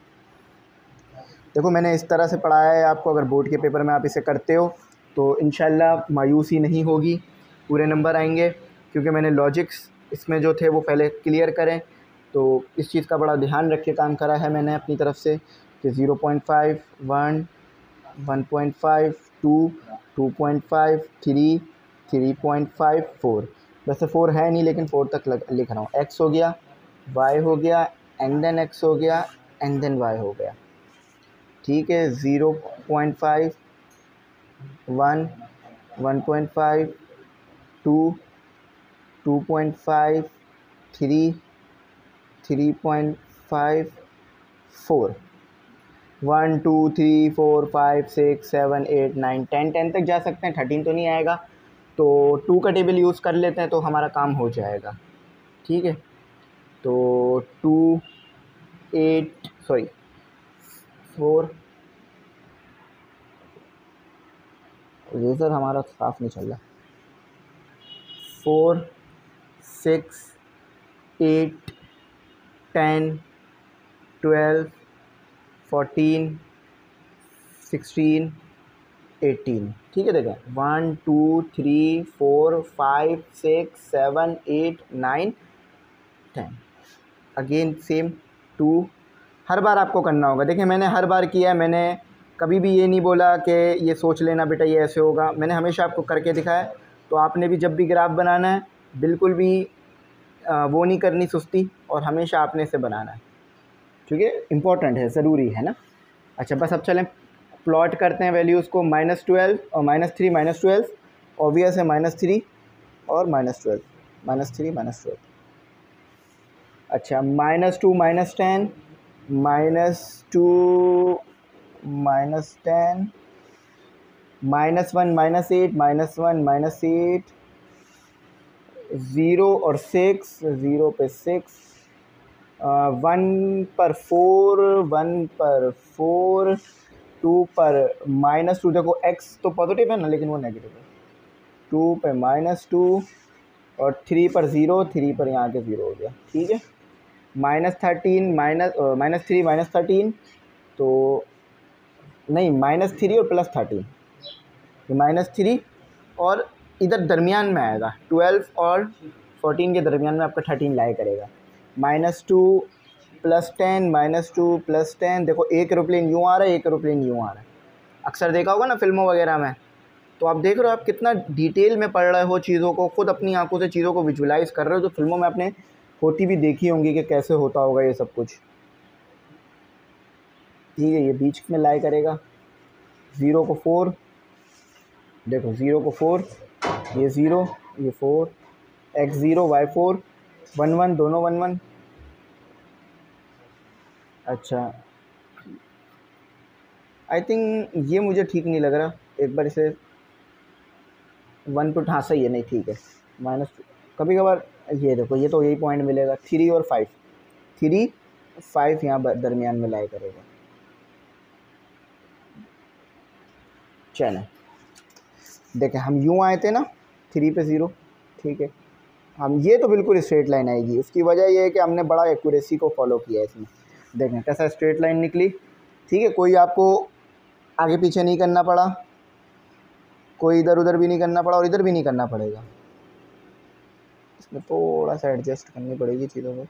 देखो मैंने इस तरह से पढ़ाया है आपको, अगर बोर्ड के पेपर में आप इसे करते हो तो इंशाल्लाह मायूसी नहीं होगी, पूरे नंबर आएंगे, क्योंकि मैंने लॉजिक्स इसमें जो थे वो पहले क्लियर करें। तो इस चीज़ का बड़ा ध्यान रख के काम करा है मैंने अपनी तरफ से कि 0.5 1 1.5 2 2.5 3 3.5 4, वैसे 4 है नहीं लेकिन 4 तक लिख रहा हूँ। x हो गया, y हो गया, एंड देन x हो गया, एंड देन y हो गया, ठीक है। 0.5 1 1.5 2 2.5 3.54 1 2 3 4 5 6 7 8 9 10 तक जा सकते हैं, 13 तो नहीं आएगा, तो 2 का टेबल यूज़ कर लेते हैं तो हमारा काम हो जाएगा। ठीक है, तो 4 रेज़र हमारा साफ नहीं चल रहा, 4 6 8 10 12 14 16 18। ठीक है, देखें 1 2 3 4 5 6 7 8 9 10। अगेन सेम 2, हर बार आपको करना होगा। देखिए मैंने हर बार किया है, मैंने कभी भी ये नहीं बोला कि ये सोच लेना बेटा ये ऐसे होगा, मैंने हमेशा आपको करके दिखाया। तो आपने भी जब भी ग्राफ बनाना है बिल्कुल भी वो नहीं करनी सुस्ती, और हमेशा आपने इसे बनाना है, क्योंकि इम्पोर्टेंट है, ज़रूरी है ना। अच्छा बस अब चलें प्लॉट करते हैं वैल्यूज़ को, -12 और -3 -12, ऑब्वियस है -3 और -12, -3 -12। अच्छा -2 -10 -2 -10 -1 -8 -1 -8, 0 और 6, 0 पे 6, 1 पर 4, 1 पर 4, 2 पर -2। देखो x तो पॉजिटिव है ना, लेकिन वो नेगेटिव है, 2 पे -2 और 3 पर 0, 3 पर यहाँ के 0 हो गया। ठीक है, -13 -3 -13, तो नहीं -3 और +13, ये -3 और इधर दरमियान में आएगा, 12 और 14 के दरमियान में आपका 13 लाया करेगा। -2 +10 -2 +10, देखो एक एरोप्लेन यूँ आ रहा है, एक एरोप्लेन यूँ आ रहा है, अक्सर देखा होगा ना फिल्मों वगैरह में। तो आप देख रहे हो आप कितना डिटेल में पढ़ रहे हो चीज़ों को, खुद अपनी आंखों से चीज़ों को विजुलाइज कर रहे हो, तो फिल्मों में आपने होती भी देखी होंगी कि कैसे होता होगा ये सब कुछ। ठीक है, ये बीच में लाई करेगा, 0 को 4, देखो 0 को 4, ये 0 ये 4, x 0 y 4, 1 1 दोनों 1 1। अच्छा आई थिंक ये मुझे ठीक नहीं लग रहा, एक बार इसे 1 पे हाँ सही है, नहीं ठीक है, -2 कभी कभार ये देखो, ये तो यही पॉइंट मिलेगा, 3 और 5, 3 5 यहाँ दरमियान में लाया करेगा। चलें देखें, हम यूँ आए थे ना 3 पे 0, ठीक है, हम ये तो बिल्कुल स्ट्रेट लाइन आएगी, उसकी वजह ये है कि हमने बड़ा एक्यूरेसी को फॉलो किया है इसमें। देखें कैसा स्ट्रेट लाइन निकली। ठीक है, कोई आपको आगे पीछे नहीं करना पड़ा, कोई इधर उधर भी नहीं करना पड़ा, और इधर भी नहीं करना पड़ेगा, इसमें थोड़ा सा एडजस्ट करनी पड़ेगी चीज़ों को।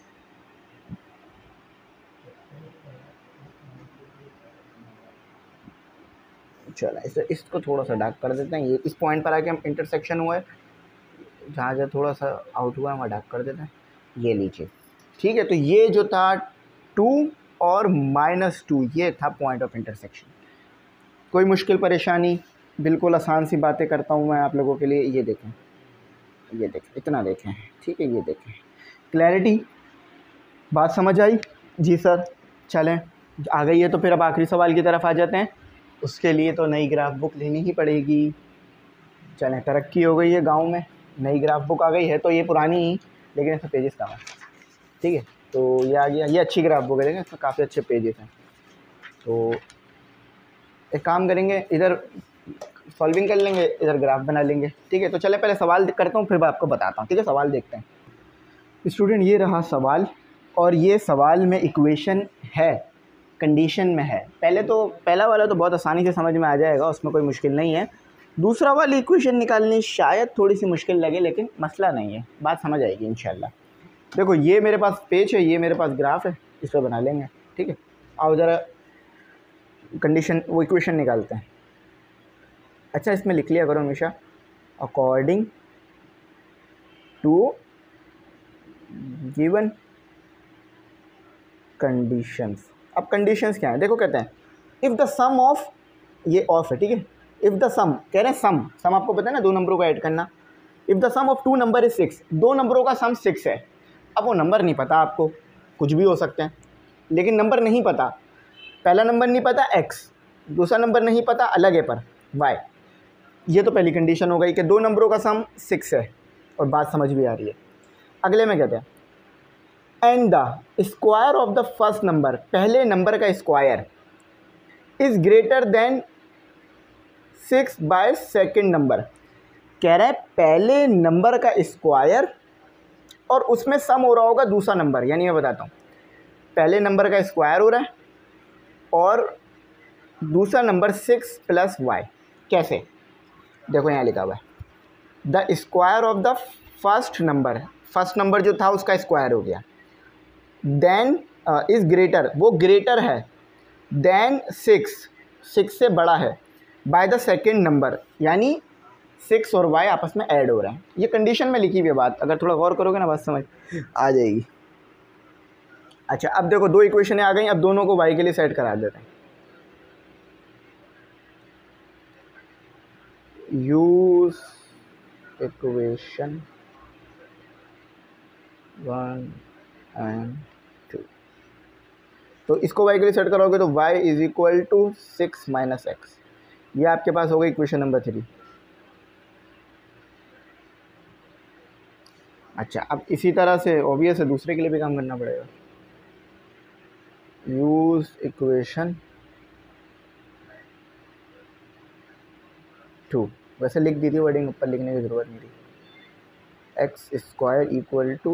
चलो इसको थोड़ा सा डार्क कर देते हैं, ये इस पॉइंट पर आके हम इंटरसेक्शन हुआ है, जहाँ जहाँ थोड़ा सा आउट हुआ है वहाँ डार्क कर देते हैं, ये लीजिए। ठीक है, तो ये जो था 2 और -2, ये था पॉइंट ऑफ इंटरसेक्शन। कोई मुश्किल परेशानी, बिल्कुल आसान सी बातें करता हूँ मैं आप लोगों के लिए। ये देखें, ये देखें, इतना देखें, ठीक है, ये देखें, क्लैरिटी, बात समझ आई? जी सर। चलें आ गई है तो फिर अब आखिरी सवाल की तरफ आ जाते हैं, उसके लिए तो नई ग्राफ बुक लेनी ही पड़ेगी। चलें, तरक्की हो गई है गांव में, नई ग्राफ बुक आ गई है, तो ये पुरानी ही लेकिन इसमें पेजेस कम है। ठीक है, तो ये आ गया, ये अच्छी ग्राफ बुक है, देखें इसमें काफ़ी अच्छे पेजेस हैं। तो एक काम करेंगे, इधर सॉल्विंग कर लेंगे, इधर ग्राफ बना लेंगे। ठीक है, तो चले पहले सवाल करता हूँ, फिर मैं आपको बताता हूँ। ठीक है, सवाल देखते हैं स्टूडेंट। ये रहा सवाल, और ये सवाल में इक्वेशन है, कंडीशन में है। पहला वाला तो बहुत आसानी से समझ में आ जाएगा, उसमें कोई मुश्किल नहीं है। दूसरा वाली इक्वेशन निकालनी शायद थोड़ी सी मुश्किल लगे, लेकिन मसला नहीं है, बात समझ आएगी इंशाल्लाह। देखो ये मेरे पास पेज है, ये मेरे पास ग्राफ है, इस पर बना लेंगे। ठीक है, आओ ज़रा कंडीशन वो इक्वेशन निकालते हैं। अच्छा इसमें लिख लिया करो हमेशा अकॉर्डिंग टू गिवन कंडीशंस। अब कंडीशंस क्या है, देखो कहते हैं इफ़ द सम ऑफ, ये ऑफ है, ठीक है, इफ़ द सम, कह रहे हैं सम आपको पता है ना, 2 नंबरों को ऐड करना। If the sum of 2 number is 6, 2 नंबरों का सम 6 है, अब वो नंबर नहीं पता आपको, कुछ भी हो सकते हैं, लेकिन नंबर नहीं पता। पहला नंबर नहीं पता x, दूसरा नंबर नहीं पता अलग है पर y। ये तो पहली कंडीशन हो गई कि दो नंबरों का सम 6 है, और बात समझ भी आ रही है। अगले में कहते हैं and the square of the first number, पहले नंबर का square is greater than 6 by second number. कह रहे हैं पहले नंबर का स्क्वायर और उसमें सम हो रहा होगा दूसरा नंबर, यानी मैं बताता हूँ, पहले नंबर का स्क्वायर हो रहा है और दूसरा नंबर 6 प्लस y। कैसे? देखो यहाँ लिखा हुआ है the square of the first number जो था उसका स्क्वायर हो गया, देन इज़ ग्रेटर, वो ग्रेटर है देन 6 से बड़ा है, बाय द सेकेंड नंबर, यानी 6 और y आपस में ऐड हो रहे हैं। ये कंडीशन में लिखी हुई है बात, अगर थोड़ा गौर करोगे ना बात समझ आ जाएगी। अच्छा, अब देखो दो इक्वेशनें आ गई, अब दोनों को y के लिए सेट करा देते हैं। यूज इक्वेशन 1 एंड 2, तो इसको y के लिए सेट करोगे तो y is equal to 6 minus x, ये आपके पास हो गई इक्वेशन नंबर 3। अच्छा, अब इसी तरह से ऑब्वियस है दूसरे के लिए भी काम करना पड़ेगा। यूज इक्वेशन 2, वैसे लिख दी थी वर्डिंग, ऊपर लिखने की ज़रूरत नहीं थी। एक्स स्क्वायर इक्वल टू,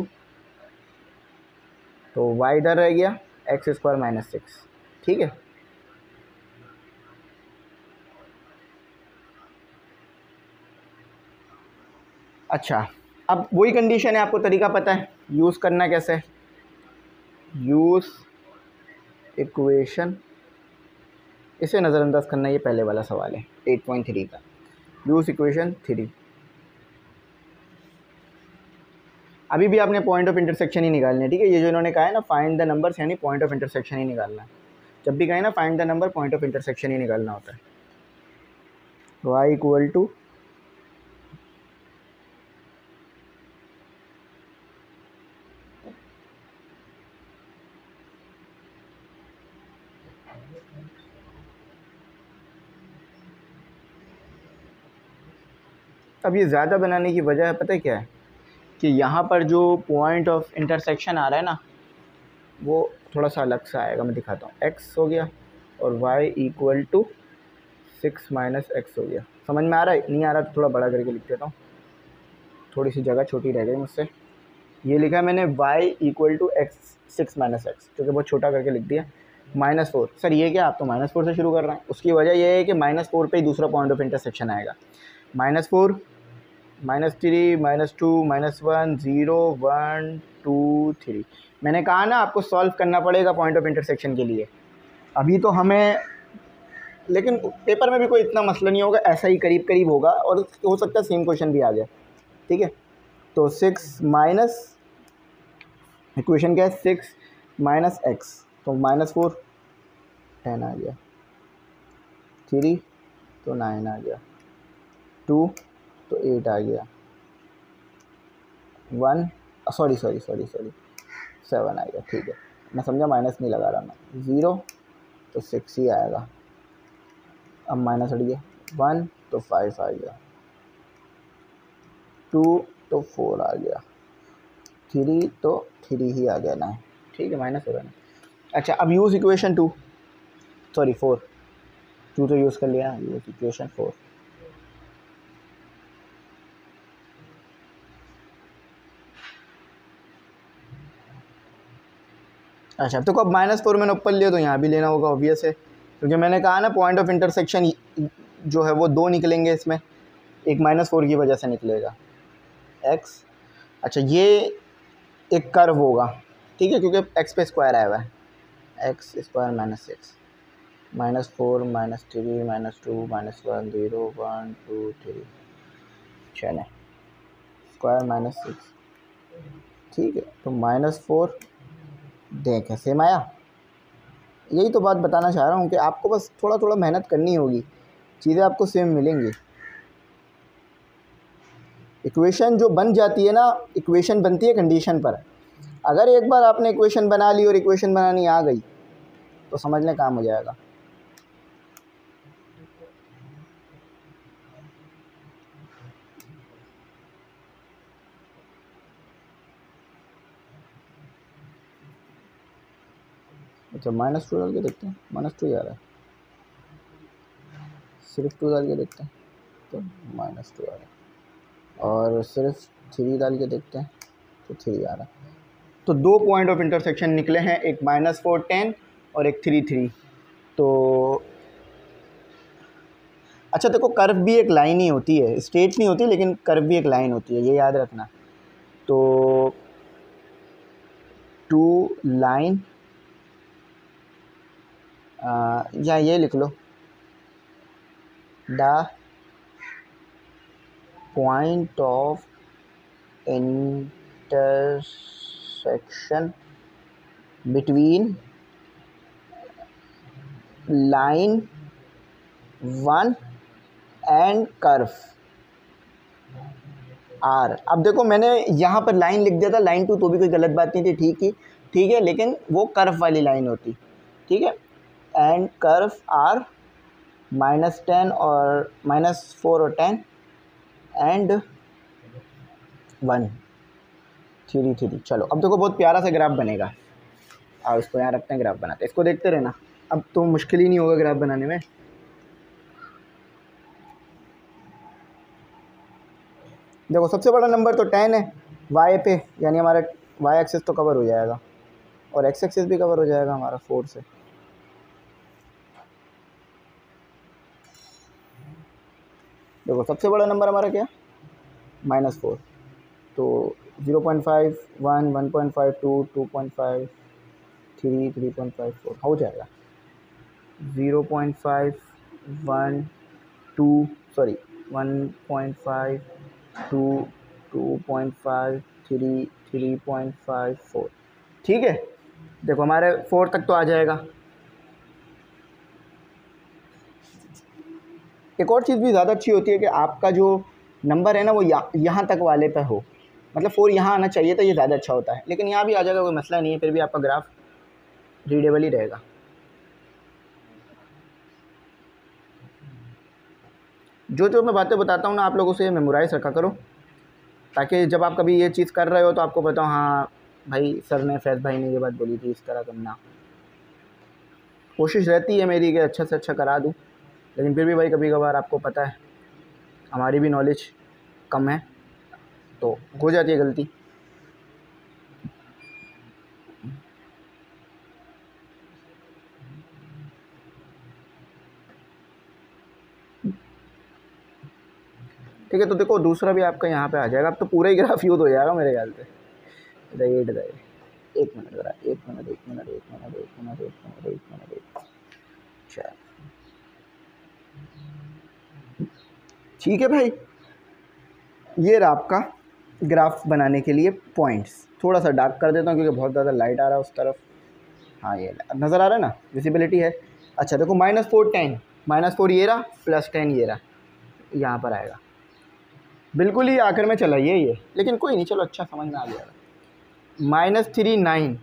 तो y इधर रह गया एक्स स्क्वायर माइनस 6, ठीक है। अच्छा, अब वही कंडीशन है, आपको तरीका पता है यूज़ करना कैसे। यूज़ इक्वेशन, इसे नज़रअंदाज करना, ये पहले वाला सवाल है 8.3 का। यूज़ इक्वेशन 3, अभी भी आपने पॉइंट ऑफ इंटरसेक्शन ही निकालना है, ठीक है। ये जो इन्होंने कहा है ना फाइंड द नंबर्स, यानी पॉइंट ऑफ इंटरसेक्शन ही निकालना है। जब भी कहें ना find the number, point of intersection ही निकालना होता है। y इक्वल टू अब ये ज़्यादा बनाने की वजह पता है क्या है, कि यहाँ पर जो पॉइंट ऑफ इंटरसेक्शन आ रहा है ना वो थोड़ा सा अलग सा आएगा, मैं दिखाता हूँ। x हो गया और y equal to 6 minus x हो गया। समझ में आ रहा है? नहीं आ रहा तो थोड़ा बड़ा करके लिख देता हूँ, थोड़ी सी जगह छोटी रह गई मुझसे। ये लिखा है मैंने y equal to x 6 minus x, क्योंकि बहुत छोटा करके लिख दिया। -4, सर ये क्या आप तो -4 से शुरू कर रहे हैं। उसकी वजह यह है कि -4 पे ही दूसरा पॉइंट ऑफ इंटरसेक्शन आएगा। -4, -3, -2, -1, 0, 1, 2, 3। मैंने कहा ना आपको सॉल्व करना पड़ेगा पॉइंट ऑफ इंटरसेक्शन के लिए। अभी तो हमें, लेकिन पेपर में भी कोई इतना मसला नहीं होगा, ऐसा ही करीब करीब होगा, और हो सकता है सेम क्वेश्चन भी आ जाए, ठीक है। तो 6 माइनस, इक्वेशन क्या है 6 माइनस एक्स, तो -4 10 आ गया, 3 तो 9 आ गया, 2 तो 8 आ गया, 1 सॉरी 7 आ गया, ठीक है। मैं समझा माइनस नहीं लगा रहा मैं, 0 तो 6 ही आएगा। अब माइनस हट गया, 1 तो 5 आ गया, 2 तो 4 आ गया, 3 तो 3 ही आ गया ना, ठीक है, माइनस हो गया ना। अच्छा, अब यूज़ इक्वेशन 2 4 2 तो यूज़ कर लिया, यूज़ इक्वेशन 4। अच्छा, तो अब -4 मैंने ऊपर लिया तो यहाँ भी लेना होगा, ऑब्वियस है, क्योंकि मैंने कहा ना पॉइंट ऑफ इंटरसेक्शन जो है वो 2 निकलेंगे इसमें, एक -4 की वजह से निकलेगा x। अच्छा, ये एक कर्व होगा, ठीक है, क्योंकि x पे स्क्वायर आया हुआ है, एक्स स्क्वायर माइनस 6 -4 -3 -2 -1 0 1 2 3 चले स्क्वायर -6, ठीक है। तो -4 देखें सेम आया। यही तो बात बताना चाह रहा हूँ कि आपको बस थोड़ा थोड़ा मेहनत करनी होगी, चीज़ें आपको सेम मिलेंगी। इक्वेशन जो बन जाती है ना, इक्वेशन बनती है कंडीशन पर। अगर एक बार आपने इक्वेशन बना ली और इक्वेशन बनानी आ गई तो समझ लें काम हो जाएगा। अच्छा -2 डाल के देखते हैं, -2 आ रहा है, सिर्फ 2 डाल के देखते हैं तो -2 आ रहा है, और सिर्फ 3 डाल के देखते हैं तो 3 आ रहा है। तो 2 पॉइंट ऑफ इंटरसेक्शन निकले हैं, एक -4 10 और एक 3 3। तो अच्छा देखो, कर्व भी एक लाइन ही होती है, स्ट्रेट नहीं होती लेकिन कर्व भी एक लाइन होती है, ये याद रखना। तो 2 लाइन या ये लिख लो, the point of intersection between line 1 and curve are. अब देखो मैंने यहाँ पर लाइन लिख दिया था, लाइन 2, तो भी कोई गलत बात नहीं थी, ठीक है, लेकिन वो कर्व वाली लाइन होती, ठीक है। एंड कर्व आर -10 और -4 और 10 एंड 1 3 3। चलो अब देखो बहुत प्यारा सा ग्राफ बनेगा। और इसको यहाँ रखते हैं, ग्राफ बनाते हैं, इसको देखते रहना। अब तो मुश्किल ही नहीं होगा ग्राफ बनाने में। देखो सबसे बड़ा नंबर तो 10 है y पे, यानी हमारा y एक्सिस तो कवर हो जाएगा और x एक्सिस भी कवर हो जाएगा हमारा 4 से। देखो सबसे बड़ा नंबर हमारा क्या, -4, तो 0.5 1 1.5 2 2.5 3 3.54 हो जाएगा। 0.5 1 2 सॉरी 1.5 2 2.5 3 3.54, ठीक है। देखो हमारे 4 तक तो आ जाएगा। एक और चीज़ भी ज़्यादा अच्छी होती है कि आपका जो नंबर है ना वो यहाँ तक वाले पे हो, मतलब 4 यहाँ आना चाहिए था, ये ज़्यादा अच्छा होता है, लेकिन यहाँ भी आ जाएगा, कोई मसला नहीं है, फिर भी आपका ग्राफ रीडेबल ही रहेगा। जो मैं बातें बताता हूँ ना, आप लोगों से मेमोराइज रखा करो, ताकि जब आप कभी ये चीज़ कर रहे हो तो आपको पता हो हाँ भाई सर ने, फैज़ भाई ने ये बात बोली थी, इस तरह करना। कोशिश रहती है मेरी कि अच्छा से अच्छा करा दूँ, लेकिन फिर भी भाई कभी कभार आपको पता है हमारी भी नॉलेज कम है तो हो जाती है गलती। ठीक है, तो देखो दूसरा भी आपका यहाँ पे आ जाएगा। अब तो पूरा ही ग्राफ यूज हो जाएगा मेरे ख्याल से। राइट राइट, एक मिनट ज़रा, एक मिनट। चल ठीक है भाई, ये रहा आपका ग्राफ बनाने के लिए पॉइंट्स। थोड़ा सा डार्क कर देता हूँ क्योंकि बहुत ज़्यादा लाइट आ रहा है उस तरफ। हाँ ये नज़र आ रहा है ना, विजिबिलिटी है। अच्छा देखो -4 10, -4 ये रहा, +10 ये रहा, यहाँ पर आएगा बिल्कुल ही आखिर में चला ये, लेकिन कोई नहीं, चलो अच्छा समझ में आ गया। -3 9,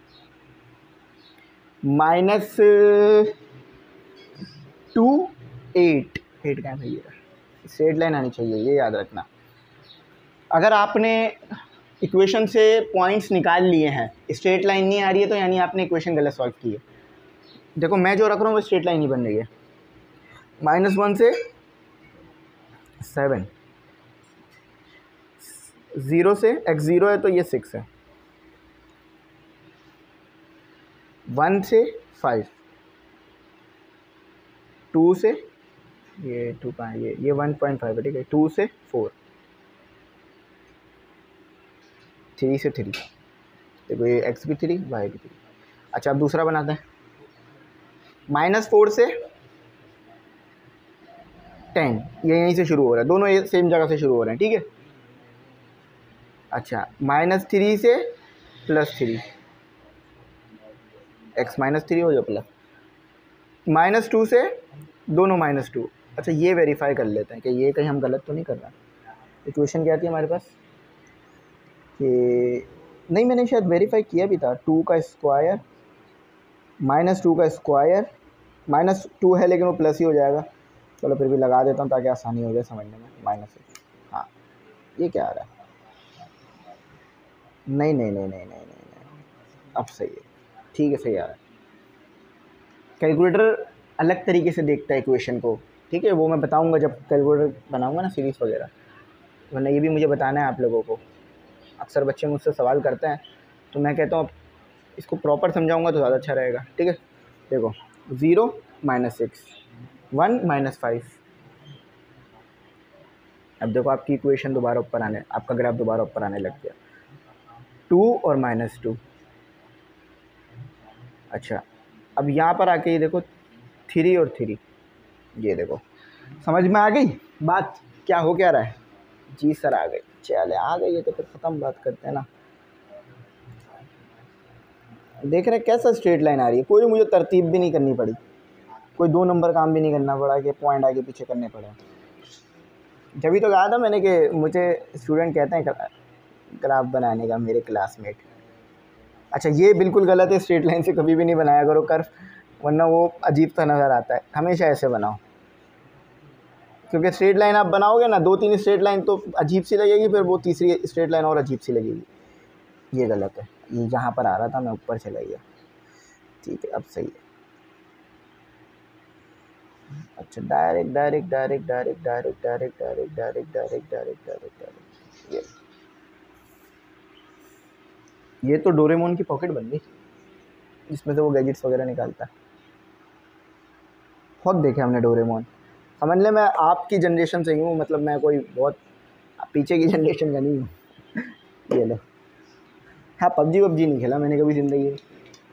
-2 8 कहाँ है, ये स्ट्रेट लाइन आनी चाहिए, ये याद रखना। अगर आपने इक्वेशन से पॉइंट्स निकाल लिए हैं, स्ट्रेट लाइन नहीं आ रही है, तो यानी आपने इक्वेशन गलत सॉल्व की है। देखो मैं जो रख रहा हूँ वो स्ट्रेट लाइन ही बन रही है। -1 से 7, 0 से x 0 है तो ये 6 है, 1 से 5, 2 से ये 2 कहाँ है, ये 1.5 है, ठीक है। 2 से 4, 3 से 3, देखो ये x भी 3 y भी 3। अच्छा अब दूसरा बनाते हैं। -4 से 10, ये यहीं से शुरू हो रहा है, दोनों ये सेम जगह से शुरू हो रहे हैं, ठीक है। अच्छा -3 से +3, x -3 हो जाए प्लस, -2 से दोनों -2। अच्छा ये वेरीफाई कर लेते हैं कि ये कहीं हम गलत तो नहीं कर रहे हैं। इक्वेशन क्या आती है हमारे पास कि नहीं, मैंने शायद वेरीफाई किया भी था। 2 का स्क्वायर माइनस 2 का स्क्वायर माइनस 2 है, लेकिन वो प्लस ही हो जाएगा। चलो फिर भी लगा देता हूँ ताकि आसानी हो जाए समझने में। माइनस, हाँ ये क्या आ रहा है? नहीं नहीं नहीं नहीं नहीं नहीं नहीं, अब सही है, ठीक है सही आ रहा है। कैलकुलेटर अलग तरीके से देखता है इक्वेशन को, ठीक है, वो मैं बताऊंगा जब कैलकुलेटर बनाऊंगा ना सीरीज़ वगैरह, वरना ये भी मुझे बताना है आप लोगों को। अक्सर बच्चे मुझसे सवाल करते हैं, तो मैं कहता हूँ इसको प्रॉपर समझाऊंगा तो ज़्यादा अच्छा रहेगा, ठीक है। देखो 0 माइनस 6, 1 माइनस 5। अब देखो आपकी इक्वेशन दोबारा ऊपर आने, आपका ग्राफ दोबारा ऊपर आने लग गया। 2 और माइनस 2। अच्छा, अब यहाँ पर आके ये देखो 3 और 3, ये देखो समझ में आ गई बात क्या हो क्या रहा है? जी सर आ गई, चले आ गई है तो फिर ख़त्म बात करते हैं ना। देख रहे कैसा स्ट्रेट लाइन आ रही है, कोई मुझे तरतीब भी नहीं करनी पड़ी, कोई 2 नंबर काम भी नहीं करना पड़ा कि पॉइंट आगे पीछे करने पड़े। जब तो कहा था मैंने कि मुझे स्टूडेंट कहते हैं ग्राफ बनाने का, मेरे क्लासमेट। अच्छा ये बिल्कुल गलत है, स्ट्रेट लाइन से कभी भी नहीं बनाया करो कर्व, वरना वो अजीब सा नज़र आता है। हमेशा ऐसे बनाओ, क्योंकि स्ट्रेट लाइन आप बनाओगे ना, 2-3 स्ट्रेट लाइन तो अजीब सी लगेगी, फिर वो तीसरी स्ट्रेट लाइन और अजीब सी लगेगी। ये गलत है, ये जहाँ पर आ रहा था मैं ऊपर चला गया, ठीक है अब सही है। अच्छा direct direct direct direct direct direct direct direct direct direct direct direct, ये तो डोरेमोन की पॉकेट बन गई, जिसमें से वो गैजेट्स वगैरह निकालता है। बहुत देखे हमने डोरेमोन, समझ ले मैं आपकी जनरेशन से ही हूँ, मतलब मैं कोई बहुत पीछे की जनरेशन का नहीं हूँ। ये लो, हाँ पबजी नहीं खेला मैंने कभी ज़िंदगी में,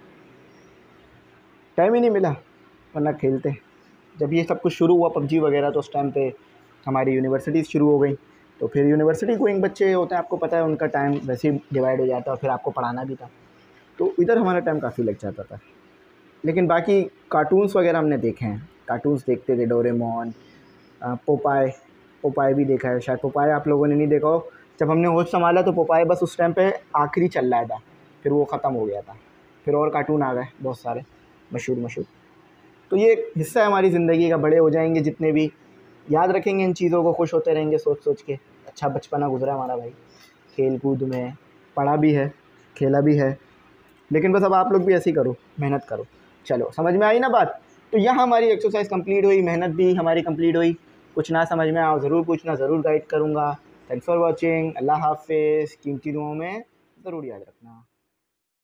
टाइम ही नहीं मिला, वरना खेलते। जब ये सब कुछ शुरू हुआ पबजी वगैरह, तो उस टाइम पे हमारी यूनिवर्सिटीज़ शुरू हो गई, तो फिर यूनिवर्सिटी गोइंग बच्चे होते हैं, आपको पता है उनका टाइम वैसे ही डिवाइड हो जाता है, और फिर आपको पढ़ाना भी था, तो इधर हमारा टाइम काफ़ी लग जाता था। लेकिन बाकी कार्टून्स वगैरह हमने देखे हैं, कार्टून्स देखते थे, डोरेमोन, पोपाए भी देखा है शायद। पोपाए आप लोगों ने नहीं देखा हो, जब हमने होश संभाला तो पोपाए बस उस टाइम पे आखिरी चल रहा था, फिर वो ख़त्म हो गया था, फिर और कार्टून आ गए बहुत सारे मशहूर। तो ये एक हिस्सा है हमारी ज़िंदगी का, बड़े हो जाएंगे जितने भी, याद रखेंगे इन चीज़ों को, खुश होते रहेंगे सोच सोच के। अच्छा बचपना गुजरा हमारा भाई, खेल कूद में, पढ़ा भी है, खेला भी है, लेकिन बस अब आप लोग भी ऐसे ही करो, मेहनत करो। चलो समझ में आई ना बात? तो यहाँ हमारी एक्सरसाइज कंप्लीट हुई, मेहनत भी हमारी कंप्लीट हुई। कुछ ना समझ में आओ ज़रूर पूछना, ज़रूर गाइड करूँगा। थैंक्स फॉर वॉचिंग, अल्लाह हाफिज़। कीमती दुआओं में ज़रूर याद रखना।